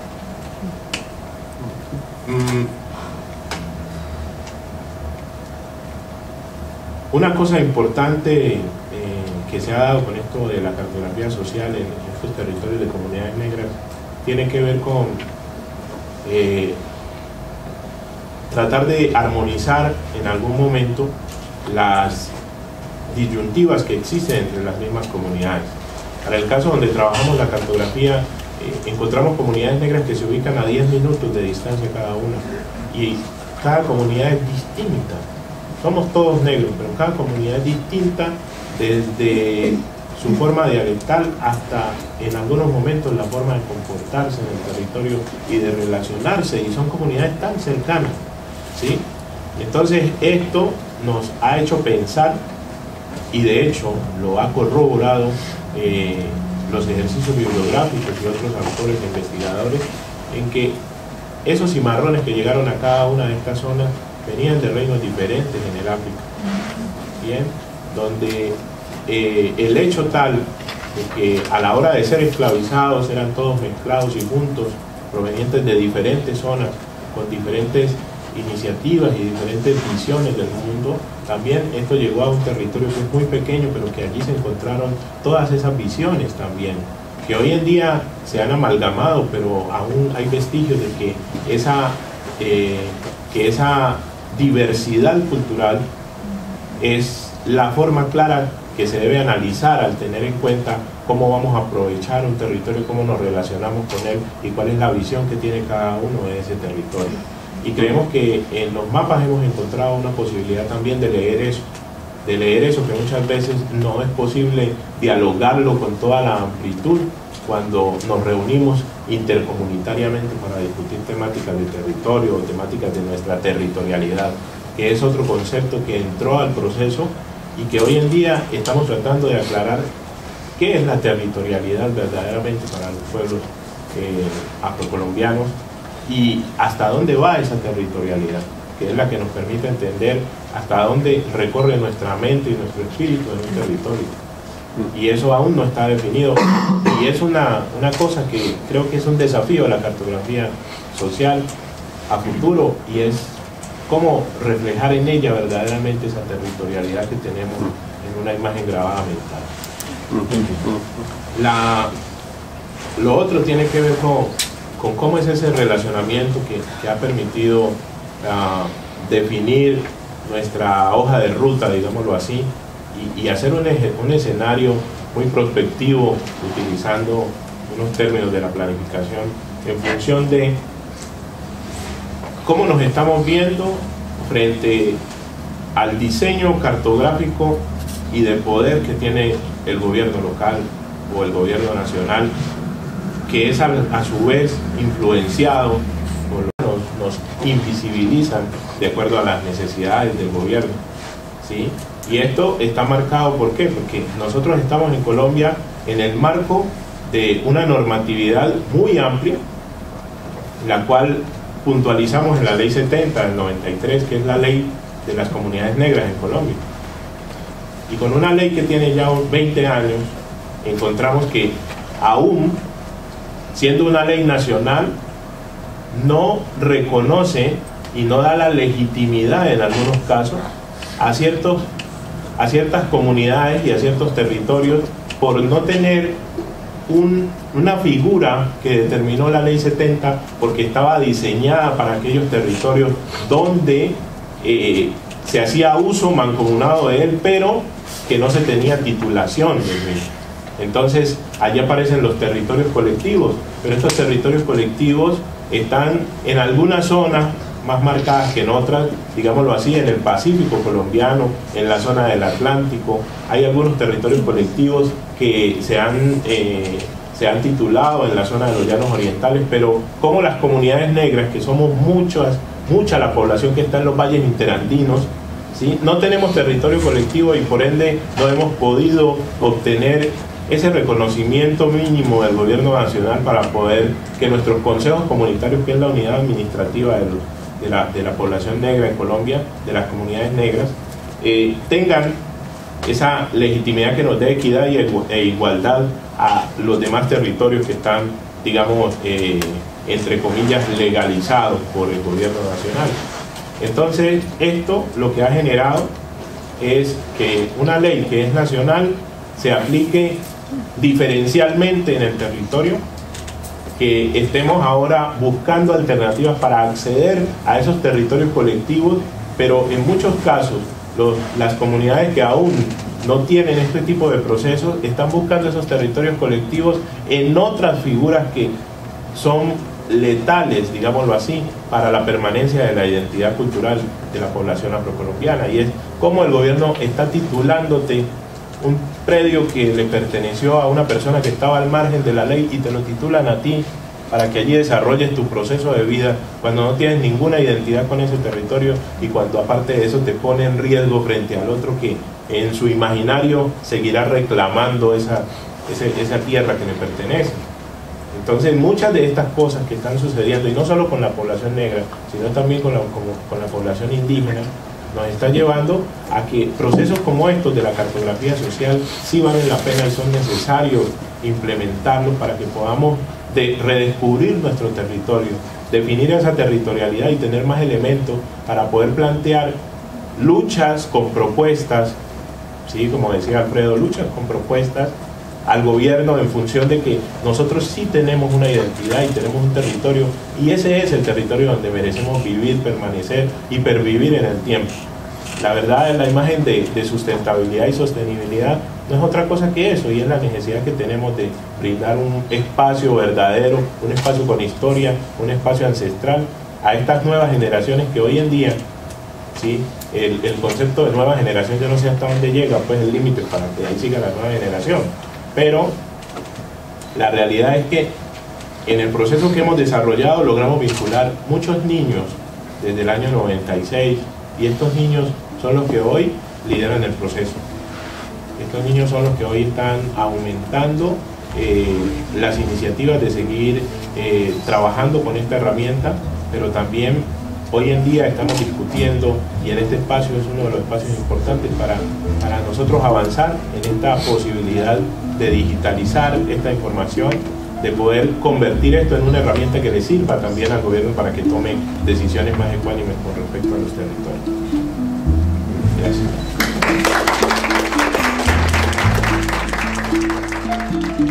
Mm. Una cosa importante eh, que se ha dado con esto de la cartografía social en estos territorios de comunidades negras tiene que ver con eh, tratar de armonizar en algún momento las disyuntivas que existen entre las mismas comunidades. Para el caso donde trabajamos la cartografía, eh, encontramos comunidades negras que se ubican a diez minutos de distancia cada una, y cada comunidad es distinta. Somos todos negros, pero cada comunidad es distinta desde su forma dialectal hasta en algunos momentos la forma de comportarse en el territorio y de relacionarse, y son comunidades tan cercanas, ¿sí? Entonces esto nos ha hecho pensar, y de hecho lo ha corroborado eh, los ejercicios bibliográficos y otros autores e investigadores, en que esos cimarrones que llegaron a cada una de estas zonas venían de reinos diferentes en el África, bien, donde eh, el hecho tal de que a la hora de ser esclavizados eran todos mezclados y juntos, provenientes de diferentes zonas, con diferentes iniciativas y diferentes visiones del mundo. También esto llegó a un territorio que es muy pequeño, pero que allí se encontraron todas esas visiones también, que hoy en día se han amalgamado, pero aún hay vestigios de que esa, eh, que esa diversidad cultural es la forma clara que se debe analizar al tener en cuenta cómo vamos a aprovechar un territorio, cómo nos relacionamos con él y cuál es la visión que tiene cada uno de ese territorio. Y creemos que en los mapas hemos encontrado una posibilidad también de leer eso, de leer eso que muchas veces no es posible dialogarlo con toda la amplitud cuando nos reunimos intercomunitariamente para discutir temáticas de territorio o temáticas de nuestra territorialidad, que es otro concepto que entró al proceso y que hoy en día estamos tratando de aclarar qué es la territorialidad verdaderamente para los pueblos eh, afrocolombianos y hasta dónde va esa territorialidad, que es la que nos permite entender hasta dónde recorre nuestra mente y nuestro espíritu en un territorio. Y eso aún no está definido, y es una, una cosa que creo que es un desafío de la cartografía social a futuro, y es cómo reflejar en ella verdaderamente esa territorialidad que tenemos en una imagen grabada mental. La, lo otro tiene que ver con, con cómo es ese relacionamiento que, que ha permitido uh, definir nuestra hoja de ruta, digámoslo así, y, y hacer un, un escenario muy prospectivo utilizando unos términos de la planificación en función de cómo nos estamos viendo frente al diseño cartográfico y de poder que tiene el gobierno local o el gobierno nacional, que es a, a su vez influenciado por los que nos, nos invisibilizan de acuerdo a las necesidades del gobierno, ¿sí? Y esto está marcado, ¿por qué? Porque nosotros estamos en Colombia en el marco de una normatividad muy amplia, la cual puntualizamos en la ley setenta del noventa y tres, que es la ley de las comunidades negras en Colombia. Y con una ley que tiene ya veinte años, encontramos que aún siendo una ley nacional, no reconoce y no da la legitimidad en algunos casos a, ciertos, a ciertas comunidades y a ciertos territorios por no tener un, una figura que determinó la ley setenta, porque estaba diseñada para aquellos territorios donde eh, se hacía uso mancomunado de él, pero que no se tenía titulación del mismo. Entonces allí aparecen los territorios colectivos, pero estos territorios colectivos están en algunas zonas más marcadas que en otras, digámoslo así, en el Pacífico colombiano, en la zona del Atlántico. Hay algunos territorios colectivos que se han, eh, se han titulado en la zona de los llanos orientales, pero como las comunidades negras, que somos muchas, mucha la población que está en los valles interandinos, ¿sí? No tenemos territorio colectivo y por ende no hemos podido obtener ese reconocimiento mínimo del gobierno nacional para poder que nuestros consejos comunitarios, que es la unidad administrativa de, los, de, la, de la población negra en Colombia, de las comunidades negras, eh, tengan esa legitimidad que nos dé equidad y, e igualdad a los demás territorios que están, digamos, eh, entre comillas, legalizados por el gobierno nacional. Entonces, esto lo que ha generado es que una ley que es nacional se aplique diferencialmente en el territorio, que estemos ahora buscando alternativas para acceder a esos territorios colectivos, pero en muchos casos los, las comunidades que aún no tienen este tipo de procesos están buscando esos territorios colectivos en otras figuras que son letales, digámoslo así, para la permanencia de la identidad cultural de la población afrocolombiana, y es cómo el gobierno está titulándote un predio que le perteneció a una persona que estaba al margen de la ley y te lo titulan a ti para que allí desarrolles tu proceso de vida cuando no tienes ninguna identidad con ese territorio y cuando aparte de eso te pone en riesgo frente al otro que en su imaginario seguirá reclamando esa, ese, esa tierra que le pertenece. Entonces muchas de estas cosas que están sucediendo, y no solo con la población negra, sino también con la, con, con la población indígena, nos está llevando a que procesos como estos de la cartografía social sí valen la pena y son necesarios implementarlos para que podamos de redescubrir nuestro territorio, definir esa territorialidad y tener más elementos para poder plantear luchas con propuestas, ¿sí? Como decía Alfredo, luchas con propuestas al gobierno en función de que nosotros sí tenemos una identidad y tenemos un territorio, y ese es el territorio donde merecemos vivir, permanecer y pervivir en el tiempo. la verdad, la imagen de, de sustentabilidad y sostenibilidad no es otra cosa que eso, y es la necesidad que tenemos de brindar un espacio verdadero, un espacio con historia, un espacio ancestral a estas nuevas generaciones que hoy en día, ¿sí? el, el concepto de nueva generación, yo no sé hasta dónde llega pues el límite para que ahí siga la nueva generación, pero la realidad es que en el proceso que hemos desarrollado logramos vincular muchos niños desde el año noventa y seis, y estos niños son los que hoy lideran el proceso. Estos niños son los que hoy están aumentando eh, las iniciativas de seguir eh, trabajando con esta herramienta, pero también hoy en día estamos discutiendo, y en este espacio es uno de los espacios importantes para, para nosotros avanzar en esta posibilidad de digitalizar esta información, de poder convertir esto en una herramienta que le sirva también al gobierno para que tome decisiones más ecuánimes con respecto a los territorios. Gracias.